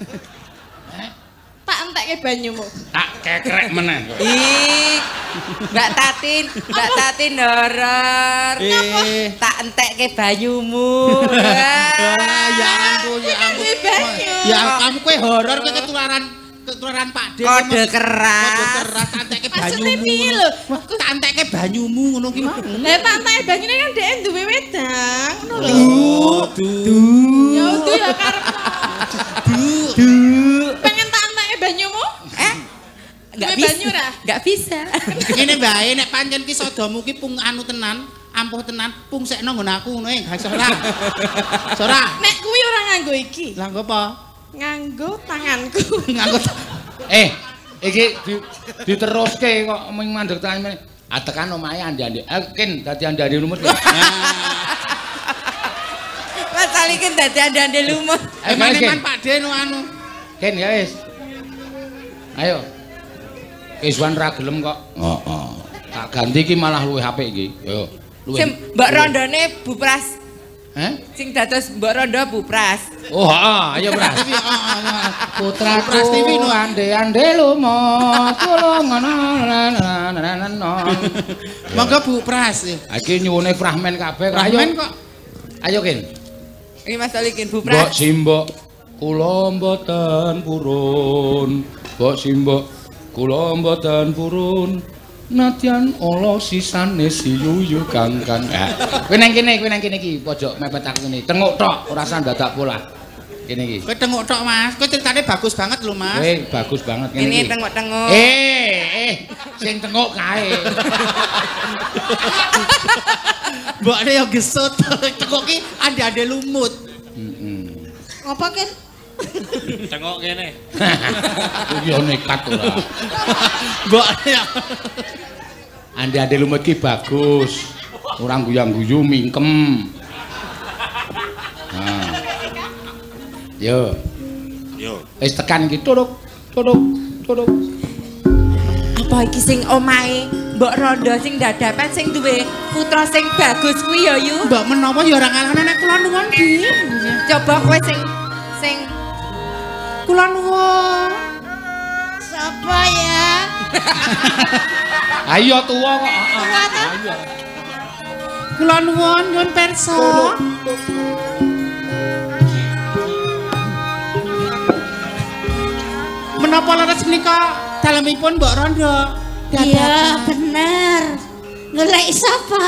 Speaker 5: Tak entekke banyumu.
Speaker 1: Tak kekrek meneh.
Speaker 6: Mbak Tatin horor. Tak entekke banyumu.
Speaker 3: Ya ampun, ya ampun. Ya kamu kowe horor kowe ketularan Pak De.
Speaker 6: Kode keras.
Speaker 3: Kode keras tak entekke banyumu. Tak entekke banyumu ngono ki mau.
Speaker 5: Lah tak entekke banyune kan dhek duwe wedang ngono lho. Ya udu ya karep. Pengen tak entekke banyumu?
Speaker 6: Enggak bisa.
Speaker 5: Banyu ora?
Speaker 6: Enggak bisa.
Speaker 3: Ngene bae nek pancen ki sadamu ki pung anu tenan, ampuh tenan, pung sekno nggon aku ngono gak iso ora. Ora.
Speaker 5: Nek kuwi ora nganggo iki.
Speaker 3: Lah nggo apa?
Speaker 5: Nganggo tanganku.
Speaker 3: Nganggo
Speaker 1: Iki diteruske kok mandeg tangan meneh. Tekan omahe andi-andi. Ken dadi andi-andi lumut.
Speaker 6: Masal iki dadi andi-andi lumut.
Speaker 3: Man Pak De anu.
Speaker 1: Ken ya wis. Ayo. Iswan ra gelem kok. Heeh. Tak ganti iki malah luwih apik iki. Yo.
Speaker 6: Sing Mbak Rondone Bupras. Sing dados Mbak Rondo Bupras.
Speaker 1: Oh, heeh, ayo Pras. Putraku ande-ande lumut tulung ngono.
Speaker 3: Monggo Bupras.
Speaker 1: Iki nyuwune fragmen kabeh kok.
Speaker 3: Fragmen kok.
Speaker 1: Ayo Ken.
Speaker 6: Iki Mas Olikin Bupras.
Speaker 1: Mbok simbok kula mboten purun. Mbok simbok kula mboten purun. Nadyan ala sisane si yuyu kangkang. Kowe nang kene iki pojok mepet aku ngene. Tenguk tok, ora usah dadak pola. Kene iki.
Speaker 3: Kowe tenguk tok Mas. Kowe ceritane bagus banget lho Mas.
Speaker 1: Kowe bagus banget ngene iki.
Speaker 6: Ini tenguk-tenguk.
Speaker 1: Sing tenguk kae.
Speaker 3: Mbokne yo gesut. Tenguk ki ande-ande lumut.
Speaker 5: Apa Ken?
Speaker 2: Tengok kene.
Speaker 1: Kuwi yo nekat ora.
Speaker 3: Mbokne
Speaker 1: Ande-ande lumut ki bagus. Ora guyang-guyu mingkem. Nah. Yo. Wis tekan iki turuk.
Speaker 6: Apa iki sing omahe Mbok Rondo sing dadapan sing duwe putra sing bagus kuwi ya yu.
Speaker 3: Mbok menawa ya ora ngalahno nek kula nuwun iki.
Speaker 6: Coba kowe sing kula nuwun. Apa ya?
Speaker 1: Ayo tuwa kok.
Speaker 6: Ayo.
Speaker 3: Kula nyuwun pirsa. Menapa leres menika dalemipun Mbok Rondo?
Speaker 6: Iya, bener. Golek sapa?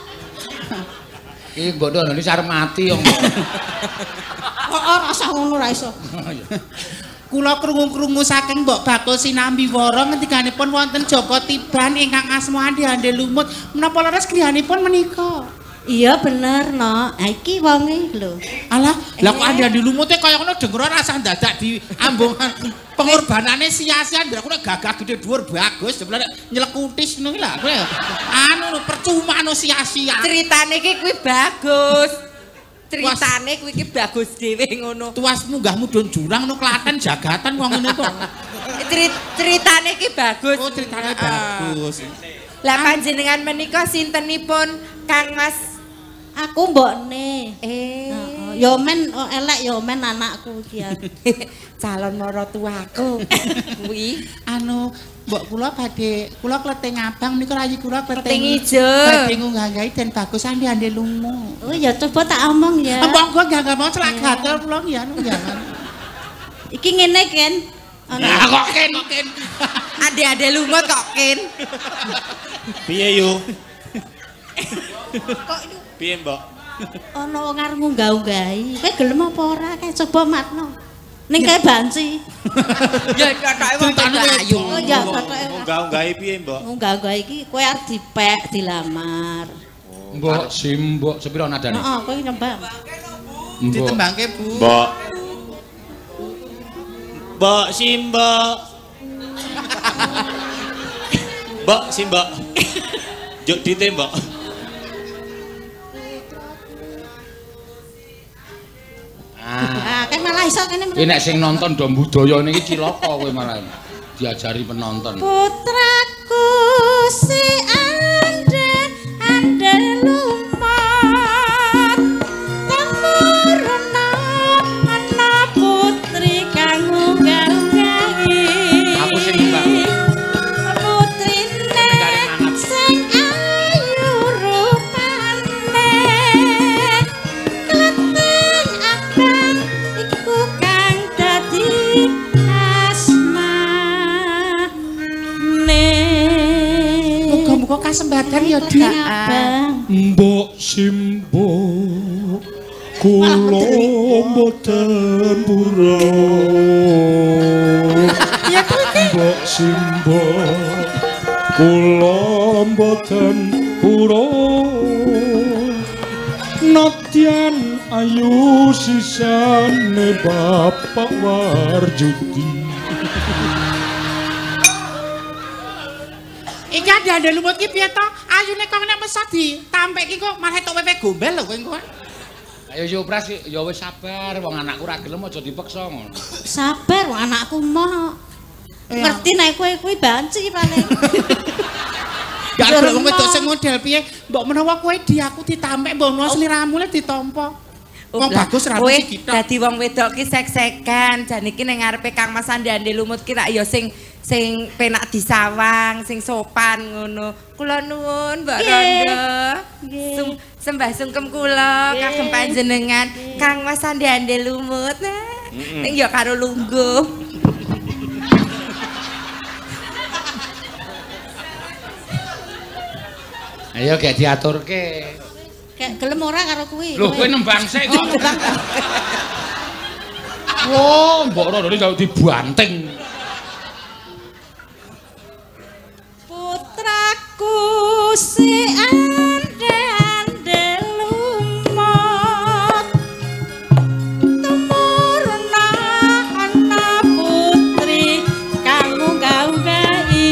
Speaker 1: Iki Mbok Rondo iki arep mati yo.
Speaker 6: Ora usah ngono ra iso.
Speaker 3: Kula krungu-krungu saking Mbok Bakul sinambi wara ngendikanipun wonten Joko Tiban ingkang asma Andi Lumut. Menapa leres griyanipun menika?
Speaker 6: Iya bener, no. Iki wonge lho.
Speaker 3: Alah, lah kok Andi Lumute kaya ngono denger rasa dadak di ambungan pengorbanane sia-sia ndak kok gagah gede dhuwur bagus jebule nyelekutis ngono iki lho. Anu percuma no sia-sia.
Speaker 4: Ceritane iki kuwi bagus. Ceritane kuwi iki bagus dhewe ngono.
Speaker 3: Tuas munggah mudhun jurang no Klaten jagatan wong ngene kok.
Speaker 4: Ceritane iki bagus.
Speaker 3: Oh, ceritane bagus.
Speaker 4: Lah panjenengan menika sintenipun Kang Mas?
Speaker 6: Aku mbokne. Yo men elek yo men anakku iki.
Speaker 4: Calon maratuaku. Kuwi
Speaker 3: Anu Mbok kula badhe kula Kleting Abang niku rayi kula
Speaker 4: Kleting Ijo.
Speaker 3: Badhe ngunggah-nggahi den bagus Andi Lumu.
Speaker 6: Oh ya coba tak omong ya.
Speaker 3: Monggo nggak mau celak gatel kula ya jangan.
Speaker 6: Iki ngene Ken.
Speaker 3: Nah kok Ken.
Speaker 4: Ade-ade lumut kok Ken.
Speaker 7: Piye yu? Piye Mbok?
Speaker 6: Ana wong arep ngunggah-unggahi. Kowe gelem apa ora? Kae coba matno. Ning kae banci.
Speaker 4: Ya katake wong ayu.
Speaker 6: Oh ya katake.
Speaker 7: Unggah-unggahi piye Mbok?
Speaker 6: Ngunggah-unggahi iki kowe arep dipek dilamar.
Speaker 1: Mbok simbok sepira nadane?
Speaker 6: Heeh, kowe nembang.
Speaker 3: Ditembangke Bu.
Speaker 7: Mbok. Mbok simbok. Mbok simbok. Juk ditembok.
Speaker 6: Kan malah iso kene.
Speaker 1: Iki nek sing nonton do budaya niki cilaka kowe malah diajari penonton.
Speaker 6: Putraku si ande lumat temuruna ana putri kang ngunggah-unggahi.
Speaker 1: Aku sing mbak.
Speaker 6: Putrine sing ayu rupane Kleting Abang iku kang dadi
Speaker 3: Muga-muga kasembadan ya Dik.
Speaker 1: Mbok simbok kula mboten pura.
Speaker 6: Ya kuwi
Speaker 1: Mbok simbok kula mboten pura. Nadyan ayu sisane Bapak Warjuti.
Speaker 3: Iki Andi Lumut ki piye to? Ayune kok nek mesat ditampek ki kok malah tok wewe gombel lho kowe engko.
Speaker 1: Ayo yo pras yo wis sabar wong anakku ra gelem aja dipeksa ngono.
Speaker 6: sabar wong anakku moh. Ngerti nek kowe kuwi banci paling.
Speaker 3: Ya ada wong wedok sing model piye? Mbok menawa kowe di aku ditampek mbok ono sliramu le ditampa. Wong bagus ra mesti kita.
Speaker 4: Dadi wong wedok ki sek-sekan. Jan iki ning ngarepe Kang Mas Andi Lumut ki rak ya sing penak disawang, sing sopan ngono. Kula nuwun Mbak Rondo. Sembah sungkem kula kagem panjenengan Kang Mas Andi Lumut. Ning ya karo lungguh.
Speaker 1: Ayo gek diaturke.
Speaker 6: Kayak gelem ora karo kuwi.
Speaker 1: Lho kowe nembang sik kok. Wah, Mbok Rondo iki dibanting.
Speaker 6: Putraku si ande lumut temuruna ana putri kang ngunggah-unggahi.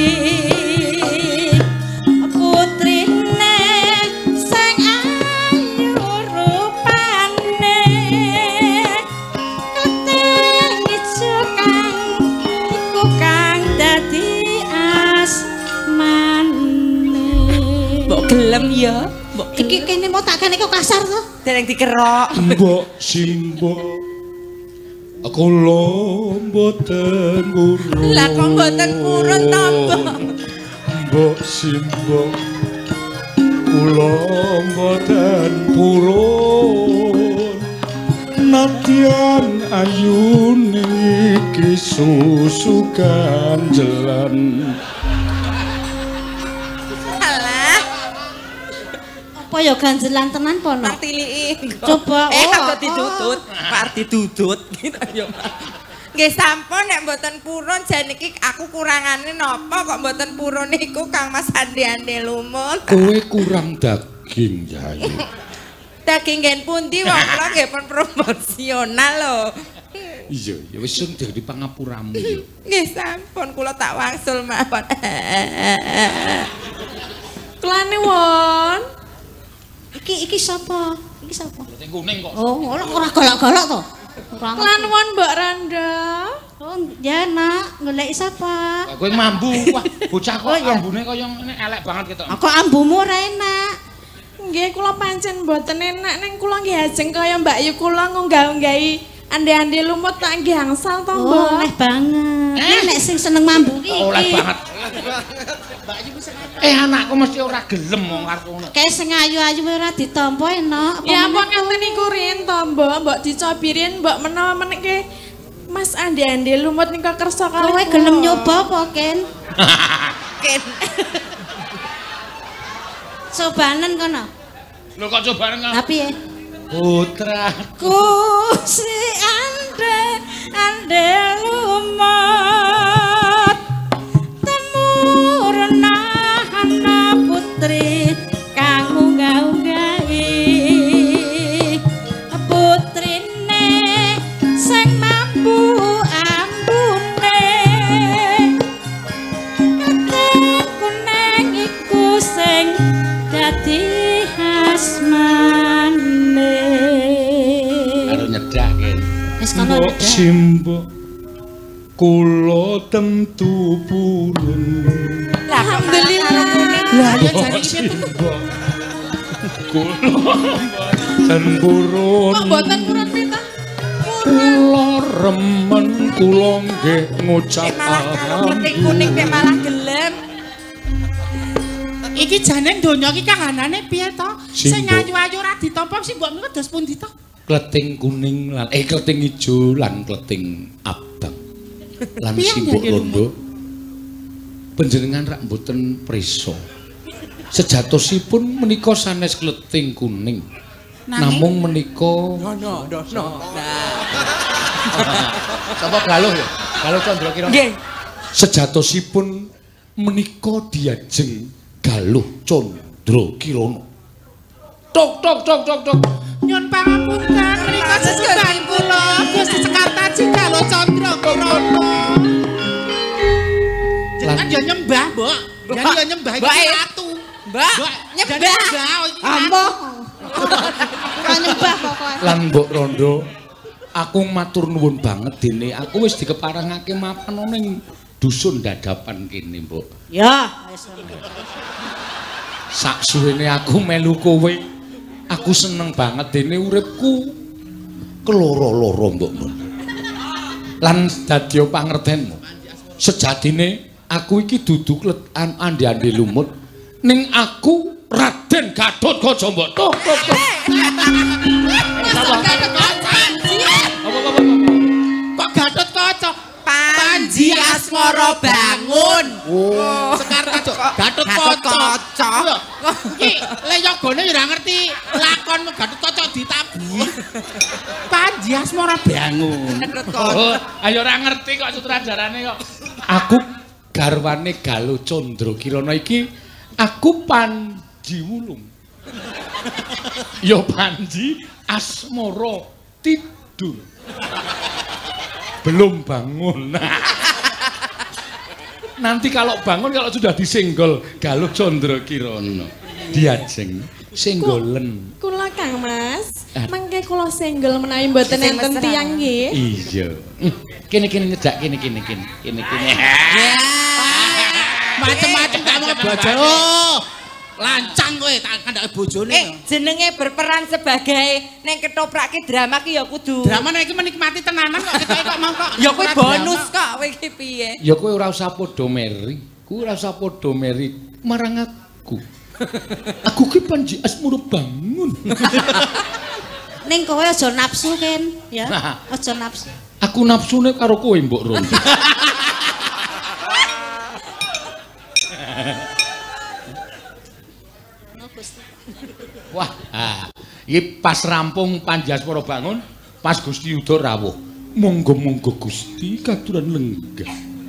Speaker 6: Putrine sing ayu rupane Kleting Ijo kang iku kang dadi asmane.
Speaker 4: Mbok gelem ya.
Speaker 6: Iki kene mau tak kene kok kasar to.
Speaker 4: Dereng dikerok.
Speaker 1: Mbok simbok Kula mboten purun.
Speaker 6: Lah kok mboten purun to,
Speaker 1: Mbok Simbok. Kula mboten purun. Nadyan ayune iki susu ganjelan.
Speaker 6: Alah.
Speaker 8: Apa ya ganjelan tenan po no?
Speaker 6: Martilii.
Speaker 8: Coba.
Speaker 6: Kok ditutut, Pak ditutut gitu ya. Nggih sampun nek mboten purun jan iki aku kurangane napa kok mboten purun niku Kang Mas Andi-andi lumut.
Speaker 1: Kowe kurang daging, Yayu.
Speaker 6: Daging nggen pundi wong kula nggih pun promosional lho.
Speaker 1: Iya, ya wis sing dadi pangapuramu ya.
Speaker 6: Nggih sampun kula tak wangsul mawon.
Speaker 5: Kelane won.
Speaker 8: Iki sapa? Iki sapa?
Speaker 1: Sing kuning kok.
Speaker 8: Oh, ora golok-golok to.
Speaker 5: Kelan won Mbak Randa.
Speaker 8: Oh, ya nak, golek sapa?
Speaker 1: Kowe mambu, wah bocah kok ambune kaya ngene elek banget ketok.
Speaker 8: Kok ambumu ora enak?
Speaker 5: Nggih kula pancen mboten enak ning kula nggih ajeng kaya Mbak Yu kula ngunggah-unggahi ande-ande lumut tak nggih angsal to Mbak.
Speaker 8: Oh, oleh banget. Nek sing seneng mambu iki.
Speaker 1: Oleh banget. Anakku mesti ora gelem wong karo ngono.
Speaker 8: Kayak sing ayu-ayu ora ditampa enak.
Speaker 5: Ya ampun ngeten niku rin to Mbak, mbok dicobirin mbok menawa meniki Mas ande-ande lumut nika kersa kalih.
Speaker 8: Kowe gelem nyoba apa, Ken?
Speaker 6: Ken.
Speaker 8: Cobanen kono.
Speaker 1: Lho kok cobanen kok.
Speaker 8: Tapi ya.
Speaker 1: Putraku
Speaker 8: si ande lumut temurna ana putri kang unggah-unggahi putrine sing mampu ambune keteng kuning iku sing dadi asmane
Speaker 1: karo nyedak Ken.
Speaker 8: wis kono
Speaker 1: Mbok Simbok kula tentu purun.
Speaker 5: Alhamdulillah.
Speaker 8: lah ya jane iki
Speaker 1: Simbok kula mboten purun.
Speaker 5: Kok mboten purun pita?
Speaker 1: Kula remen kula nggih ngucap
Speaker 6: Malah karo kuning mek malah gelem.
Speaker 3: Iki jane donya iki kahanane piye to? Sing
Speaker 1: Simbok.
Speaker 3: ayu-ayu ora ditampa sing mbok wedhus pundi to?
Speaker 1: Kleting kuning lan kleting ijo lan kleting abang. Lan
Speaker 3: Piye
Speaker 1: Simbok
Speaker 3: nyanyi
Speaker 1: Rondo. Panjenengan rak mboten prisa. Sejatosipun menika sanes kleting kuning. Namung menika
Speaker 6: No.
Speaker 7: Sapa galuh ya? Galuh Candra Kirana.
Speaker 6: Nggih.
Speaker 1: sejatosipun menika diajeng Galuh Candra Kirana. Tok.
Speaker 3: Nyun pangapunten menika sesembahan kula Gusti Sekartaji Galuh Candra Kirana. Jenengan ya nyembah, Mbok. Ya nyembah iki ratu.
Speaker 6: Mbak, nyembah.
Speaker 8: ambo ora nyembah pokoke
Speaker 1: Lan Mbok Rondo, aku matur nuwun banget dene aku wis dikeparengake mapan ning dusun dadapan kene, Mbok.
Speaker 8: ya wis
Speaker 1: Saksuwene aku melu kowe. Aku seneng banget dene uripku keloro-loro, Mbok. Lan dadi pangertenmu. Sejatine aku iki dudu andi-andi lumut ning aku Raden Gatotkaca, Mbok. Tok.
Speaker 3: Kok Gatotkaca?
Speaker 6: Panji Asmara bangun.
Speaker 3: Oh, Sekartaji Gatotkaca. Iki le yogane ora ngerti lakon Gatotkaca ditabuhi. Panji Asmara bangun.
Speaker 1: Oh, ayo ora ngerti kok sutradarane kok. Aku garwane Galuh Candra Kirana iki aku Panji Wulung. Ya Panji Asmara tidur. Belum bangun. Nanti kalau bangun kalau sudah disenggol Galuh Candra Kirana diajeng senggolen.
Speaker 5: Kula Kang Mas, mangke kula senggol menawi mboten enten tiyang nggih.
Speaker 1: Iya. Kene nyedak kene.
Speaker 3: Macem-macem tak mau bojo. Lancang kowe tak kandhake bojone.
Speaker 4: Jenenge berperan sebagai ning ketoprake drama ki ya kudu.
Speaker 3: Drama nek iki menikmati tenanan kok ketoke kok mau kok.
Speaker 4: Ya kowe bonus kok kowe iki piye?
Speaker 1: Ya kowe ora usah padha meri. Kowe ora usah padha meri marang aku. Aku ki panji asmara bangun.
Speaker 8: Ning kowe aja nafsu Ken, ya. Aja nafsu.
Speaker 1: Aku nafsune karo kowe mbok Ron. Wah, iki pas rampung Panji Asmara bangun, pas Gusti Yuda rawuh. Monggo-monggo Gusti katuran lenggah.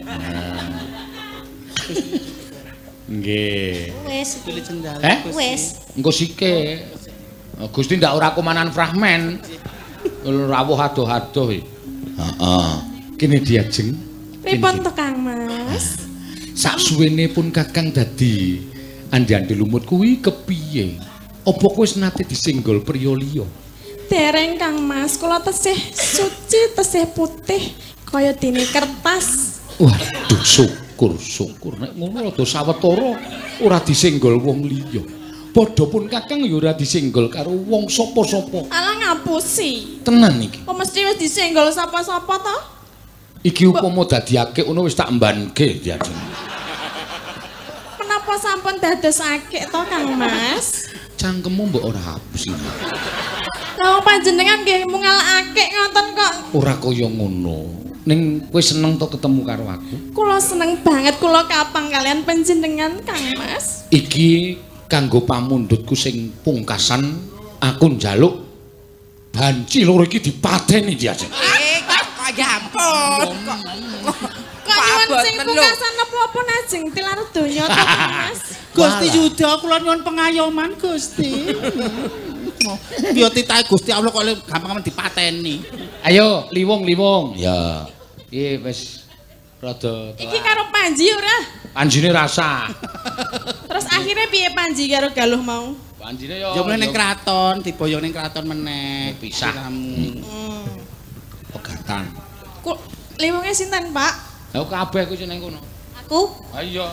Speaker 1: Nggih.
Speaker 8: Wis
Speaker 3: pilih jendal.
Speaker 8: Wis.
Speaker 1: Engko sike. Gusti ndak ora komanan fragmen. Rawuh adoh-adoh. Heeh. Kene diajeng.
Speaker 5: Pripun to Kang Mas?
Speaker 1: Saksuwene pun Kakang dadi andi-andi lumut kuwi kepiye? Apa kowe wis nate disenggol priya liya?
Speaker 5: Dereng Kang Mas, kula tesih suci, tesih putih kaya dene kertas.
Speaker 1: Waduh, syukur nek ngono rada sawetara ora disenggol wong liya. Padha pun Kakang ya ora disenggol karo wong sapa-sapa.
Speaker 5: Alah ngapusi.
Speaker 1: Tenan iki.
Speaker 5: Kok mesti wis disenggol sapa-sapa to?
Speaker 1: Iki upama dadi akik ngono wis tak mbanke diajeng.
Speaker 5: Kenapa sampun dados akik to Kang Mas?
Speaker 1: Cangkemmu mbok ora hapus iki.
Speaker 5: Lah panjenengan nggih mungal akik ngoten kok.
Speaker 1: Ora kaya ngono. Ning kowe seneng to ketemu karo aku?
Speaker 5: Kula seneng banget kula kapang kalian panjenengan Kang Mas.
Speaker 1: Iki kanggo pamundhutku sing pungkasan aku njaluk banci loro iki dipateni diajeng.
Speaker 4: Kok ya ampun.
Speaker 5: Kok nyuwun sing pungkasan apa-apa najeng tilar donya to Kang Mas.
Speaker 3: Gusti Yuda kula nyuwun pengayoman Gusti. Biyo titahe Gusti Allah kok gampang dipateni.
Speaker 1: Ayo liwung. Ya. Iki wis rada
Speaker 5: Iki karo Panji ora?
Speaker 1: Panjine rasa.
Speaker 5: Terus akhirnya piye Panji karo Galuh mau?
Speaker 1: Panjine yo.
Speaker 3: Ya mulai ning kraton, diboyong ning kraton meneh.
Speaker 1: Pisah. Pegatan.
Speaker 5: Kok liwunge sinten, Pak?
Speaker 1: Lah kabeh ku sing ning kono.
Speaker 8: Aku.
Speaker 1: Ha iya.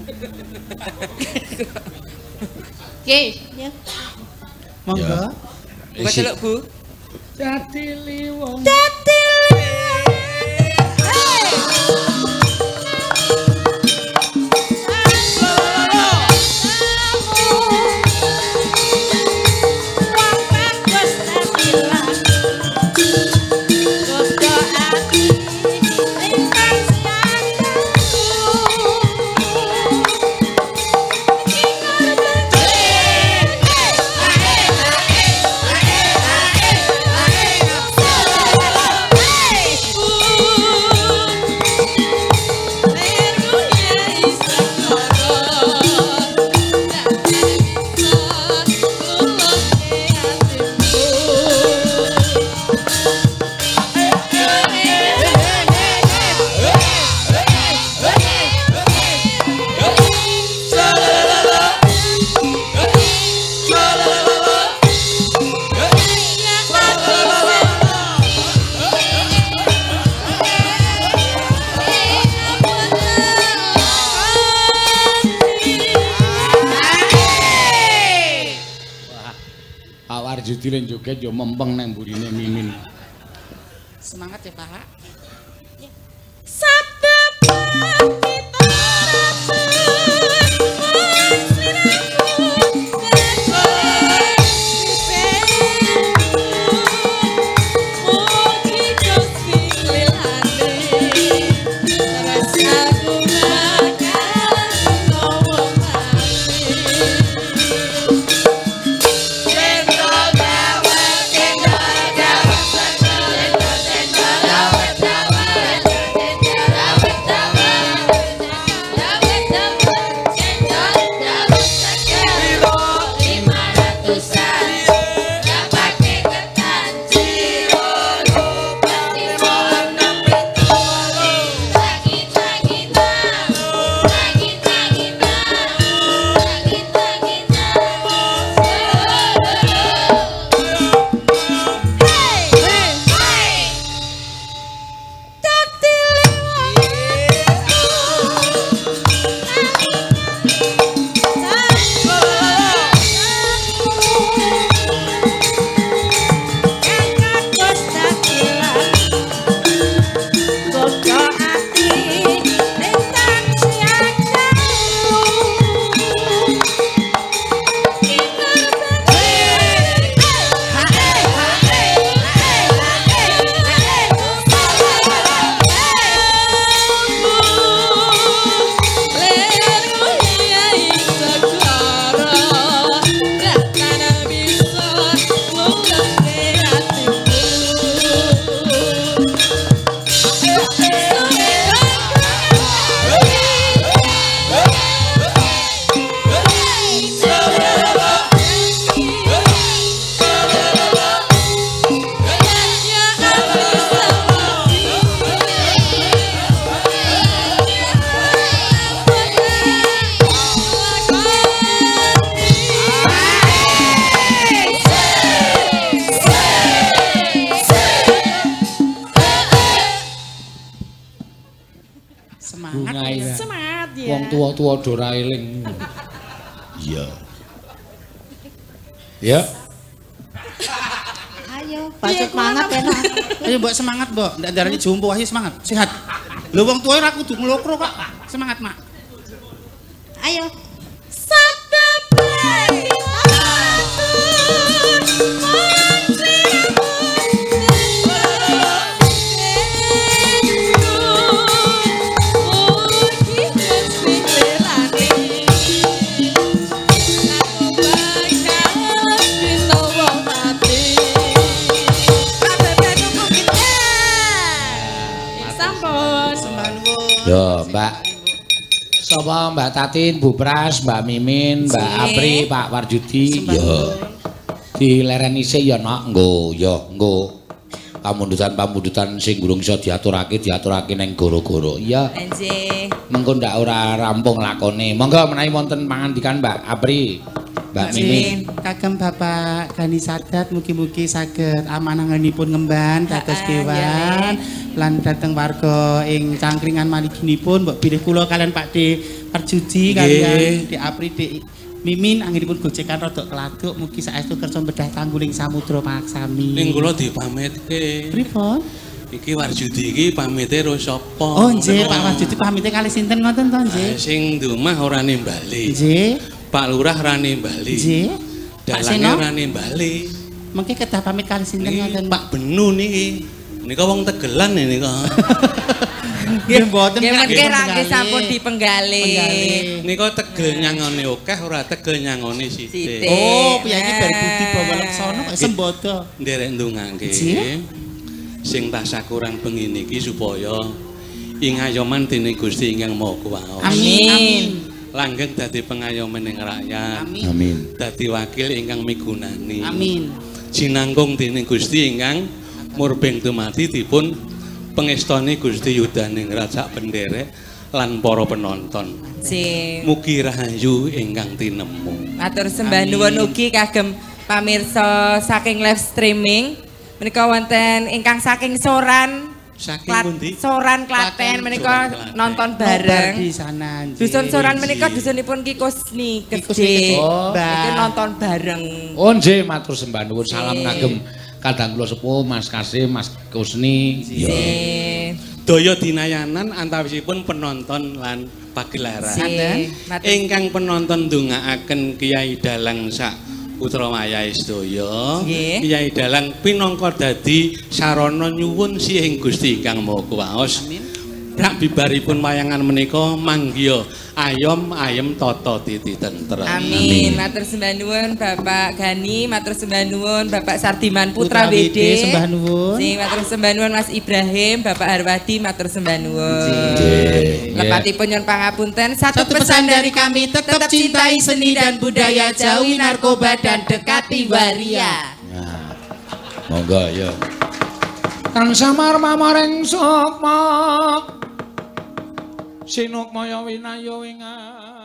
Speaker 8: Nggih, ya.
Speaker 3: Monggo.
Speaker 4: Buat celuk, Bu.
Speaker 1: Dadi liwung.
Speaker 8: Dadi
Speaker 1: Judile joget yo mempeng nang mburine Mimin.
Speaker 3: Semangat ya, Pak.
Speaker 5: Sabda
Speaker 1: wong tua-tua do ora eling. Iya. Ya.
Speaker 8: Ayo, bacot semangat enak.
Speaker 3: Ayo Mbok semangat, Mbok. Ndak darani jompo, ayo semangat. Sehat. Lho wong tuwa ora kudu nglokro kok. Semangat, Mak.
Speaker 8: Ayo.
Speaker 1: Yo, Mbak. Sapa Mbak Tatin, Bu Pras, Mbak Mimin, Mbak Apri, Pak Warjudi. Yo. Dilereni sik ya nok, nggo, yo, nggo. Pamundutan-pamundutan sing durung iso diaturake ning goro-goro. Iya.
Speaker 4: Nggih.
Speaker 1: Mengko ndak ora rampung lakone. Monggo menawi wonten pangandikan Mbak Apri, Mbak Mimin.
Speaker 3: Kagem Bapak Gani Sadat mugi-mugi saged amananganipun ngemban dados kewan lan dhateng warga ing cangkringan maliginipun mbok bilih kula kalian Pak D Perjudi kalian Dik Apri Dik Mimin anggenipun gojekan rada keladuk mugi saestu kersa bedah tangguling samudra paksami.
Speaker 2: Ning kula dipamitke.
Speaker 3: Pripun?
Speaker 2: Iki Warjudi iki pamite karo sapa?
Speaker 3: Oh nggih Pak Warjudi pamite kalih sinten ngoten to nggih?
Speaker 2: Sing ndumah ora nimbali.
Speaker 3: Nggih.
Speaker 2: Pak Lurah ora nimbali.
Speaker 3: Nggih.
Speaker 2: Dalange ora nimbali.
Speaker 3: Mengke kedah pamit kalih sinten ngoten?
Speaker 2: Pak Benu niki. Nika wong Tegelan nika.
Speaker 3: Nggih mboten
Speaker 4: mengke ra sampun dipenggalih.
Speaker 2: Nika tegel nyangone akeh ora tegel nyangone sithik.
Speaker 3: Oh, piyane bar budi bawa leksana kok sembodo.
Speaker 2: Nderek ndongake. Sing tasakuran bengi niki supaya ing ayoman dening Gusti Ingkang Maha Kuwasa.
Speaker 3: Amin.
Speaker 2: Langgeng dadi pengayoman ing rakyat.
Speaker 1: Amin.
Speaker 2: Dadi wakil ingkang migunani.
Speaker 3: Amin.
Speaker 2: Jinangkung dening Gusti ingkang murbeng dumadi dipun pengestoni Gusti Yudaningrat sak penderek lan para penonton. Mugi rahayu ingkang tinemu.
Speaker 4: Matur sembah nuwun ugi kagem pamirsa saking live streaming menika wonten ingkang saking Soran.
Speaker 2: Saking pundi?
Speaker 4: Soran Klaten menika nonton bareng.
Speaker 3: Di sana.
Speaker 4: Dusun Soran menika dusunipun Ki Kusni Gede. Iki nonton bareng.
Speaker 1: Oh nggih matur sembah nuwun salam kagem kadang kula sepuh Mas Kasim, Mas Kusni.
Speaker 4: Nggih.
Speaker 2: Daya dinayanan antawisipun penonton lan pagelaran. Ingkang penonton ndongaaken Kiai Dalang sak putra wayahe sedaya. Kiai Dalang pinangka dadi sarana nyuwun sih Gusti Ingkang Maha Kuwasa. Rak bibaripun wayangan menika manggiya ayom ayem tata titi tentrem.
Speaker 4: Amin. Matur sembah nuwun Bapak Gani, matur sembah nuwun Bapak Sardiman Putra WD.
Speaker 3: Sembah nuwun.
Speaker 4: Sing matur sembah nuwun Mas Ibrahim, Bapak Harwadi matur sembah nuwun. Lepatipun nyuwun pangapunten, satu pesan dari kami tetap cintai seni dan budaya, jauhi narkoba dan dekati waria.
Speaker 1: Nah. Monggo ya. Kang samar mamaring sapa Sinuk maya winaya wingan